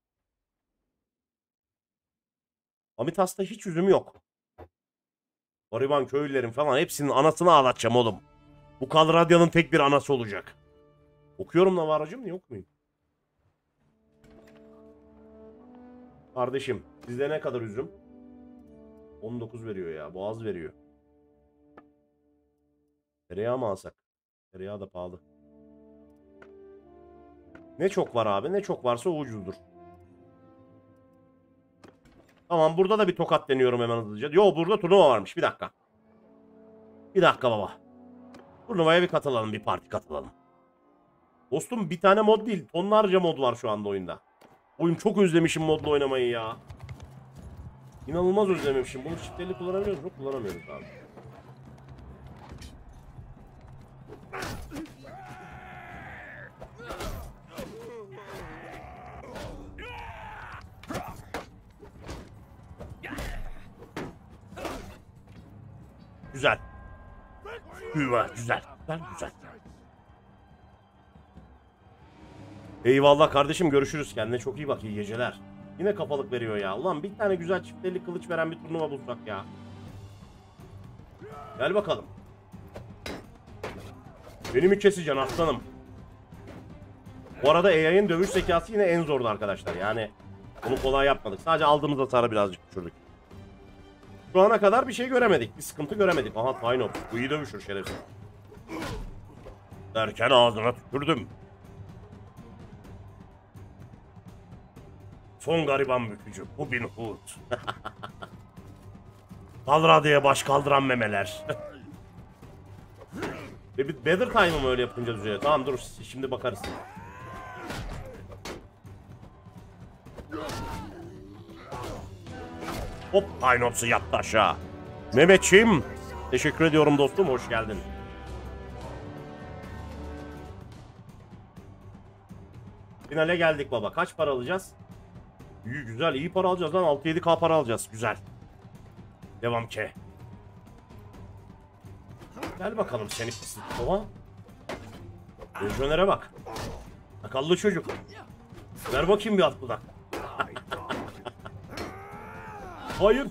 Amitas'ta hiç üzüm yok. Gariban köylülerin falan hepsinin anasını ağlatacağım oğlum. Bu Kalradya'nın tek bir anası olacak. Okuyorum da var hacım, niye okuyayım? Kardeşim sizde ne kadar üzüm? on dokuz veriyor ya. Boğaz veriyor. Tereyağı mı alsak? Tereyağı da pahalı. Ne çok var abi. Ne çok varsa o ucuzdur. Tamam, burada da bir tokat deniyorum hemen hızlıca. Yo, burada turnuva varmış. Bir dakika. Bir dakika baba. Turnuvaya bir katılalım. Bir parti katılalım. Dostum bir tane mod değil. Tonlarca mod var şu anda oyunda. Oyun çok özlemişim modla oynamayı ya. İnanılmaz özlemişim. Bunu çiftleri kullanabiliyoruz mu? Kullanamıyoruz abi. Güzel. Güzel, güzel. Güzel, güzel. Eyvallah kardeşim, görüşürüz. Kendine çok iyi bak, iyi geceler. Yine kafalık veriyor ya. Ulan bir tane güzel çifteli kılıç veren bir turnuva bulsak ya. Gel bakalım. Beni mi keseceksin aslanım? Bu arada A I'nin dövüş zekası yine en zordu arkadaşlar. Yani onu kolay yapmadık. Sadece aldığımız hasarı birazcık düşürdük. Şu ana kadar bir şey göremedik. Bir sıkıntı göremedik. Aha Tayno. Bu iyi dövüşür şerefsiz. Derken ağzına tükürdüm. Son gariban bükücü. Bu Bin Hood. Kalradya'ya baş kaldıran memeler. Better Time'ı mı öyle yapınca düzeliyor? Tamam dur, şimdi bakarız. Hop, Aynops'u yattı aşağı. Mehmetçiğim, teşekkür ediyorum dostum, hoş geldin. Finale geldik baba. Kaç para alacağız? İyi, güzel, iyi para alacağız lan. altı yedi K para alacağız. Güzel. Devam ki. Gel bakalım seni pislik baba. Lejyonere bak. Sakallı çocuk. Ver bakayım bir at budak. Hayır.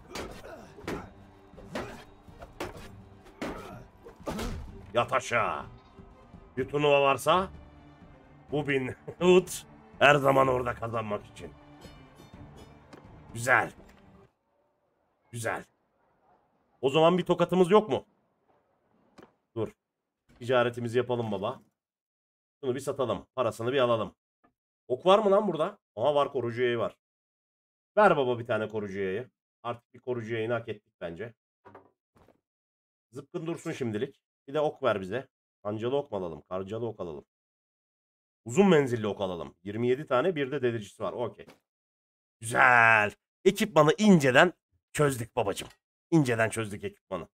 Yat aşağı. Bir turnuva varsa bu Bin Hood her zaman orada kazanmak için. Güzel. Güzel. O zaman bir tokatımız yok mu? Dur. Ticaretimizi yapalım baba. Şunu bir satalım. Parasını bir alalım. Ok var mı lan burada? Aha var, korucu yayı var. Ver baba bir tane korucu yayı. Artık bir korucu yayını hak ettik bence. Zıpkın dursun şimdilik. Bir de ok ver bize. Kancalı ok mu alalım? Karcalı ok alalım. Uzun menzilli ok alalım. yirmi yedi tane, bir de delicisi var. Okey. Güzel. Ekipmanı inceden çözdük babacım. İnceden çözdük ekipmanı.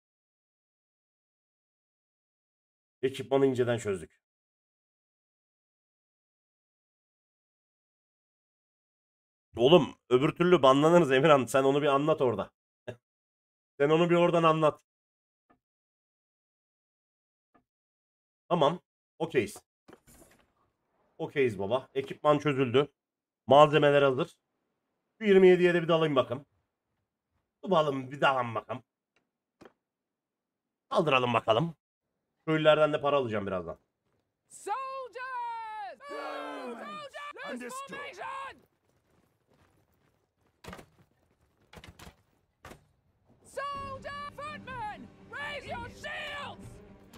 Ekipmanı inceden çözdük. Oğlum öbür türlü banlanırız Emirhan. Sen onu bir anlat orada. Sen onu bir oradan anlat. Tamam. Okeyiz. Okeyiz baba. Ekipman çözüldü. Malzemeler hazır. Şu yirmi yediye de bir dalayım bakalım. Tutalım bir dalalım bakalım. Kaldıralım bakalım. Köylülerden de para alacağım birazdan. Soldiers! Soldiers! Formation! Soldier! Footmen! Raise your shields!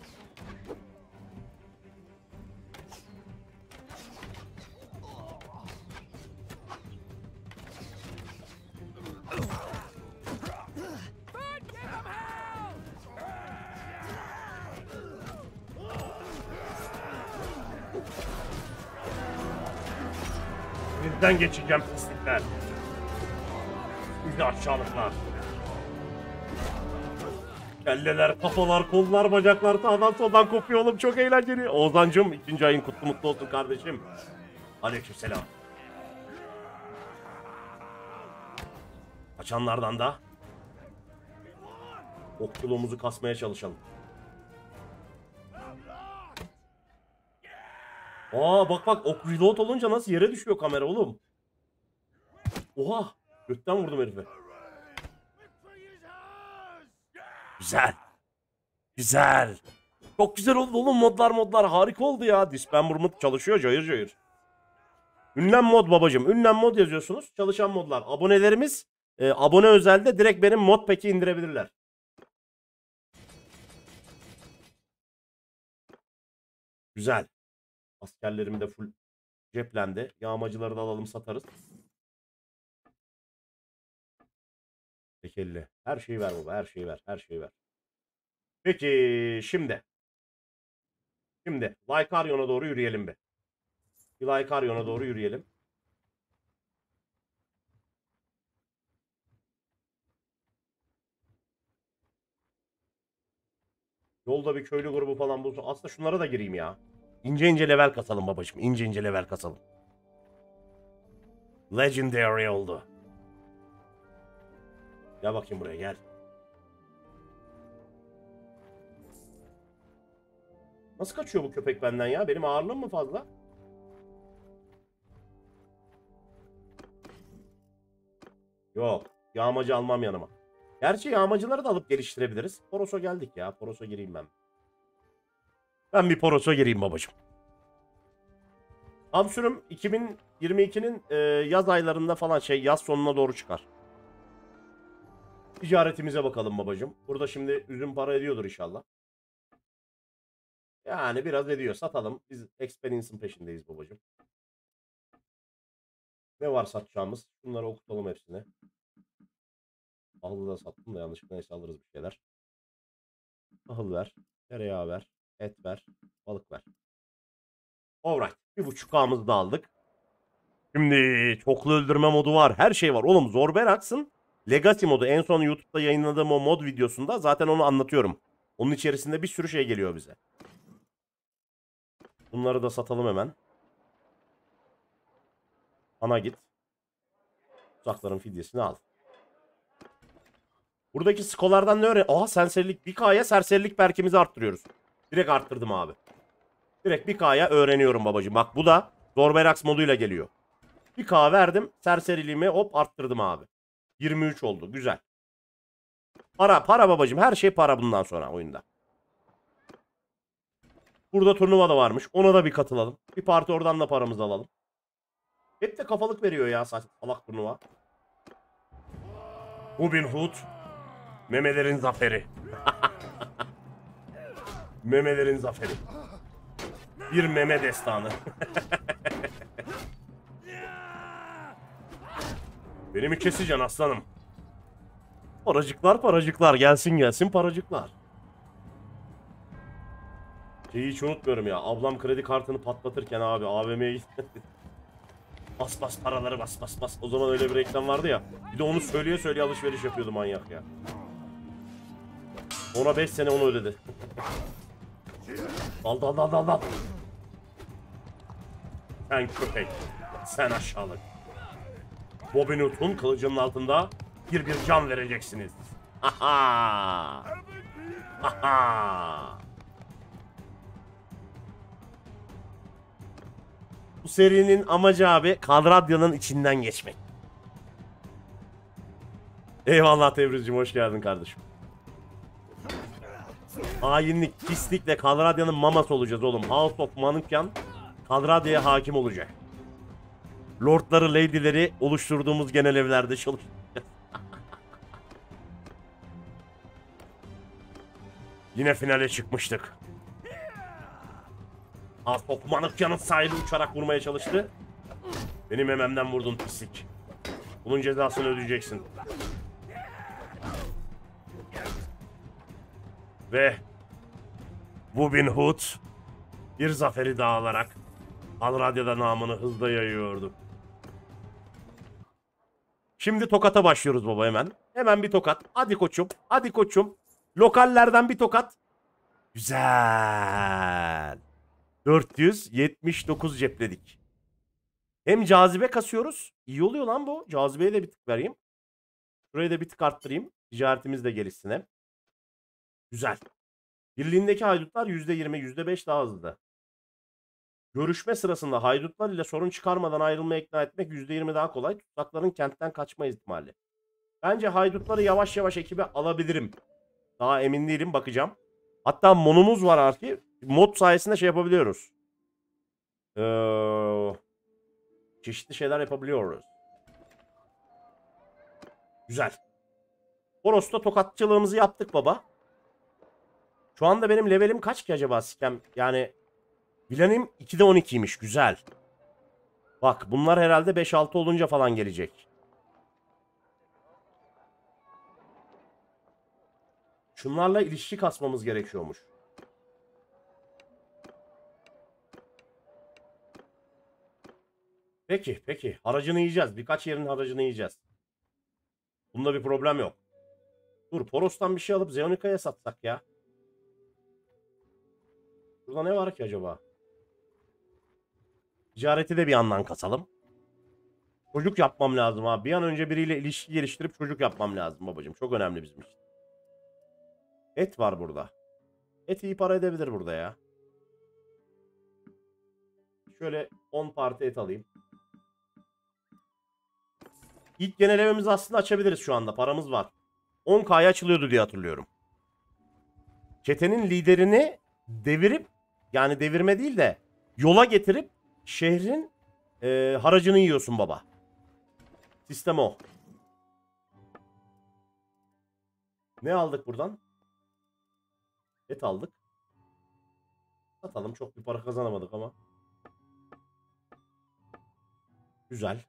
Foot, give them hell! Sizden geçeceğim pislikler. Siz de aşağılıklar. Kelleler, kafalar, kollar, bacaklar sağdan soldan kopuyor oğlum. Çok eğlenceli. Oğuzhan'cığım ikinci ayın kutlu mutlu olsun kardeşim. Aleykümselam. Kaçanlardan da okçuluğumuzu kasmaya çalışalım. Aa bak bak, ok reload olunca nasıl yere düşüyor kamera oğlum. Oha, gökten vurdum herife. Güzel. Güzel. Çok güzel oldu oğlum, modlar modlar harika oldu ya. Dismemberment çalışıyor cayır cayır. Ünlem mod babacım. Ünlem mod yazıyorsunuz. Çalışan modlar. Abonelerimiz e, abone özelde direkt benim mod pack'i indirebilirler. Güzel. Askerlerim de full ceplendi. Yağmacıları da alalım, satarız. Tekelli. Her şeyi ver baba. Her şeyi ver. Her şeyi ver. Peki şimdi. Şimdi Lycarion'a doğru yürüyelim be. Bir Lycarion'a doğru yürüyelim. Yolda bir köylü grubu falan bulsun. Aslında şunlara da gireyim ya. İnce ince level kasalım babacığım. İnce ince level kasalım. Legendary oldu. Gel bakayım buraya, gel. Nasıl kaçıyor bu köpek benden ya? Benim ağırlığım mı fazla? Yok. Yağmacı almam yanıma. Gerçi yağmacıları da alıp geliştirebiliriz. Poros'a geldik ya. Poros'a gireyim ben. Ben bir Poros'a gireyim babacığım. Hamsürüm iki bin yirmi ikinin e, yaz aylarında falan, şey yaz sonuna doğru çıkar. Ticaretimize bakalım babacığım. Burada şimdi üzüm para ediyordur inşallah. Yani biraz ediyor. Satalım. Biz experience'ın peşindeyiz babacığım. Ne var satacağımız? Bunları okutalım hepsini. Ahıllı da sattım da yanlışlıkla, neyse alırız bir şeyler. Ahıl ver. Tereyağı ver. Et ver. Balık ver. Alright. Bir buçuk K'mızı da aldık. Şimdi çoklu öldürme modu var. Her şey var. Oğlum Zorberax'ın Legacy modu. En son YouTube'da yayınladığım o mod videosunda zaten onu anlatıyorum. Onun içerisinde bir sürü şey geliyor bize. Bunları da satalım hemen. Ana git. Uzakların fidyesini al. Buradaki skolardan ne öğren? Aha, serserilik. bir K'ya serserilik perkimizi arttırıyoruz. Direkt arttırdım abi. Direkt bir K'ya öğreniyorum babacığım. Bak bu da Zorberax moduyla geliyor. bir K verdim. Serseriliğimi hop arttırdım abi. yirmi üç oldu. Güzel. Para para babacığım. Her şey para bundan sonra oyunda. Burada turnuva da varmış. Ona da bir katılalım. Bir parti oradan da paramızı alalım. Hep de kafalık veriyor ya salak turnuva. Robin Hood. Memelerin zaferi. Memelerin zaferi. Bir meme destanı. Beni mi keseceksin aslanım? Paracıklar paracıklar. Gelsin gelsin paracıklar. Şeyi hiç unutmuyorum ya. Ablam kredi kartını patlatırken abi A V M'ye gitti. Bas bas paraları bas bas bas. O zaman öyle bir reklam vardı ya. Bir de onu söyleye söyleye alışveriş yapıyordu manyak ya. Ona beş sene onu ödedi. Dal dal dal dal dal. Sen köpek. Sen aşağılık. Robin Hood'un kılıcının altında bir bir can vereceksiniz. Aha. Aha. Bu serinin amacı abi Kadradyan'ın içinden geçmek. Eyvallah Tebrizciğim, hoş geldin kardeşim. Hainlik, pislikle Kadradyan'ın maması olacağız oğlum. House of Manukyan Kadradya'ya hakim olacak. Lordları, lady'leri oluşturduğumuz genel evlerde çalışacağız. Yine finale çıkmıştık. House of Manukyan'ın sahibi uçarak vurmaya çalıştı. Benim mememden vurdun pislik. Bunun cezasını ödeyeceksin. Ve Robin Hood bir zaferi daha alarak Kadradya'da namını hızla yayıyordu. Şimdi tokata başlıyoruz baba hemen. Hemen bir tokat. Hadi koçum. Hadi koçum. Lokallerden bir tokat. Güzel. dört yüz yetmiş dokuz cepledik. Hem cazibe kasıyoruz. İyi oluyor lan bu. Cazibeye de bir tık vereyim. Burayı da bir tık arttırayım. Ticaretimiz de gelişsin hem. Güzel. Birliğindeki haydutlar yüzde yirmi, yüzde beş daha hızlı. Görüşme sırasında haydutlar ile sorun çıkarmadan ayrılmaya ikna etmek yüzde yirmi daha kolay. Tutsakların kentten kaçma ihtimali. Bence haydutları yavaş yavaş ekibe alabilirim. Daha emin değilim, bakacağım. Hatta monumuz var artık. Mod sayesinde şey yapabiliyoruz. Ee, çeşitli şeyler yapabiliyoruz. Güzel. Horos'ta tokatçılığımızı yaptık baba. Şu anda benim levelim kaç ki acaba sikem? Yani Vilanim ikide on ikiymiş. Güzel. Bak bunlar herhalde beş altı olunca falan gelecek. Şunlarla ilişki kasmamız gerekiyormuş. Peki, peki. Haracını yiyeceğiz. Birkaç yerin haracını yiyeceğiz. Bunda bir problem yok. Dur, Poros'tan bir şey alıp Zeonika'ya satsak ya. Burada ne var ki acaba? Ticareti de bir yandan kasalım. Çocuk yapmam lazım abi. Bir an önce biriyle ilişki geliştirip çocuk yapmam lazım babacığım. Çok önemli bizim için. Et var burada. Et iyi para edebilir burada ya. Şöyle on parti et alayım. İlk genellememizi aslında açabiliriz şu anda. Paramız var. on K'ya açılıyordu diye hatırlıyorum. Çetenin liderini devirip, yani devirme değil de yola getirip şehrin e, haracını yiyorsun baba. Sistem o. Ne aldık buradan? Et aldık. Satalım. Çok bir para kazanamadık ama. Güzel.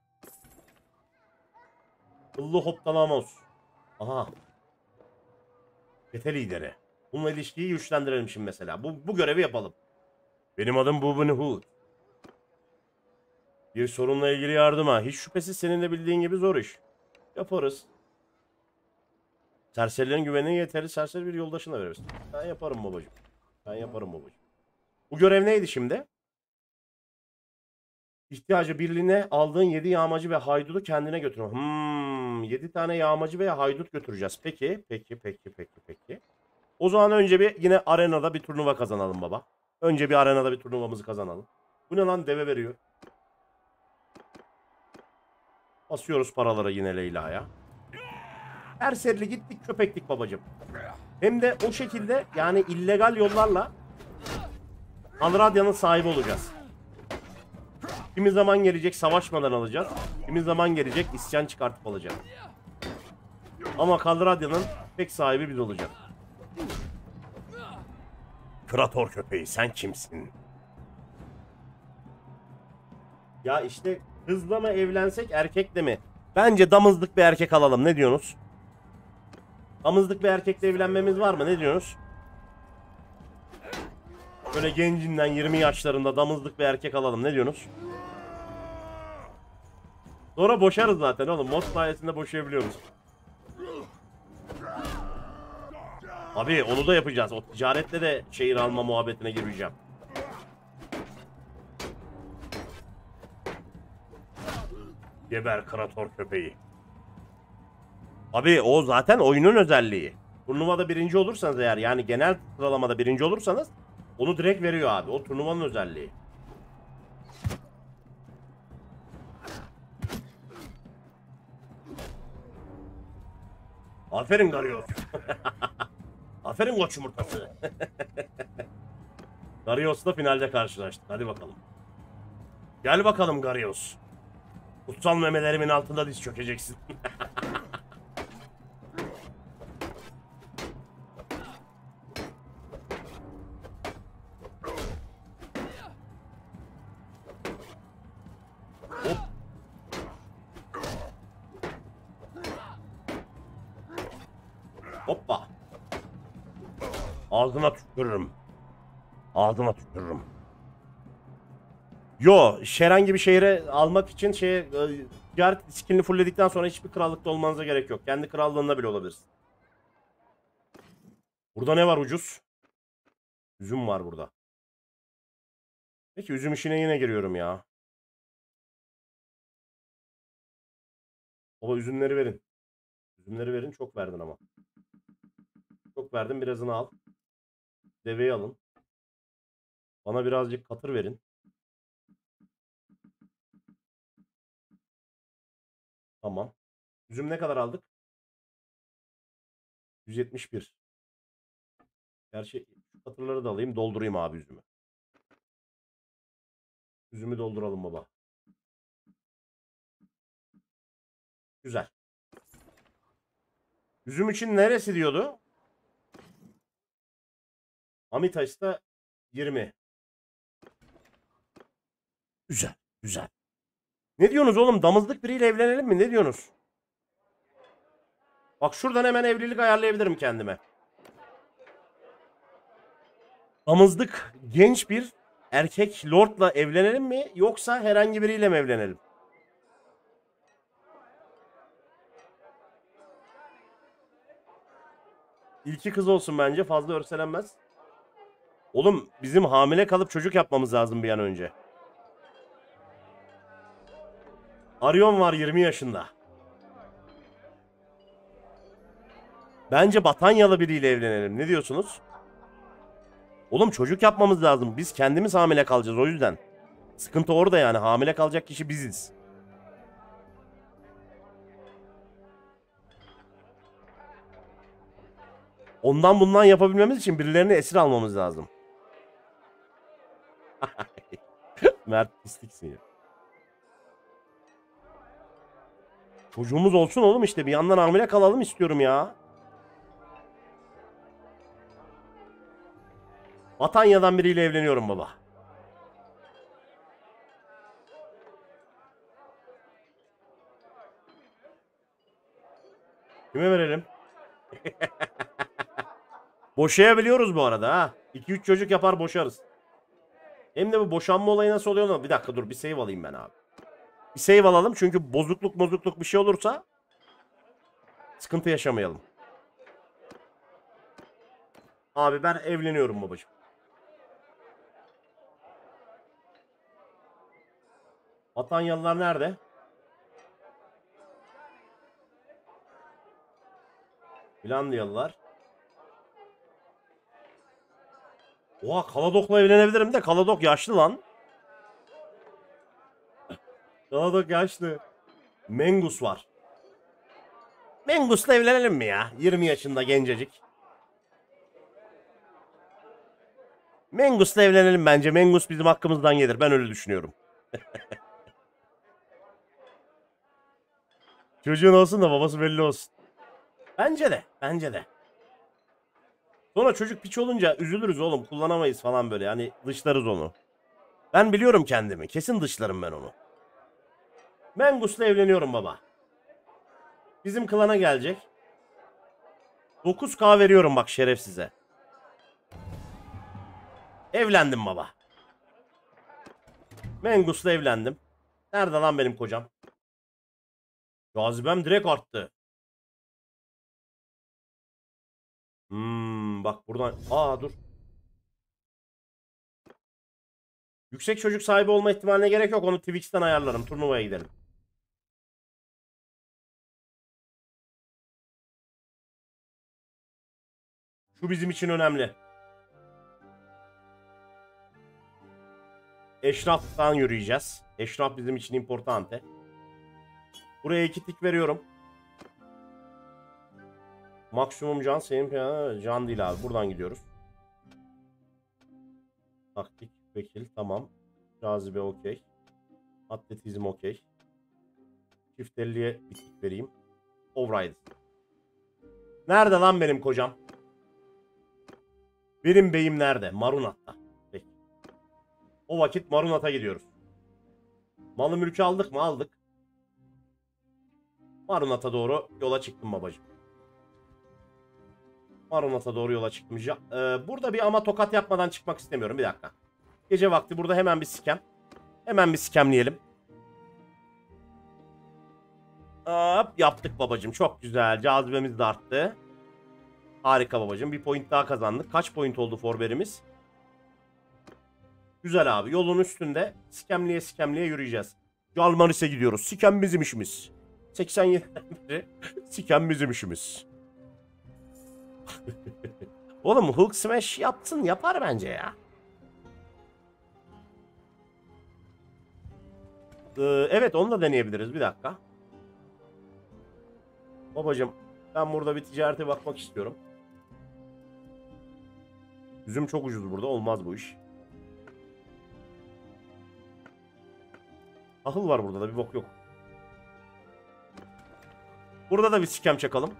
Kıllı hoptalamos. Aha. Çete lideri. Bununla ilişkiyi güçlendirelim şimdi mesela. Bu, bu görevi yapalım. Benim adım Bubun Hood. Bir sorunla ilgili yardıma. Hiç şüphesiz senin de bildiğin gibi zor iş. Yaparız. Serserilerin güvenine yeterli serseri bir yoldaşına veririz. Ben yaparım babacığım. Ben yaparım babacığım. Bu görev neydi şimdi? İhtiyacı birliğine aldığın yedi yağmacı ve haydudu kendine götürme. Hmm, yedi tane yağmacı ve haydut götüreceğiz. Peki, peki, peki, peki, peki. O zaman önce bir yine arenada bir turnuva kazanalım baba. Önce bir arenada bir turnuvamızı kazanalım. Bu ne lan, deve veriyor. Basıyoruz paralara yine Leyla'ya. Her serili gittik köpeklik babacığım. Hem de o şekilde, yani illegal yollarla Anradya'nın sahibi olacağız. Kimi zaman gelecek savaşmadan alacağız. Kimi zaman gelecek isyan çıkartıp alacağız. Ama Kalradya'nın tek sahibi biz olacağız. Krator köpeği sen kimsin? Ya işte kızla mı evlensek erkekle mi? Bence damızlık bir erkek alalım, ne diyorsunuz? Damızlık bir erkekle evlenmemiz var mı, ne diyorsunuz? Böyle gencinden yirmi yaşlarında damızlık bir erkek alalım, ne diyorsunuz? Sonra boşarız zaten oğlum. Mod sayesinde boşayabiliyoruz. Abi onu da yapacağız. O ticaretle de şehir alma muhabbetine gireceğim. Geber Krator köpeği. Abi o zaten oyunun özelliği. Turnuvada birinci olursanız eğer, yani genel sıralamada birinci olursanız onu direkt veriyor abi. O turnuvanın özelliği. Aferin Garios. Aferin koç yumurtası. Garios'la finalde karşılaştık. Hadi bakalım. Gel bakalım Garios. Kutsal memelerimin altında diz çökeceksin. Hop. Hoppa. Ağzına tükürürüm. Ağzına tükürürüm. Yo, herhangi bir şehre almak için şeye, ticaret skillini fullledikten sonra hiçbir krallıkta olmanıza gerek yok. Kendi krallığında bile olabilirsin. Burada ne var ucuz? Üzüm var burada. Peki üzüm işine yine giriyorum ya. Baba üzümleri verin. Üzümleri verin. Çok verdin ama. Çok verdin, birazını al. Deveyi alın. Bana birazcık katır verin. Tamam. Üzüm ne kadar aldık? yüz yetmiş bir. Gerçi şu katırları da alayım. Doldurayım abi üzümü. Üzümü dolduralım baba. Güzel. Üzüm için neresi diyordu? Amitaş'ta yirmi. Güzel. Güzel. Ne diyorsunuz oğlum? Damızlık biriyle evlenelim mi? Ne diyorsunuz? Bak şuradan hemen evlilik ayarlayabilirim kendime. Damızlık genç bir erkek lordla evlenelim mi? Yoksa herhangi biriyle mi evlenelim? İlki kız olsun bence. Fazla örselenmez. Oğlum bizim hamile kalıp çocuk yapmamız lazım bir an önce. Arion var yirmi yaşında. Bence Batanyalı biriyle evlenelim. Ne diyorsunuz? Oğlum çocuk yapmamız lazım. Biz kendimiz hamile kalacağız o yüzden. Sıkıntı orada yani. Hamile kalacak kişi biziz. Ondan bundan yapabilmemiz için birilerini esir almamız lazım. Mert pisliksin ya. Çocuğumuz olsun oğlum işte. Bir yandan hamile kalalım istiyorum ya. Batanya'dan biriyle evleniyorum baba. Kime verelim? Boşayabiliyoruz bu arada ha. iki üç çocuk yapar boşarız. Hem de bu boşanma olayı nasıl oluyor mu? Bir dakika dur bir save alayım ben abi. Bir save alalım çünkü bozukluk bozukluk bir şey olursa sıkıntı yaşamayalım. Abi ben evleniyorum babacığım. Batanyalılar nerede? Finlandiyalılar. Oha Kaladok'la evlenebilirim de Kaladok yaşlı lan. Kaladok yaşlı. Mengus var. Mengus'la evlenelim mi ya? yirmi yaşında gencecik. Mengus'la evlenelim bence. Mengus bizim hakkımızdan gelir. Ben öyle düşünüyorum. Çocuğun olsun da babası belli olsun. Bence de. Bence de. Sonra çocuk piç olunca üzülürüz oğlum. Kullanamayız falan böyle. Yani dışlarız onu. Ben biliyorum kendimi. Kesin dışlarım ben onu. Mengus'la evleniyorum baba. Bizim klana gelecek. dokuz K veriyorum bak şerefsize. Evlendim baba. Mengus'la evlendim. Nerede lan benim kocam? Cazibem direkt arttı. Hmm, bak buradan. Aa dur. Yüksek çocuk sahibi olma ihtimaline gerek yok. Onu Twitch'ten ayarlarım. Turnuvaya gidelim. Şu bizim için önemli. Eşraf'tan yürüyeceğiz. Eşraf bizim için importante. Buraya iki tik veriyorum. Maksimum can senin can değil abi. Buradan gidiyoruz. Taktik, vekil tamam. Cazibe okey. Atletizm okey. Çift elliye bir tik vereyim. Override. Nerede lan benim kocam? Benim beyim nerede? Marunat'ta. Peki. O vakit Marunat'a gidiyoruz. Malı mülkü aldık mı? Aldık. Marunat'a doğru yola çıktım babacığım. Marunat'a doğru yola çıktım. Ee, burada bir ama tokat yapmadan çıkmak istemiyorum. Bir dakika. Gece vakti burada hemen bir sikem. Hemen bir sikemleyelim. Hop yaptık babacığım. Çok güzel. Cazibemiz de arttı. Harika babacığım. Bir point daha kazandık. Kaç point oldu forberimiz? Güzel abi. Yolun üstünde sikemliye sikemliye yürüyeceğiz. Jalmaris'e gidiyoruz. Sikem bizim işimiz. seksen yediden beri sikem bizim işimiz. Oğlum Hulk Smash yapsın. Yapar bence ya. Ee, evet onu da deneyebiliriz. Bir dakika. Babacığım ben burada bir ticarete bakmak istiyorum. Üzüm çok ucuz burada. Olmaz bu iş. Ahıl var burada da bir bok yok. Burada da bir sikem çakalım.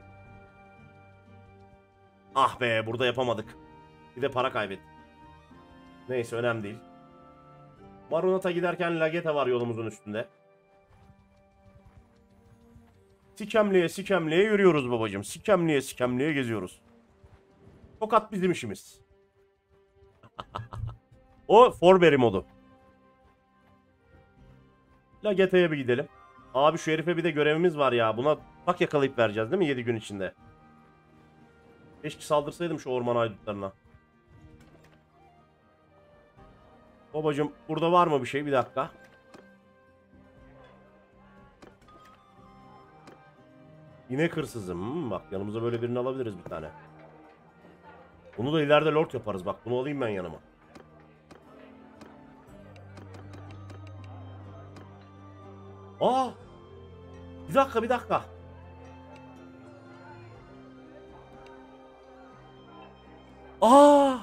Ah be burada yapamadık. Bir de para kaybettik. Neyse önemli değil. Marunat'a giderken Lageta var yolumuzun üstünde. Sikemliğe sikemliğe yürüyoruz babacığım. Sikemliğe sikemliğe geziyoruz. Tokat bizim işimiz. O Forberry modu. Lageta'ya bir gidelim. Abi şu herife bir de görevimiz var ya. Buna tak yakalayıp vereceğiz değil mi yedi gün içinde? Keşke saldırsaydım şu orman haydutlarına. Babacığım burada var mı bir şey? Bir dakika. İnek hırsızım. Hmm, bak yanımıza böyle birini alabiliriz bir tane. Bunu da ileride lord yaparız. Bak bunu alayım ben yanıma. Aa! Bir dakika bir dakika. Aa!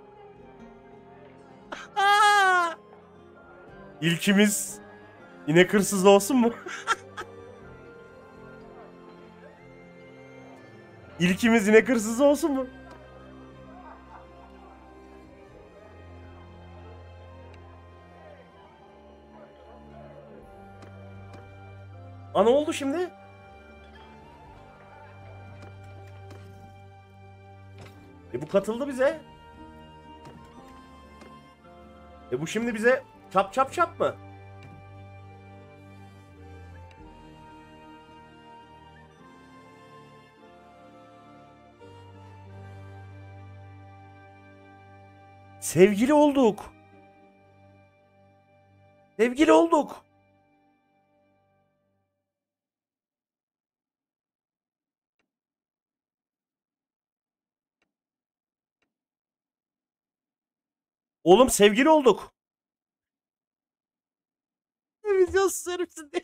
Aa! İlkimiz inek hırsızı olsun mu? İlkimiz inek hırsızı olsun mu? Aa ne oldu şimdi? E bu katıldı bize. E bu şimdi bize çap çap çap mı? Sevgili olduk. Sevgili olduk. Oğlum sevgili olduk. Video sürüsün diye.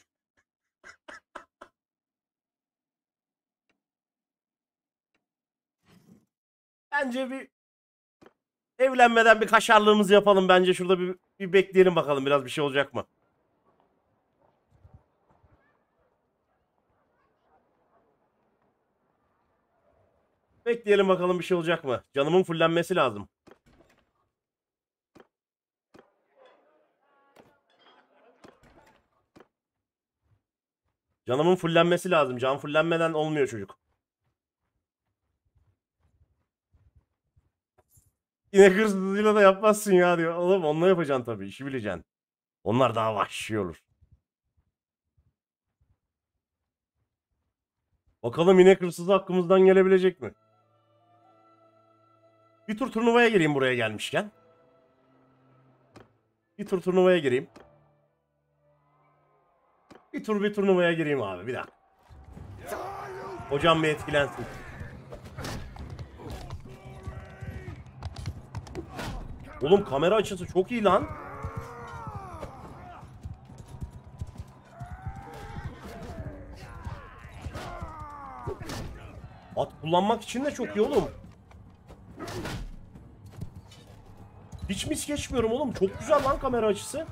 Bence bir evlenmeden bir kaşarlığımızı yapalım. Bence şurada bir, bir bekleyelim bakalım biraz bir şey olacak mı? Bekleyelim bakalım bir şey olacak mı? Canımın fullenmesi lazım. Canımın fullenmesi lazım. Can fullenmeden olmuyor çocuk. Yine hırsızlığıyla da yapmazsın ya diyor. Oğlum onunla yapacaksın tabii. İşi bileceksin. Onlar daha vahşi olur. Bakalım inek hırsızı hakkımızdan gelebilecek mi? Bir tur turnuvaya gireyim buraya gelmişken. Bir tur turnuvaya gireyim. Bir tur bir turnuvaya gireyim abi bir dakika. Hocam bir etkilensin. Oğlum kamera açısı çok iyi lan. At kullanmak için de çok iyi oğlum. Hiç mis geçmiyorum oğlum. Çok güzel lan kamera açısı.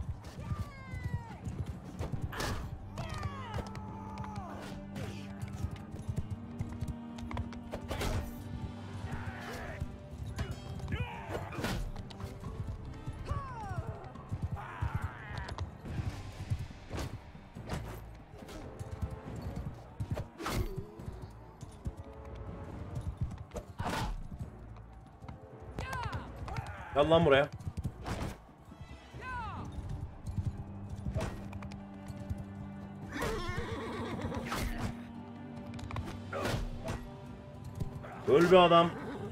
Gel lan buraya. Öl bir adam.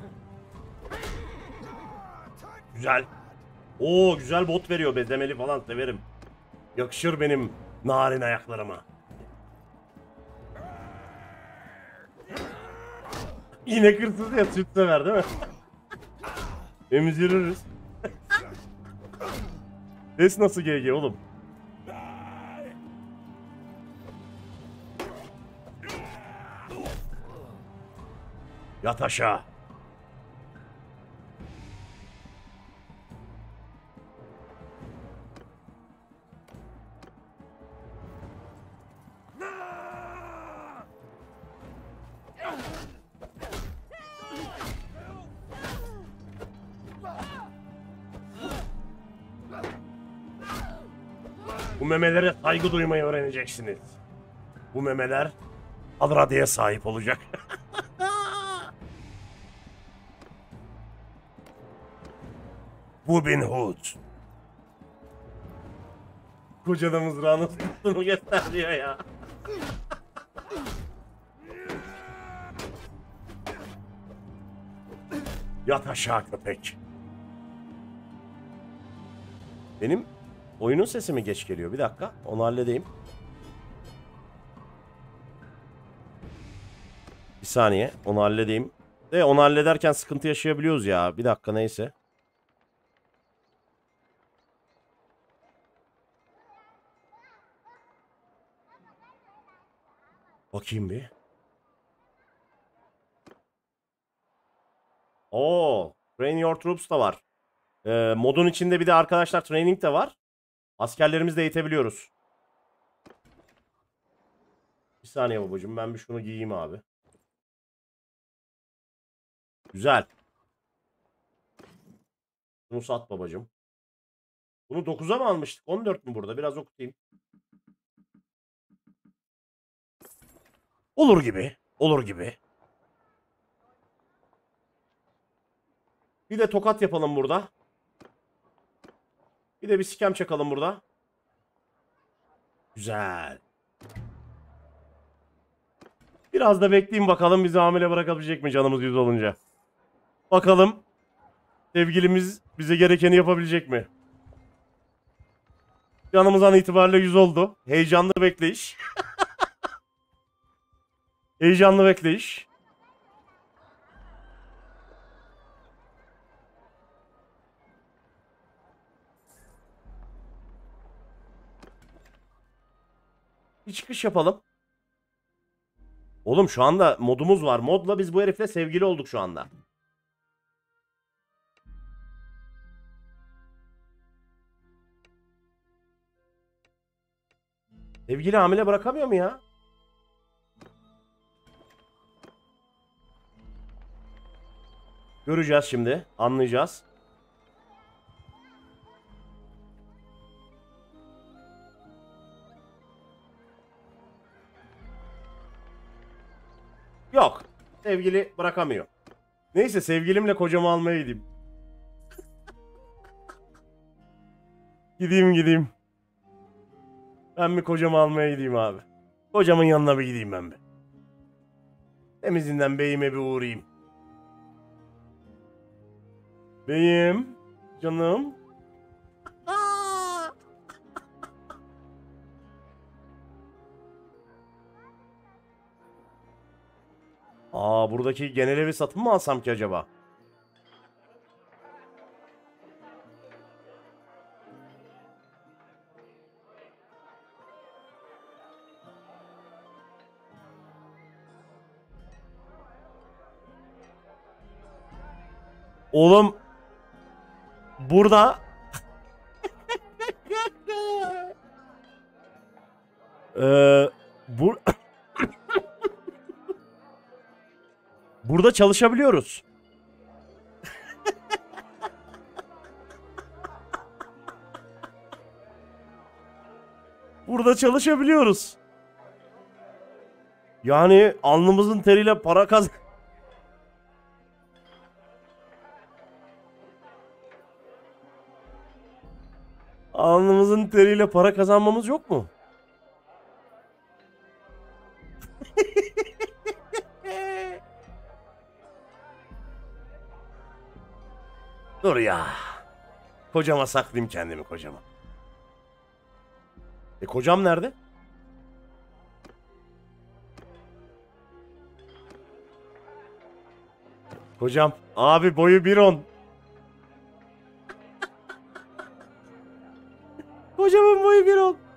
Güzel. Oo güzel bot veriyor. Bezemeli falan severim. Yakışır benim narin ayaklarıma. Yine kırsız ya, süt sever değil mi? Emziririz. Ses nasıl G G oğlum? Yat aşağı. Bu memelere saygı duymayı öğreneceksiniz. Bu memeler Alrada'ya sahip olacak. Robin Hood. Kocada mızrağını tuttuğunu gösteriyor ya. Yat aşağı köpek. Benim oyunun sesi mi geç geliyor? Bir dakika. Onu halledeyim. Bir saniye. Onu halledeyim. De onu hallederken sıkıntı yaşayabiliyoruz ya. Bir dakika neyse. Bakayım bir. Oo, Train Your Troops da var. Ee, modun içinde bir de arkadaşlar training de var. Askerlerimizi de eğitebiliyoruz. Bir saniye babacığım, ben bir şunu giyeyim abi. Güzel. Bunu sat babacığım. Bunu dokuza mı almıştık? on dört mü burada? Biraz okutayım. Olur gibi. Olur gibi. Bir de tokat yapalım burada. Bir de bir sikem çakalım burada. Güzel. Biraz da bekleyeyim bakalım bizi hamile bırakabilecek mi canımız yüz olunca. Bakalım sevgilimiz bize gerekeni yapabilecek mi? Canımız an itibariyle yüz oldu. Heyecanlı bekleyiş. Heyecanlı bekleyiş. Bir çıkış yapalım. Oğlum şu anda modumuz var. Modla biz bu herifle sevgili olduk şu anda. Sevgili hamile bırakamıyor mu ya? Göreceğiz şimdi. Anlayacağız. Yok. Sevgili bırakamıyor. Neyse sevgilimle kocamı almaya gideyim. Gideyim gideyim. Ben bir kocamı almaya gideyim abi. Kocamın yanına bir gideyim ben bir. Temizinden beyime bir uğrayayım. Beyim. Canım. Aa, buradaki genel evi satın mı alsam ki acaba? Oğlum burada ee, bu burada çalışabiliyoruz. Burada çalışabiliyoruz. Yani alnımızın teriyle para kaz... Alnımızın teriyle para kazanmamız yok mu? Dur ya. Kocama saklayayım kendimi kocama. E kocam nerede? Kocam. Abi boyu bir on. Kocamın boyu bir on.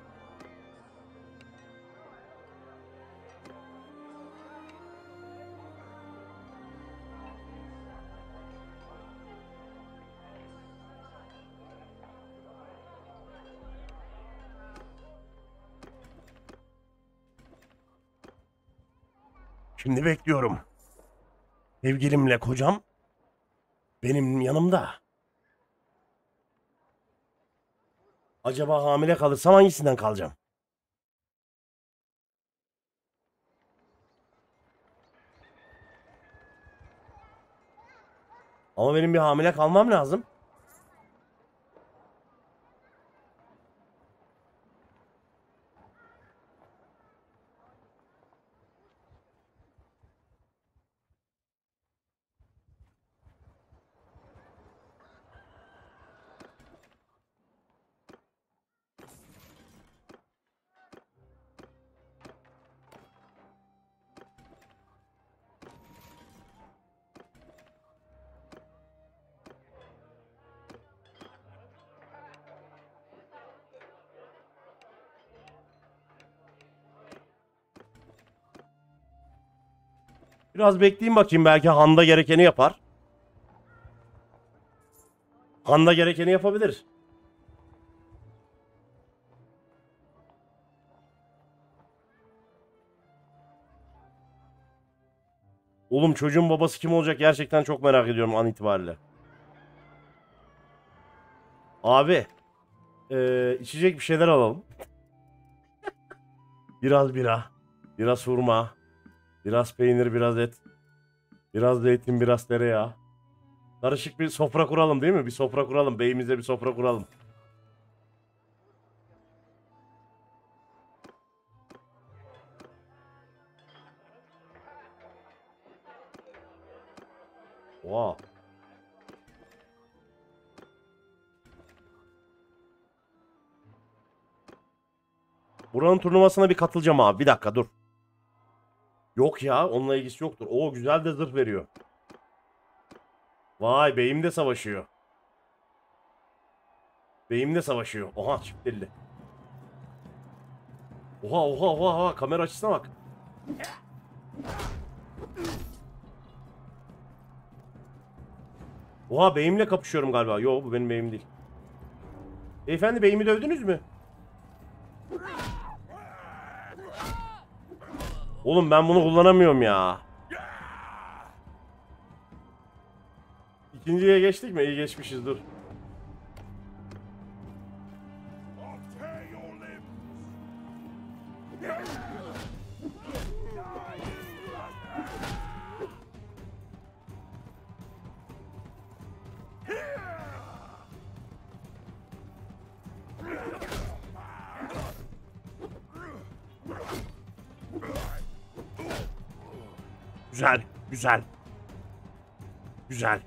Şimdi bekliyorum. Sevgilimle kocam benim yanımda. Acaba hamile kalırsam hangisinden kalacağım? Ama benim bir hamile kalmam lazım. Biraz bekleyeyim bakayım, belki Handa gerekeni yapar. Handa gerekeni yapabilir. Oğlum çocuğun babası kim olacak gerçekten çok merak ediyorum an itibariyle. Abi. Ee, içecek bir şeyler alalım. Biraz bira. Biraz hurma. Biraz peynir, biraz et. Biraz zeytin, biraz tereyağı. Karışık bir sofra kuralım değil mi? Bir sofra kuralım. Beyimize bir sofra kuralım. Oha. Buranın turnuvasına bir katılacağım abi. Bir dakika dur. Yok ya, onunla ilgisi yoktur. Oo, güzel de zırh veriyor. Vay, beyim de savaşıyor. Beyim de savaşıyor. Oha, çift elli. Oha oha oha oha, kamera açısına bak. Oha, beyimle kapışıyorum galiba. Yo, bu benim beyim değil. Beyefendi, beyimi dövdünüz mü? Oğlum ben bunu kullanamıyorum ya. İkinciye geçtik mi? İyi geçmişiz, dur. Güzel, güzel. Güzel.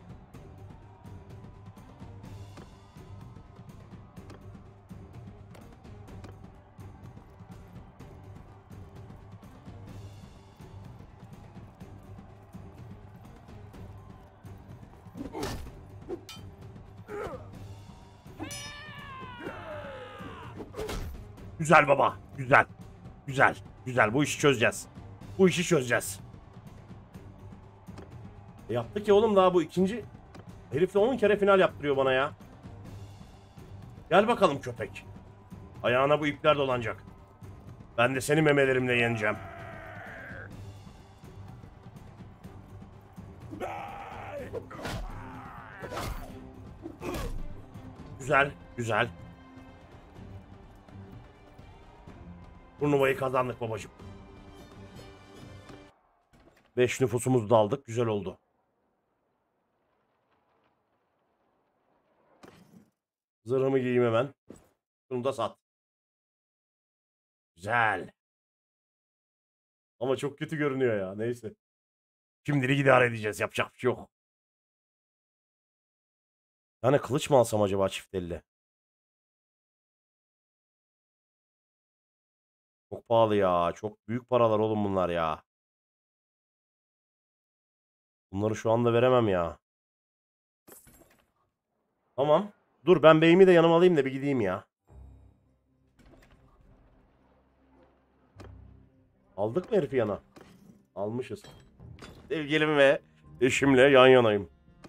Güzel baba, güzel. Güzel, güzel. Bu işi çözeceğiz. Bu işi çözeceğiz. E yaptık ya oğlum, daha bu ikinci. Herif de on kere final yaptırıyor bana ya. Gel bakalım köpek. Ayağına bu ipler dolanacak. Ben de seni memelerimle yeneceğim. Güzel, güzel. Turnuvayı kazandık babacığım. Beş nüfusumuzu da aldık. Güzel oldu. Zırhımı giyeyim hemen. Şunu da sat. Güzel. Ama çok kötü görünüyor ya. Neyse. Şimdilik idare edeceğiz. Yapacak bir şey yok. Yani kılıç mı alsam acaba çift elle? Çok pahalı ya. Çok büyük paralar oğlum bunlar ya. Bunları şu anda veremem ya. Tamam. Dur ben beyimi de yanıma alayım da bir gideyim ya. Aldık mı herifi yana? Almışız. Sevgilim ve eşimle yan yanayım.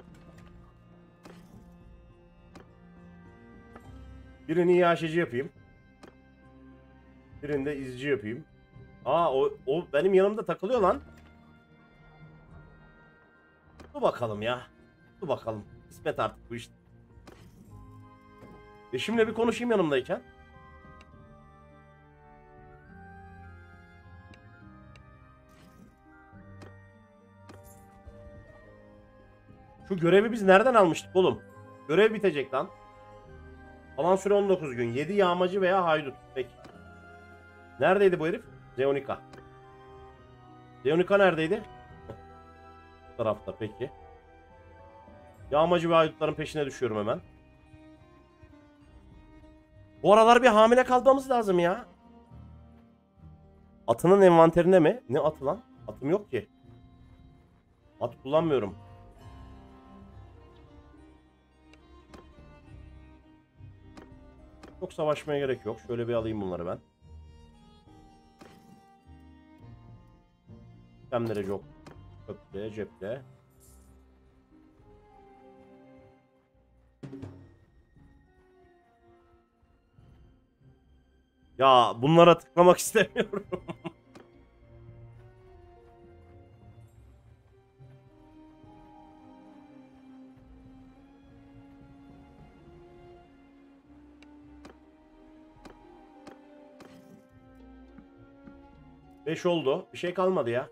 Birini iaşeci yapayım. Birini de izci yapayım. Aa o, o benim yanımda takılıyor lan. Dur bakalım ya. Dur bakalım. İsmet artık bu işte. Eşimle bir konuşayım yanımdayken. Şu görevi biz nereden almıştık oğlum? Görev bitecek lan. Kalan süre on dokuz gün. yedi yağmacı veya haydut. Peki. Neredeydi bu herif? Zeonika. Zeonika neredeydi? Bu tarafta peki. Yağmacı ve haydutların peşine düşüyorum hemen. Bu aralar bir hamile kalmamız lazım ya. Atının envanterine mi? Ne atı lan? Atım yok ki. At kullanmıyorum. Çok savaşmaya gerek yok. Şöyle bir alayım bunları ben. Sistemlere yok. Köprüye, cepte. Ya bunlara tıklamak istemiyorum. beş oldu. Bir şey kalmadı ya.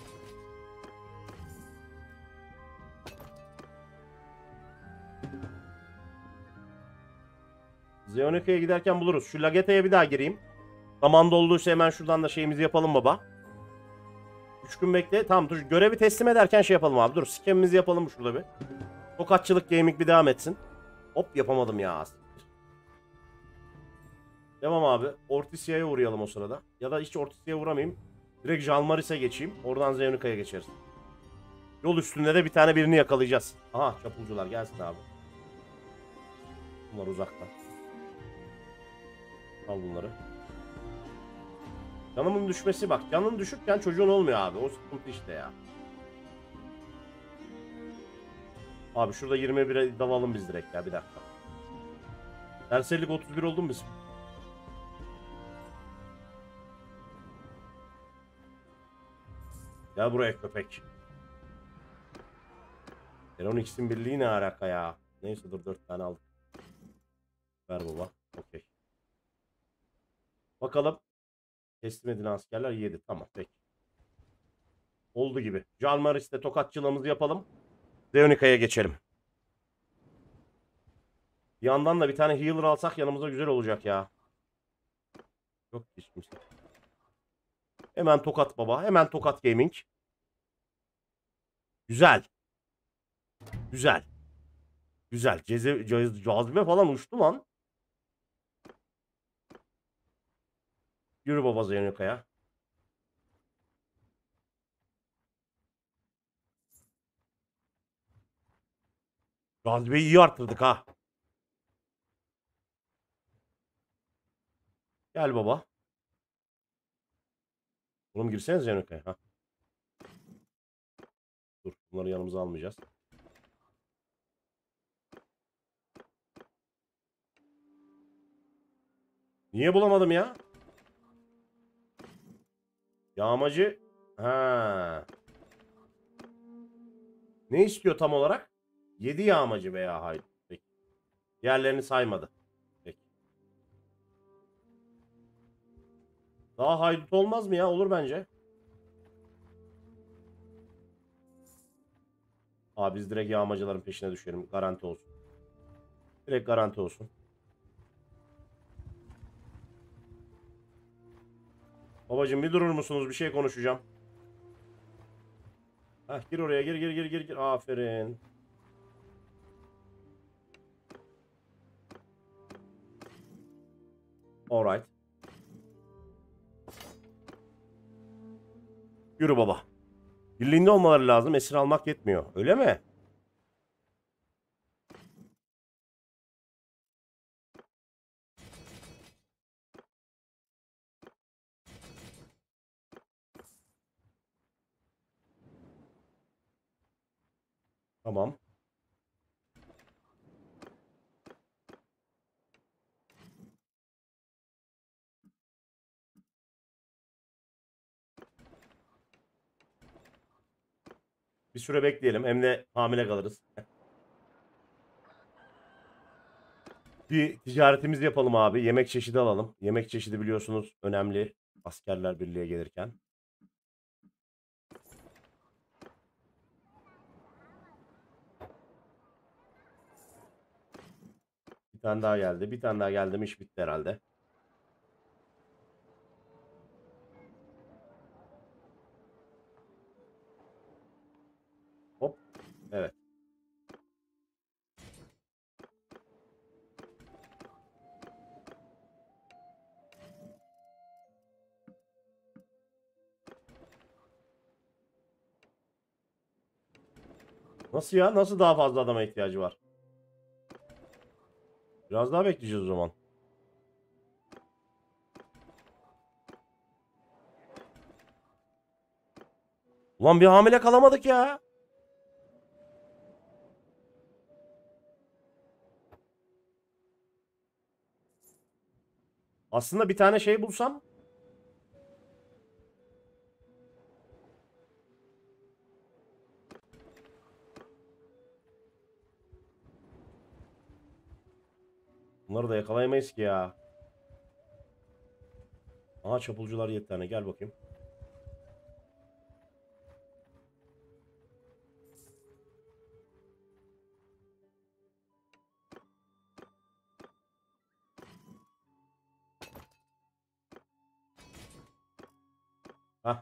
Zeonika'ya giderken buluruz. Şu Lageta'ya bir daha gireyim. Zaman dolduysa hemen şuradan da şeyimizi yapalım baba. üç gün bekle. Tamam dur. Görevi teslim ederken şey yapalım abi. Dur skemimizi yapalım şurada bir. Tokatçılık gaming bir devam etsin. Hop yapamadım ya. Devam abi. Ortisia'ya uğrayalım o sırada. Ya da hiç Ortisia'ya uğramayayım. Direkt Jalmaris'e geçeyim. Oradan Zeonika'ya geçeriz. Yol üstünde de bir tane birini yakalayacağız. Aha çapulcular gelsin abi. Bunlar uzakta. Al bunları. Canımın düşmesi bak. Canın düşürken çocuğun olmuyor abi. O sıkıntı işte ya. Abi şurada yirmi bire dalalım biz direkt ya. Bir dakika. Serserilik otuz bir oldu mu biz? Gel buraya köpek. Eron X'in birliği ne alaka ya? Neyse dur dört tane aldık. Ver baba. Okey. Bakalım. Teslim edilen askerler yedi. Tamam peki. Oldu gibi. Jalmaris'te tokatçılığımızı yapalım. Zeonika'ya geçelim. Bir yandan da bir tane healer alsak yanımıza güzel olacak ya. Yok hiç kimse. Hemen tokat baba. Hemen tokat gaming. Güzel. Güzel. Güzel. Ceze, caz, cazibe falan uçtu lan. Yürü baba Zeonika'ya. Cazibeyi iyi arttırdık ha. Gel baba. Oğlum girsene Zeonika'ya. Ha. Dur bunları yanımıza almayacağız. Niye bulamadım ya? Yağmacı. Ha. Ne istiyor tam olarak? yedi yağmacı veya haydut. Peki. Diğerlerini saymadı. Peki. Daha haydut olmaz mı ya? Olur bence. Abi biz direkt yağmacıların peşine düşelim. Garanti olsun. Direkt garanti olsun. Babacım bir durur musunuz? Bir şey konuşacağım. Heh, gir oraya gir gir gir gir gir. Aferin. Alright. Yürü baba. Birliğinde olmaları lazım. Esir almak yetmiyor. Öyle mi? Tamam. Bir süre bekleyelim. Hem de hamile kalırız. Bir ticaretimizi yapalım abi. Yemek çeşidi alalım. Yemek çeşidi biliyorsunuz önemli. Askerler birliğe gelirken. Bir tane daha geldi. Bir tane daha geldi mi iş bitti herhalde. Hop. Evet. Nasıl ya? Nasıl daha fazla adama ihtiyacı var? Biraz daha bekleyeceğiz o zaman. Ulan bir hamile kalamadık ya. Aslında bir tane şey bulsam. Bunları da yakalayamayız ki ya. Aha çapulcular yedi tane. Gel bakayım. Hah.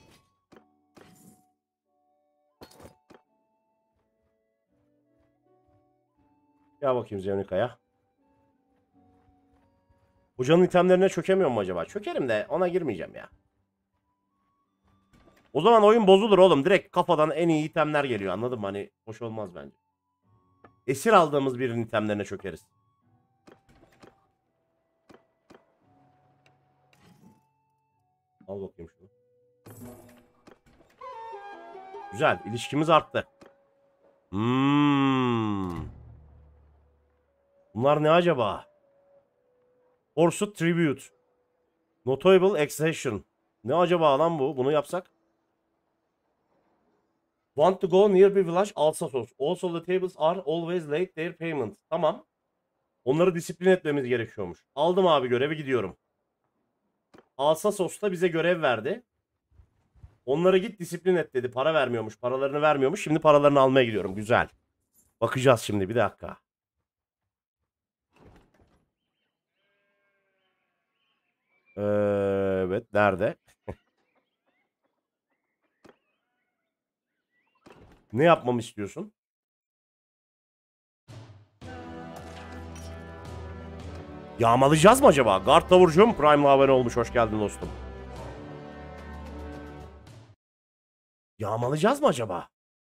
Gel bakayım Zevnika'ya. Hocanın itemlerine çökemiyor mu acaba? Çökerim de ona girmeyeceğim ya. O zaman oyun bozulur oğlum. Direkt kafadan en iyi itemler geliyor, anladın mı? Hani hoş olmaz bence. Esir aldığımız birinin itemlerine çökeriz. Al bakayım şunu. Güzel. İlişkimiz arttı. Hmm. Bunlar ne acaba? Forced Tribute. Notable Accession. Ne acaba lan bu? Bunu yapsak? Want to go near bir village Alsasos. Also the tables are always late their payment. Tamam. Onları disiplin etmemiz gerekiyormuş. Aldım abi görevi, gidiyorum. Alsasos'ta bize görev verdi. Onları git disiplin et dedi. Para vermiyormuş. Paralarını vermiyormuş. Şimdi paralarını almaya gidiyorum. Güzel. Bakacağız şimdi. Bir dakika. Ee, evet. Nerede? Ne yapmamı istiyorsun? Yağmalayacağız mı acaba? Guard Tower'cum Prime'la abone olmuş. Hoş geldin dostum. Yağmalayacağız mı acaba?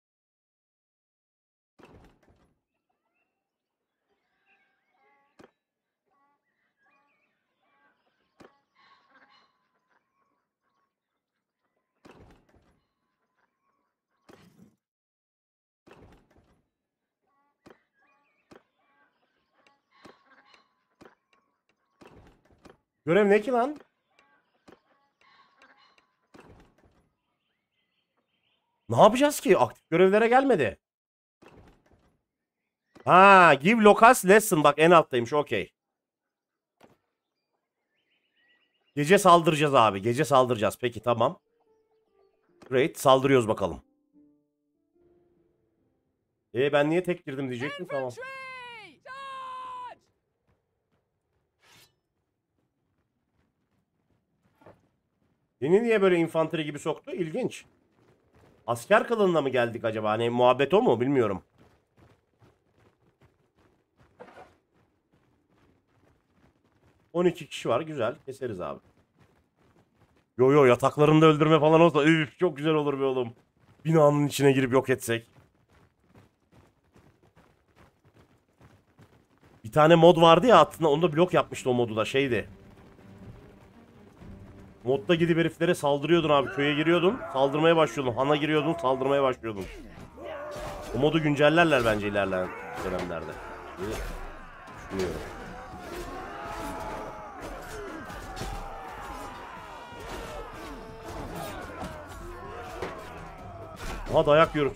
Görev ne ki lan? Ne yapacağız ki? Aktif görevlere gelmedi. Ha, give locals lesson. Bak en alttaymış. Okey. Gece saldıracağız abi. Gece saldıracağız. Peki tamam. Great. Saldırıyoruz bakalım. E ben niye tek girdim diyecektim. Tamam. Infantry! Charge! Beni niye böyle infantry gibi soktu? İlginç. Asker kılığında mı geldik acaba? Hani muhabbet o mu? Bilmiyorum. on iki kişi var. Güzel. Keseriz abi. Yo yo yataklarında öldürme falan olsa üf, çok güzel olur be oğlum. Binanın içine girip yok etsek. Bir tane mod vardı ya aslında onda blok yapmıştı o modu da şeydi. Modda gidip heriflere saldırıyordun abi, köye giriyordun saldırmaya başlıyordun, hana giriyordun saldırmaya başlıyordun. O modu güncellerler bence ilerleyen dönemlerde. diye Düşünüyorum. Aha dayak yiyoruz.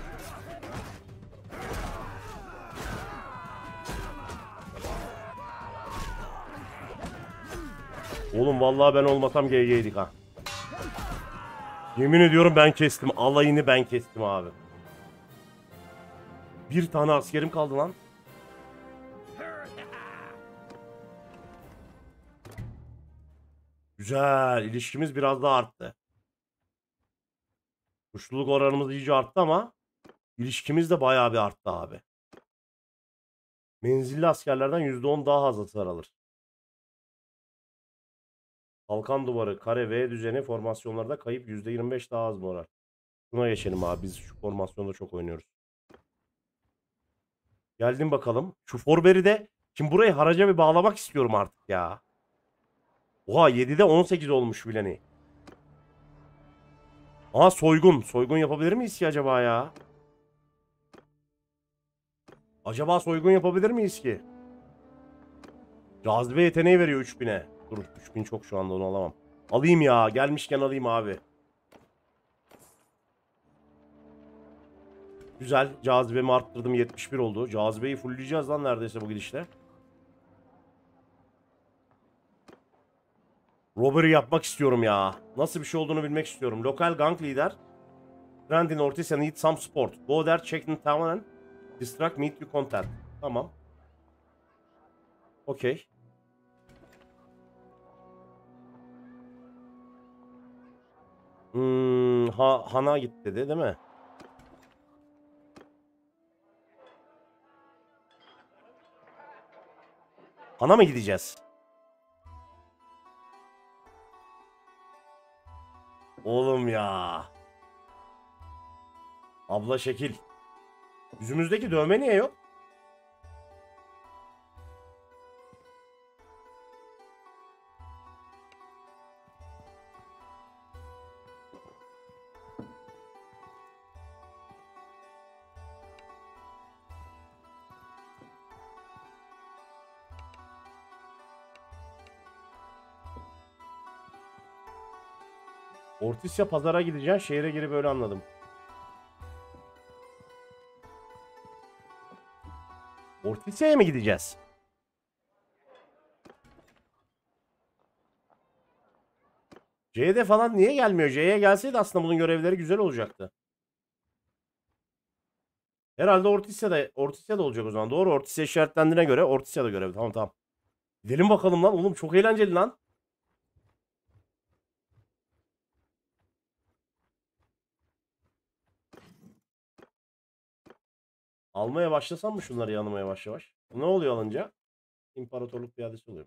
Oğlum vallahi ben olmasam G G'ydik ha. Yemin ediyorum ben kestim. Alayını ben kestim abi. Bir tane askerim kaldı lan. Güzel. İlişkimiz biraz daha arttı. Suçluluk oranımız iyice arttı ama ilişkimiz de bayağı bir arttı abi. Menzilli askerlerden yüzde on daha az hasar alır. Kalkan duvarı, kare V düzeni formasyonlarda kayıp yüzde yirmi beş daha az moral. Buna geçelim abi. Biz şu formasyonda çok oynuyoruz. Geldim bakalım. Şu Forber'i de şimdi burayı haraca bir bağlamak istiyorum artık ya. Oha yedide on sekiz olmuş bileni. Aa soygun. Soygun yapabilir miyiz ki acaba ya? Acaba soygun yapabilir miyiz ki? Cazibe yeteneği veriyor üç bine. Dur üç bin çok şu anda onu alamam. Alayım ya. Gelmişken alayım abi. Güzel. Cazibemi arttırdım. yetmiş bir oldu. Cazibeyi fullleyeceğiz lan neredeyse bu gidişle. Robbery yapmak istiyorum ya. Nasıl bir şey olduğunu bilmek istiyorum. Lokal gang lider. Friend in Ortiz and need some support. Go there, check in town and distract, meet you contact. Tamam. Okey. Hmm, ha, Han'a git dedi değil mi? Han'a mı gideceğiz? Oğlum ya. Abla şekil. Yüzümüzdeki dövme niye yok? Ortisya pazara gideceksin. Şehre girip öyle anladım. Ortisya'ya mı gideceğiz? C'de falan niye gelmiyor? C'ye gelseydi aslında bunun görevleri güzel olacaktı. Herhalde Ortisya'da, Ortisya'da olacak o zaman. Doğru Ortisya işaretlendiğine göre Ortisya'da görev. Tamam tamam. Gidelim bakalım lan. Oğlum çok eğlenceli lan. Almaya başlasam mı şunları yanıma yavaş yavaş? Ne oluyor alınca? İmparatorluk piyadesi oluyor.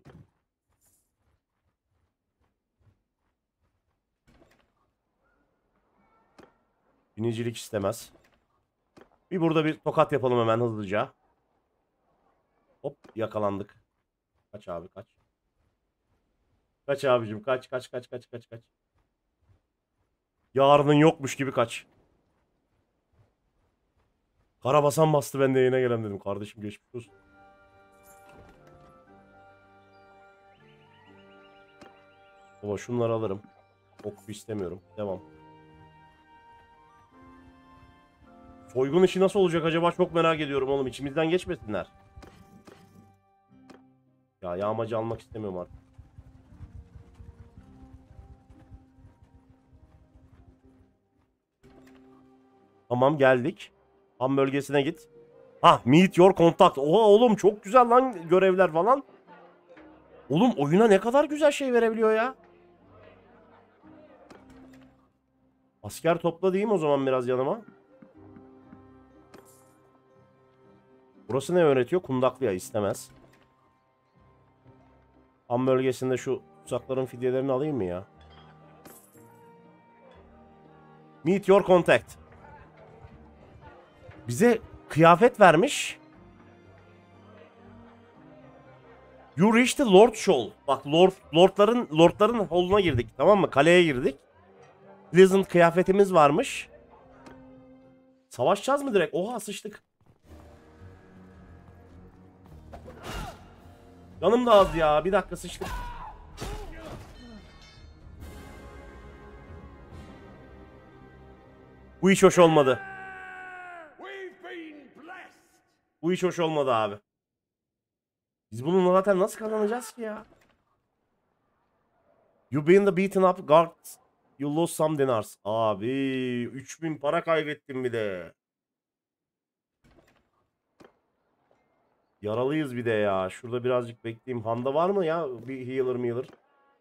Binicilik istemez. Bir burada bir tokat yapalım hemen hızlıca. Hop yakalandık. Kaç abi kaç. Kaç abicim kaç kaç kaç kaç kaç kaç. Yarının yokmuş gibi kaç. Karabasan bastı ben de yayına gelen dedim. Kardeşim geçmiş olsun. Baba şunları alırım. Ok istemiyorum. Devam. Soygun işi nasıl olacak acaba çok merak ediyorum oğlum. İçimizden geçmesinler. Ya yağmacı almak istemiyorum artık. Tamam geldik. Ham bölgesine git. Ha meet your contact. Oha oğlum çok güzel lan görevler falan. Oğlum oyuna ne kadar güzel şey verebiliyor ya. Asker topla diyeyim o zaman biraz yanıma. Burası ne öğretiyor? Kundaklıya istemez. Ham bölgesinde şu tuzakların fidyelerini alayım mı ya? Meet your contact. Bize kıyafet vermiş. You reach the Lord Shoal. Bak Lord, Lordların Lordların holuna girdik. Tamam mı? Kaleye girdik. Pleasant kıyafetimiz varmış. Savaşacağız mı direkt? Oha sıçtık. Canım da az ya. Bir dakika sıçtık. Bu iş hoş olmadı. Bu iş hoş olmadı abi. Biz bununla zaten nasıl kazanacağız ki ya? You been the beaten up guard. You lost some dinars. Abi üç bin para kaybettim bir de. Yaralıyız bir de ya. Şurada birazcık bekleyeyim. Handa var mı ya? Bir healer mı healer?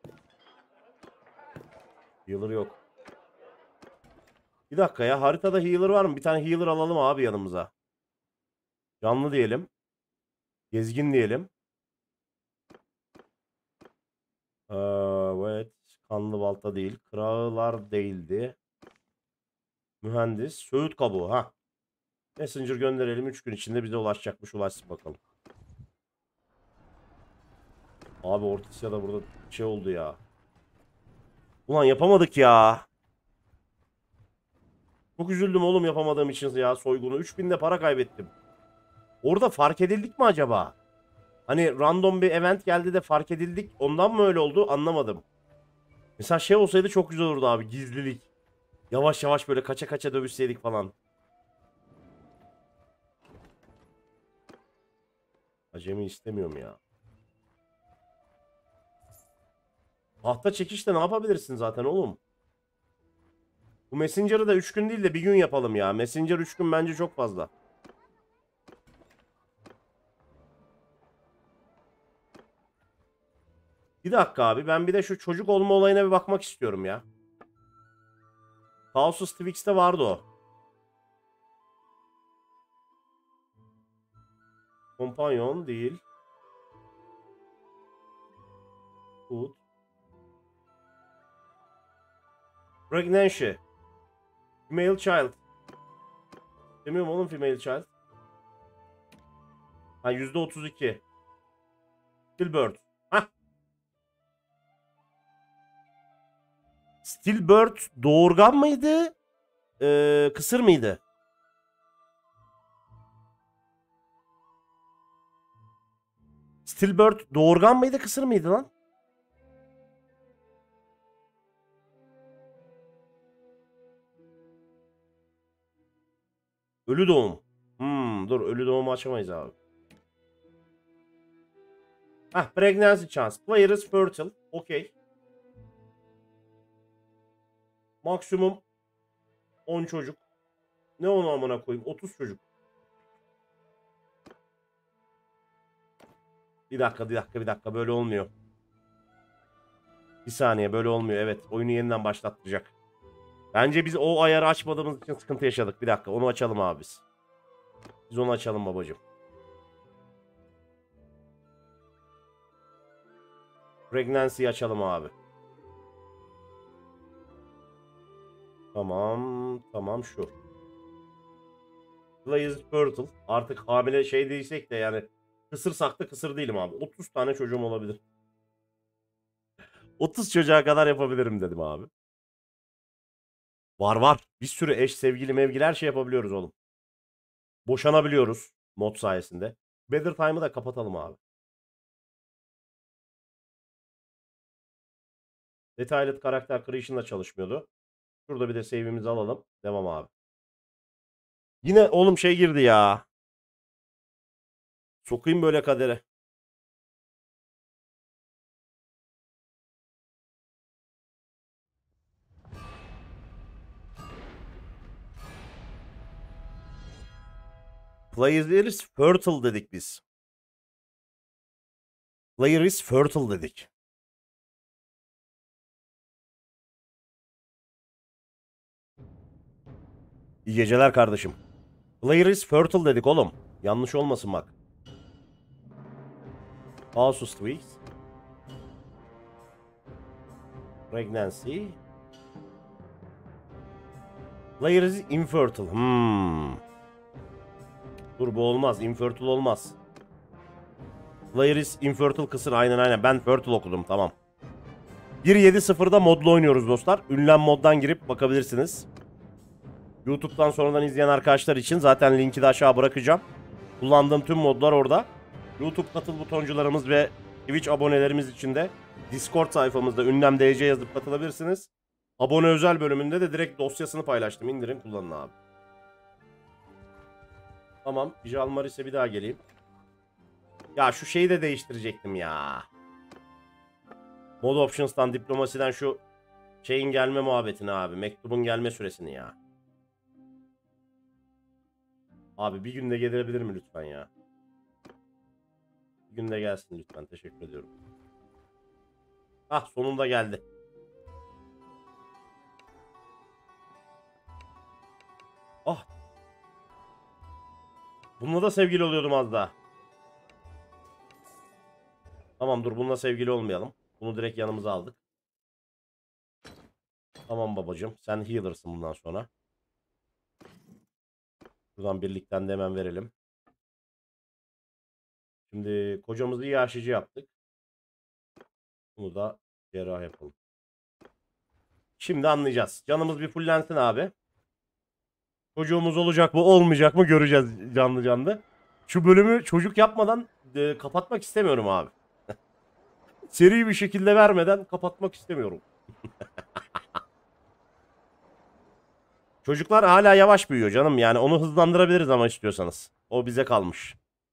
Healer yok. Bir dakika ya. Haritada healer var mı? Bir tane healer alalım abi yanımıza. Canlı diyelim. Gezgin diyelim. Ee, evet. Kanlı balta değil. Krağlar değildi. Mühendis. Söğüt kabuğu. Ha. Messenger gönderelim. üç gün içinde bize ulaşacakmış. Ulaşsın bakalım. Abi Ortisya'da burada şey oldu ya. Ulan yapamadık ya. Çok üzüldüm oğlum yapamadığım için ya soygunu. üç bin de para kaybettim. Orada fark edildik mi acaba? Hani random bir event geldi de fark edildik. Ondan mı öyle oldu anlamadım. Mesela şey olsaydı çok güzel olurdu abi. Gizlilik. Yavaş yavaş böyle kaça kaça dövüşseydik falan. Acemi istemiyorum ya. Tahta çekişte ne yapabilirsin zaten oğlum? Bu Messenger'ı da üç gün değil de bir gün yapalım ya. Messenger üç gün bence çok fazla. Bir dakika abi. Ben bir de şu çocuk olma olayına bir bakmak istiyorum ya. Pausus Twix'te vardı o. Kompanyon değil. Food. Pregnancy. Female child. Demiyorum oğlum female child. Ha yüzde otuz iki. Stillbirth. Hah. Stillbirth doğurgan mıydı? Ee, kısır mıydı? Stillbirth doğurgan mıydı kısır mıydı lan? Ölü doğum. Hmm, dur ölü doğumu açamayız abi. Hah pregnancy chance. Player is fertile. Okey. Maksimum on çocuk. Ne onu amına koyayım? otuz çocuk. Bir dakika bir dakika bir dakika böyle olmuyor. Bir saniye böyle olmuyor evet. Oyunu yeniden başlattıracak. Bence biz o ayarı açmadığımız için sıkıntı yaşadık. Bir dakika onu açalım abi biz. Biz onu açalım babacığım. Pregnancy'yi açalım abi. Tamam. Tamam şu. Blaze Fertile. Artık hamile şey değilsek de yani kısırsak da kısır değilim abi. otuz tane çocuğum olabilir. otuz çocuğa kadar yapabilirim dedim abi. Var var. Bir sürü eş, sevgili, mevgili her şey yapabiliyoruz oğlum. Boşanabiliyoruz mod sayesinde. Better Time'ı da kapatalım abi. Detailed karakter creation'da çalışmıyordu. Şurada bir de save'imizi alalım. Devam abi. Yine oğlum şey girdi ya. Sokayım böyle kadere. Player is fertile dedik biz. Player is fertile dedik. İyi geceler kardeşim. Player is fertile dedik oğlum. Yanlış olmasın bak. Pausus Tweaks. Pregnancy. Player is infertile. Hmm. Dur bu olmaz. Infertile olmaz. Player is infertile kısır. Aynen aynen. Ben fertile okudum. Tamam. bir nokta yedi nokta sıfırda modlu oynuyoruz dostlar. Ünlem moddan girip bakabilirsiniz. YouTube'dan sonradan izleyen arkadaşlar için zaten linki de aşağı bırakacağım. Kullandığım tüm modlar orada. YouTube katıl butoncularımız ve Twitch abonelerimiz için de Discord sayfamızda ünlem D C yazıp katılabilirsiniz. Abone özel bölümünde de direkt dosyasını paylaştım. İndirin kullanın abi. Tamam. Jalmaris'e bir daha geleyim. Ya şu şeyi de değiştirecektim ya. Mod Options'tan diplomasiden şu şeyin gelme muhabbetini abi. Mektubun gelme süresini ya. Abi bir günde gelebilir mi lütfen ya? Bir günde gelsin lütfen. Teşekkür ediyorum. Ah sonunda geldi. Ah. Bununla da sevgili oluyordum az daha. Tamam dur bununla sevgili olmayalım. Bunu direkt yanımıza aldık. Tamam babacığım. Sen healer'sın bundan sonra. Buradan birlikten de hemen verelim. Şimdi kocamızı iyi aşıcı yaptık. Bunu da cerrah yapalım. Şimdi anlayacağız. Canımız bir fullensin abi. Çocuğumuz olacak mı olmayacak mı göreceğiz canlı canlı. Şu bölümü çocuk yapmadan e, kapatmak istemiyorum abi. Seri bir şekilde vermeden kapatmak istemiyorum. Çocuklar hala yavaş büyüyor canım. Yani onu hızlandırabiliriz ama istiyorsanız. O bize kalmış.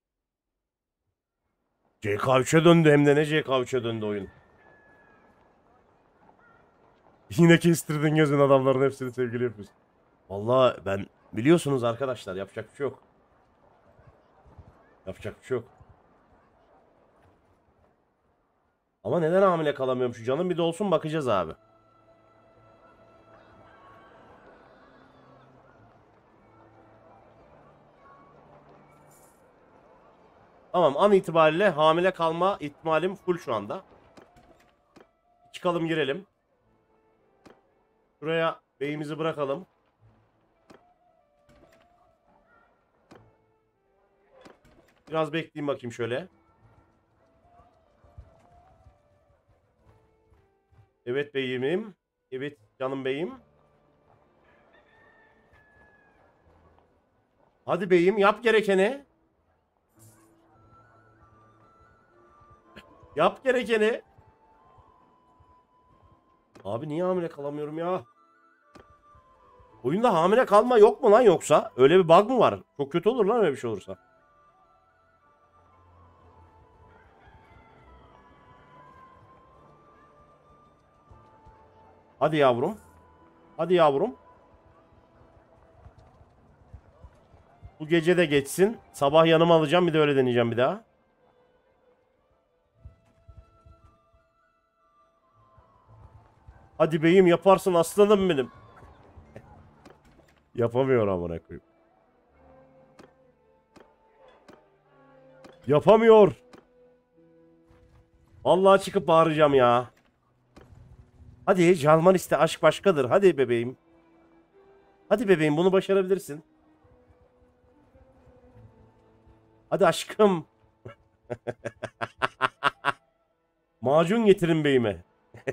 C K üçe döndü hem de ne C K üçe döndü oyun. Yine kestirdin gözün adamların hepsini sevgili yapıyorsun. Vallahi ben biliyorsunuz arkadaşlar yapacak bir şey yok. Yapacak bir şey yok. Ama neden hamile kalamıyorum şu canım bir de olsun bakacağız abi. Tamam an itibariyle hamile kalma ihtimalim full şu anda. Çıkalım girelim. Şuraya beyimizi bırakalım. Biraz bekleyeyim bakayım şöyle. Evet beyimim. Evet canım beyim. Hadi beyim yap gerekeni. Yap gerekeni. Abi niye hamile kalamıyorum ya? Oyunda hamile kalma yok mu lan yoksa? Öyle bir bug mı var? Çok kötü olur lan öyle bir şey olursa. Hadi yavrum. Hadi yavrum. Bu gece de geçsin. Sabah yanıma alacağım bir de öyle deneyeceğim bir daha. Hadi beyim yaparsın aslanım benim. Yapamıyor amına koyayım. Yapamıyor. Vallahi çıkıp bağıracağım ya. Hadi Jalman iste aşk başkadır. Hadi bebeğim. Hadi bebeğim bunu başarabilirsin. Hadi aşkım. Macun getirin beyime.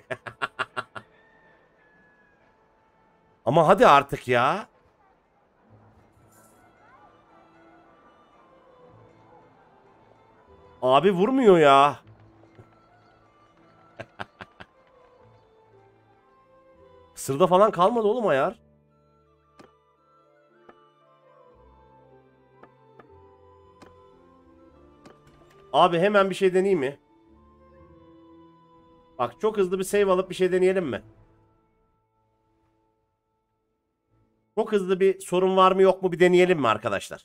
Ama hadi artık ya. Abi vurmuyor ya. Sırda falan kalmadı oğlum ayar. Abi hemen bir şey deneyeyim mi? Bak çok hızlı bir save alıp bir şey deneyelim mi? Çok hızlı bir sorun var mı yok mu bir deneyelim mi arkadaşlar?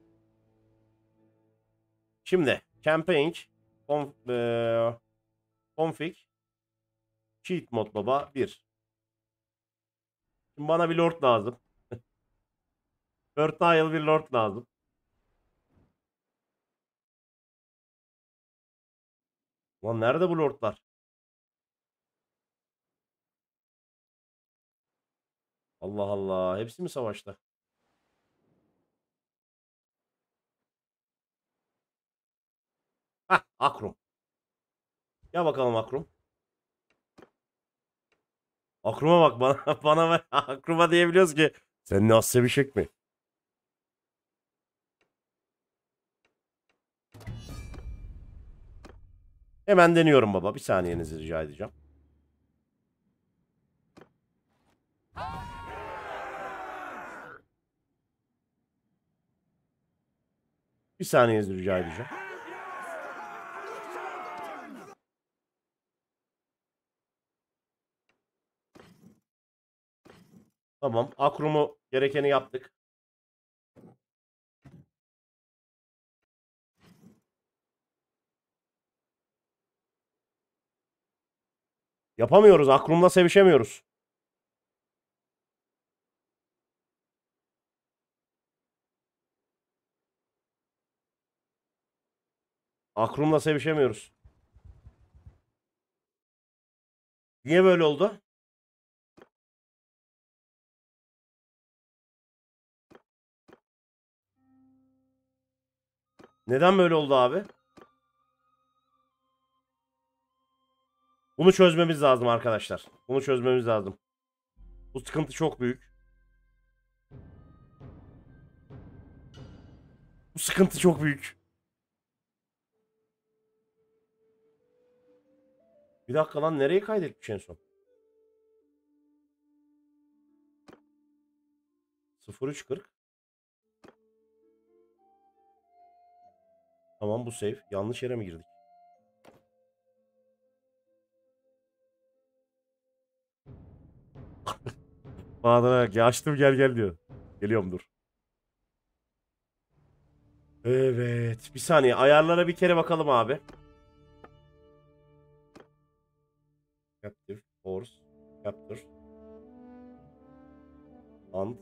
Şimdi campaign conf, e, config cheat mod baba bir. Şimdi bana bir lord lazım. Fertile bir lord lazım. Lan nerede bu lordlar? Allah Allah. Hepsi mi savaşta? Hah, Akrum. Ya bakalım Akrum. Akrum'a bak bana bana ver. Akrum'a diyebiliyoruz ki sen ne Asya bir şey mi? Hemen deniyorum baba. Bir saniyenizi rica edeceğim. Bir saniyenizi rica edeceğim. Tamam. Akrum'u gerekeni yaptık. Yapamıyoruz. Akrum'la sevişemiyoruz. Akrum'la sevişemiyoruz. Niye böyle oldu? Neden böyle oldu abi? Bunu çözmemiz lazım arkadaşlar. Bunu çözmemiz lazım. Bu sıkıntı çok büyük. Bu sıkıntı çok büyük. Bir dakika lan, nereye kaydetmiş en son? sıfır üç kırk. Tamam, bu save. Yanlış yere mi girdik? Bahadır ya, açtım gel gel diyor. Geliyorum dur. Evet. Bir saniye. Ayarlara bir kere bakalım abi. Captive, Force, Capture, Hunt,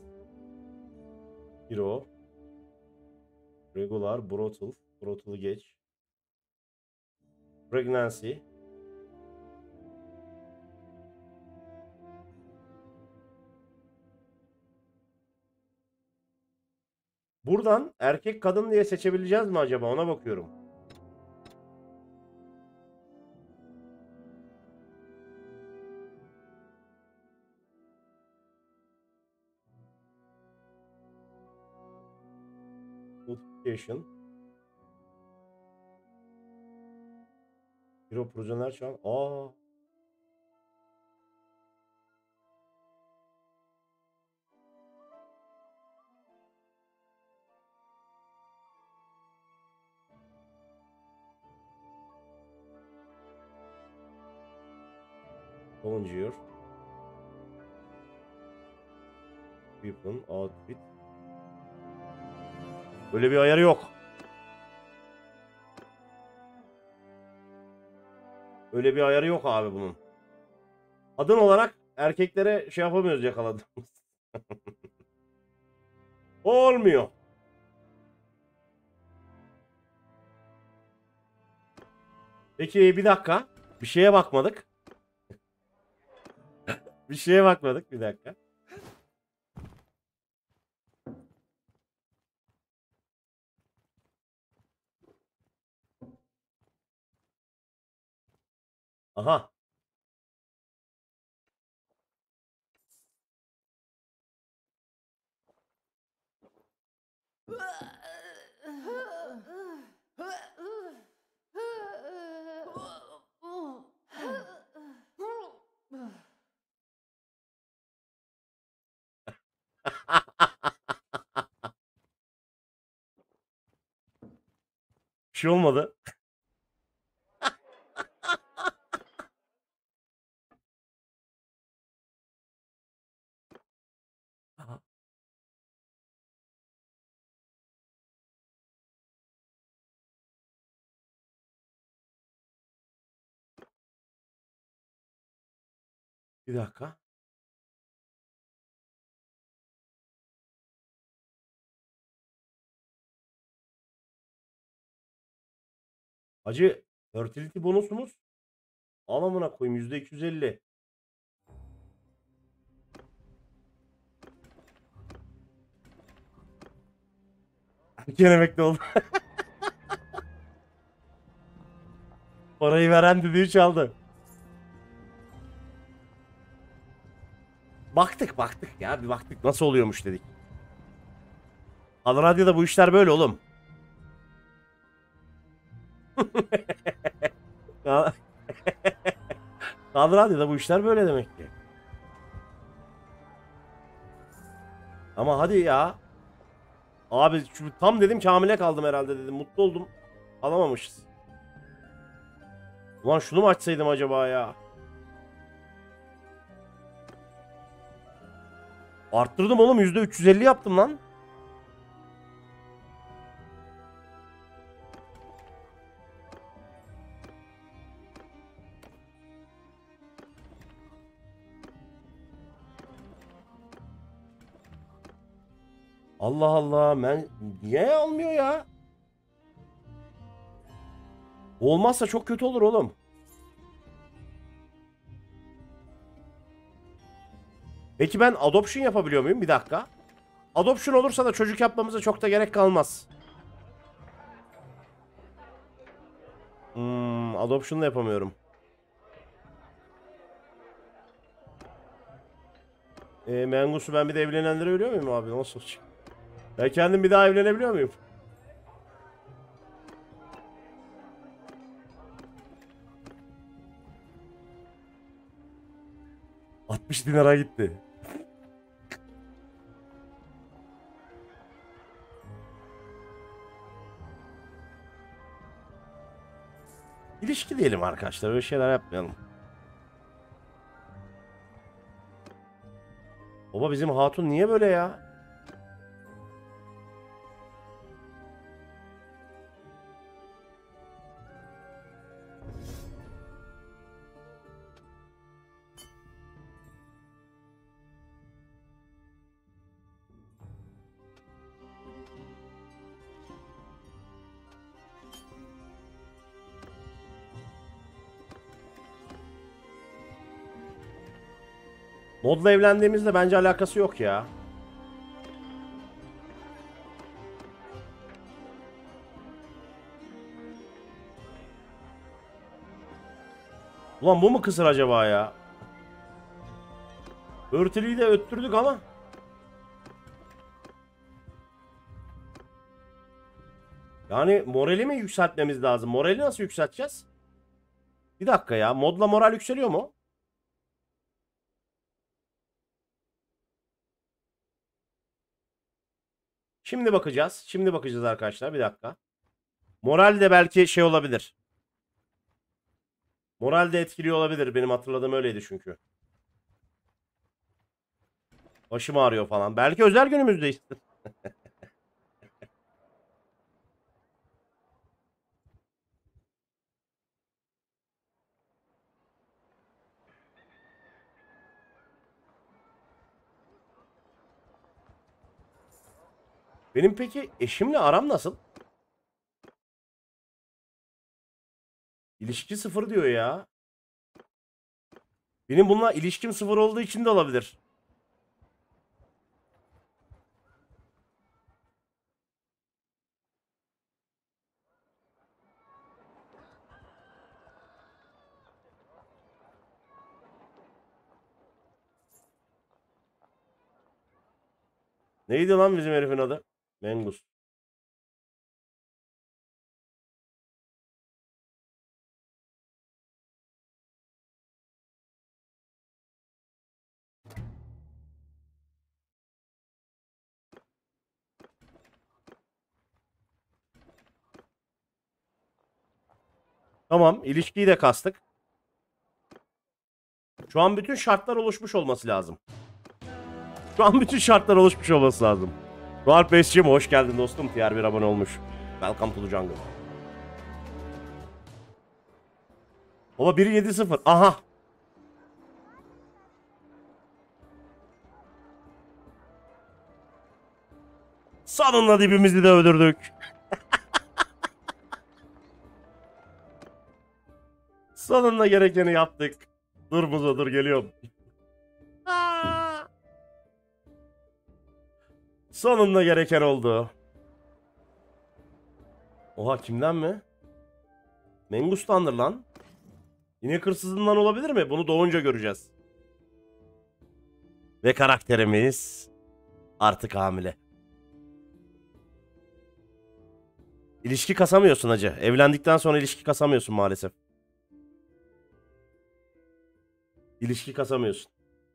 Hero, Regular, Brutal, Brutal'ı geç. Pregnancy. Buradan erkek kadın diye seçebileceğiz mi acaba? Ona bakıyorum. Notification. Hero projeler şu an. Aa. Volunteer. Weapon. Outfit. Böyle bir ayarı yok. Öyle bir ayarı yok abi bunun. Kadın olarak erkeklere şey yapamıyoruz yakaladığımız. Olmuyor. Peki bir dakika. Bir şeye bakmadık. Bir şeye bakmadık. Bir dakika. Aha. Bir şey olmadı. Bir dakika. Hacı, fertility bonusumuz al amına koyayım yüzde iki yüz elli. Erken emekli oldu. Parayı veren düdüğü çaldı. Baktık baktık ya bir baktık nasıl oluyormuş dedik. Al Radyo'da bu işler böyle oğlum. Al Radyo'da bu işler böyle demek ki. Ama hadi ya. Abi şu, tam dedim ki hamile kaldım herhalde dedim. Mutlu oldum. Alamamışız. Ulan şunu mu açsaydım acaba ya? Arttırdım oğlum. yüzde üç yüz elli yaptım lan. Allah Allah. Ben niye almıyor ya? Olmazsa çok kötü olur oğlum. Peki ben adoption yapabiliyor muyum? Bir dakika. Adoption olursa da çocuk yapmamıza çok da gerek kalmaz. Hmm, adoption da yapamıyorum. E, Mengus'u ben bir de evlenendirebiliyor muyum abi? Nasıl olacak? Ben kendim bir daha evlenebiliyor muyum? altmış dinara gitti. İlişki diyelim arkadaşlar. Öyle şeyler yapmayalım. Baba bizim hatun niye böyle ya? Modla evlendiğimizde bence alakası yok ya. Ulan bu mu kısır acaba ya? Örtülüyü de öttürdük ama. Yani morali mi yükseltmemiz lazım? Morali nasıl yükselteceğiz? Bir dakika ya. Modla moral yükseliyor mu? Şimdi bakacağız. Şimdi bakacağız arkadaşlar. Bir dakika. Moral de belki şey olabilir. Moral de etkiliyor olabilir. Benim hatırladığım öyleydi çünkü. Başım ağrıyor falan. Belki özel günümüzdeyiz. Benim peki eşimle aram nasıl? İlişki sıfır diyor ya. Benim bununla ilişkim sıfır olduğu için de olabilir. Neydi lan bizim herifin adı? Mengus. Tamam, ilişkiyi de kastık. Şu an bütün şartlar oluşmuş olması lazım. Şu an bütün şartlar oluşmuş olması lazım. Ruhar Pesciğim hoş geldin dostum. Diğer bir abone olmuş. Welcome to the jungle. Baba bir yedi sıfır. Aha. Sonunda dibimizi de öldürdük. Sonunda gerekeni yaptık. Dur Muzo dur geliyorum. Sonunda gereken oldu. Oha, kimden mi? Mengus'tandır lan. İnek hırsızından olabilir mi? Bunu doğunca göreceğiz. Ve karakterimiz artık hamile. İlişki kasamıyorsun hacı. Evlendikten sonra ilişki kasamıyorsun maalesef. İlişki kasamıyorsun.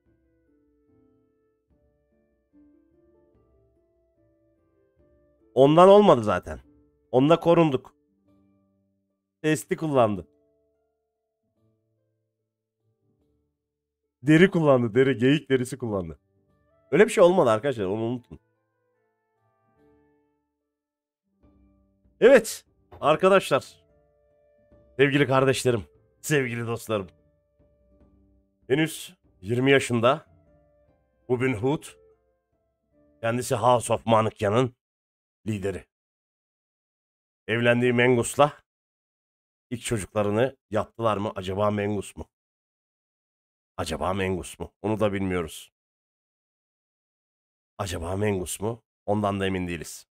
Ondan olmadı zaten. Onunla korunduk. Testi kullandı. Deri kullandı. Deri. Geyik derisi kullandı. Öyle bir şey olmadı arkadaşlar. Onu unutun. Evet. Arkadaşlar. Sevgili kardeşlerim. Sevgili dostlarım. Henüz yirmi yaşında. Robin Hood. Kendisi House of Manıkya'nın lideri. Evlendiği Mengus'la ilk çocuklarını yaptılar mı? Acaba Mengus mu? Acaba Mengus mu? Onu da bilmiyoruz. Acaba Mengus mu? Ondan da emin değiliz.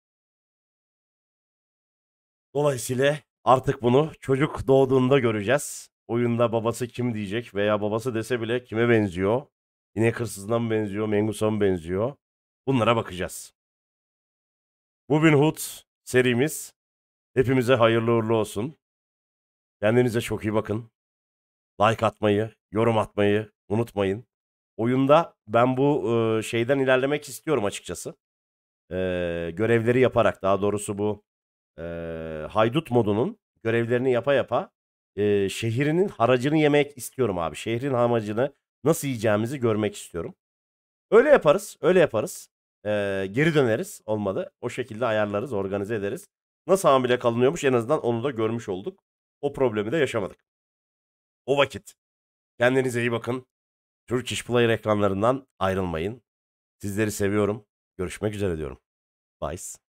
Dolayısıyla artık bunu çocuk doğduğunda göreceğiz. Oyunda babası kim diyecek veya babası dese bile kime benziyor? İnek hırsızına mı benziyor? Mengus'a mı benziyor? Bunlara bakacağız. Robin Hood serimiz hepimize hayırlı uğurlu olsun. Kendinize çok iyi bakın. Like atmayı, yorum atmayı unutmayın. Oyunda ben bu e, şeyden ilerlemek istiyorum açıkçası. E, görevleri yaparak, daha doğrusu bu e, haydut modunun görevlerini yapa yapa e, şehrinin haracını yemek istiyorum abi. Şehrin haracını nasıl yiyeceğimizi görmek istiyorum. Öyle yaparız, öyle yaparız. E, geri döneriz, olmadı. O şekilde ayarlarız, organize ederiz. Nasıl hamile kalınıyormuş en azından onu da görmüş olduk. O problemi de yaşamadık. O vakit kendinize iyi bakın. Turkish Player ekranlarından ayrılmayın. Sizleri seviyorum. Görüşmek üzere diyorum. Bye.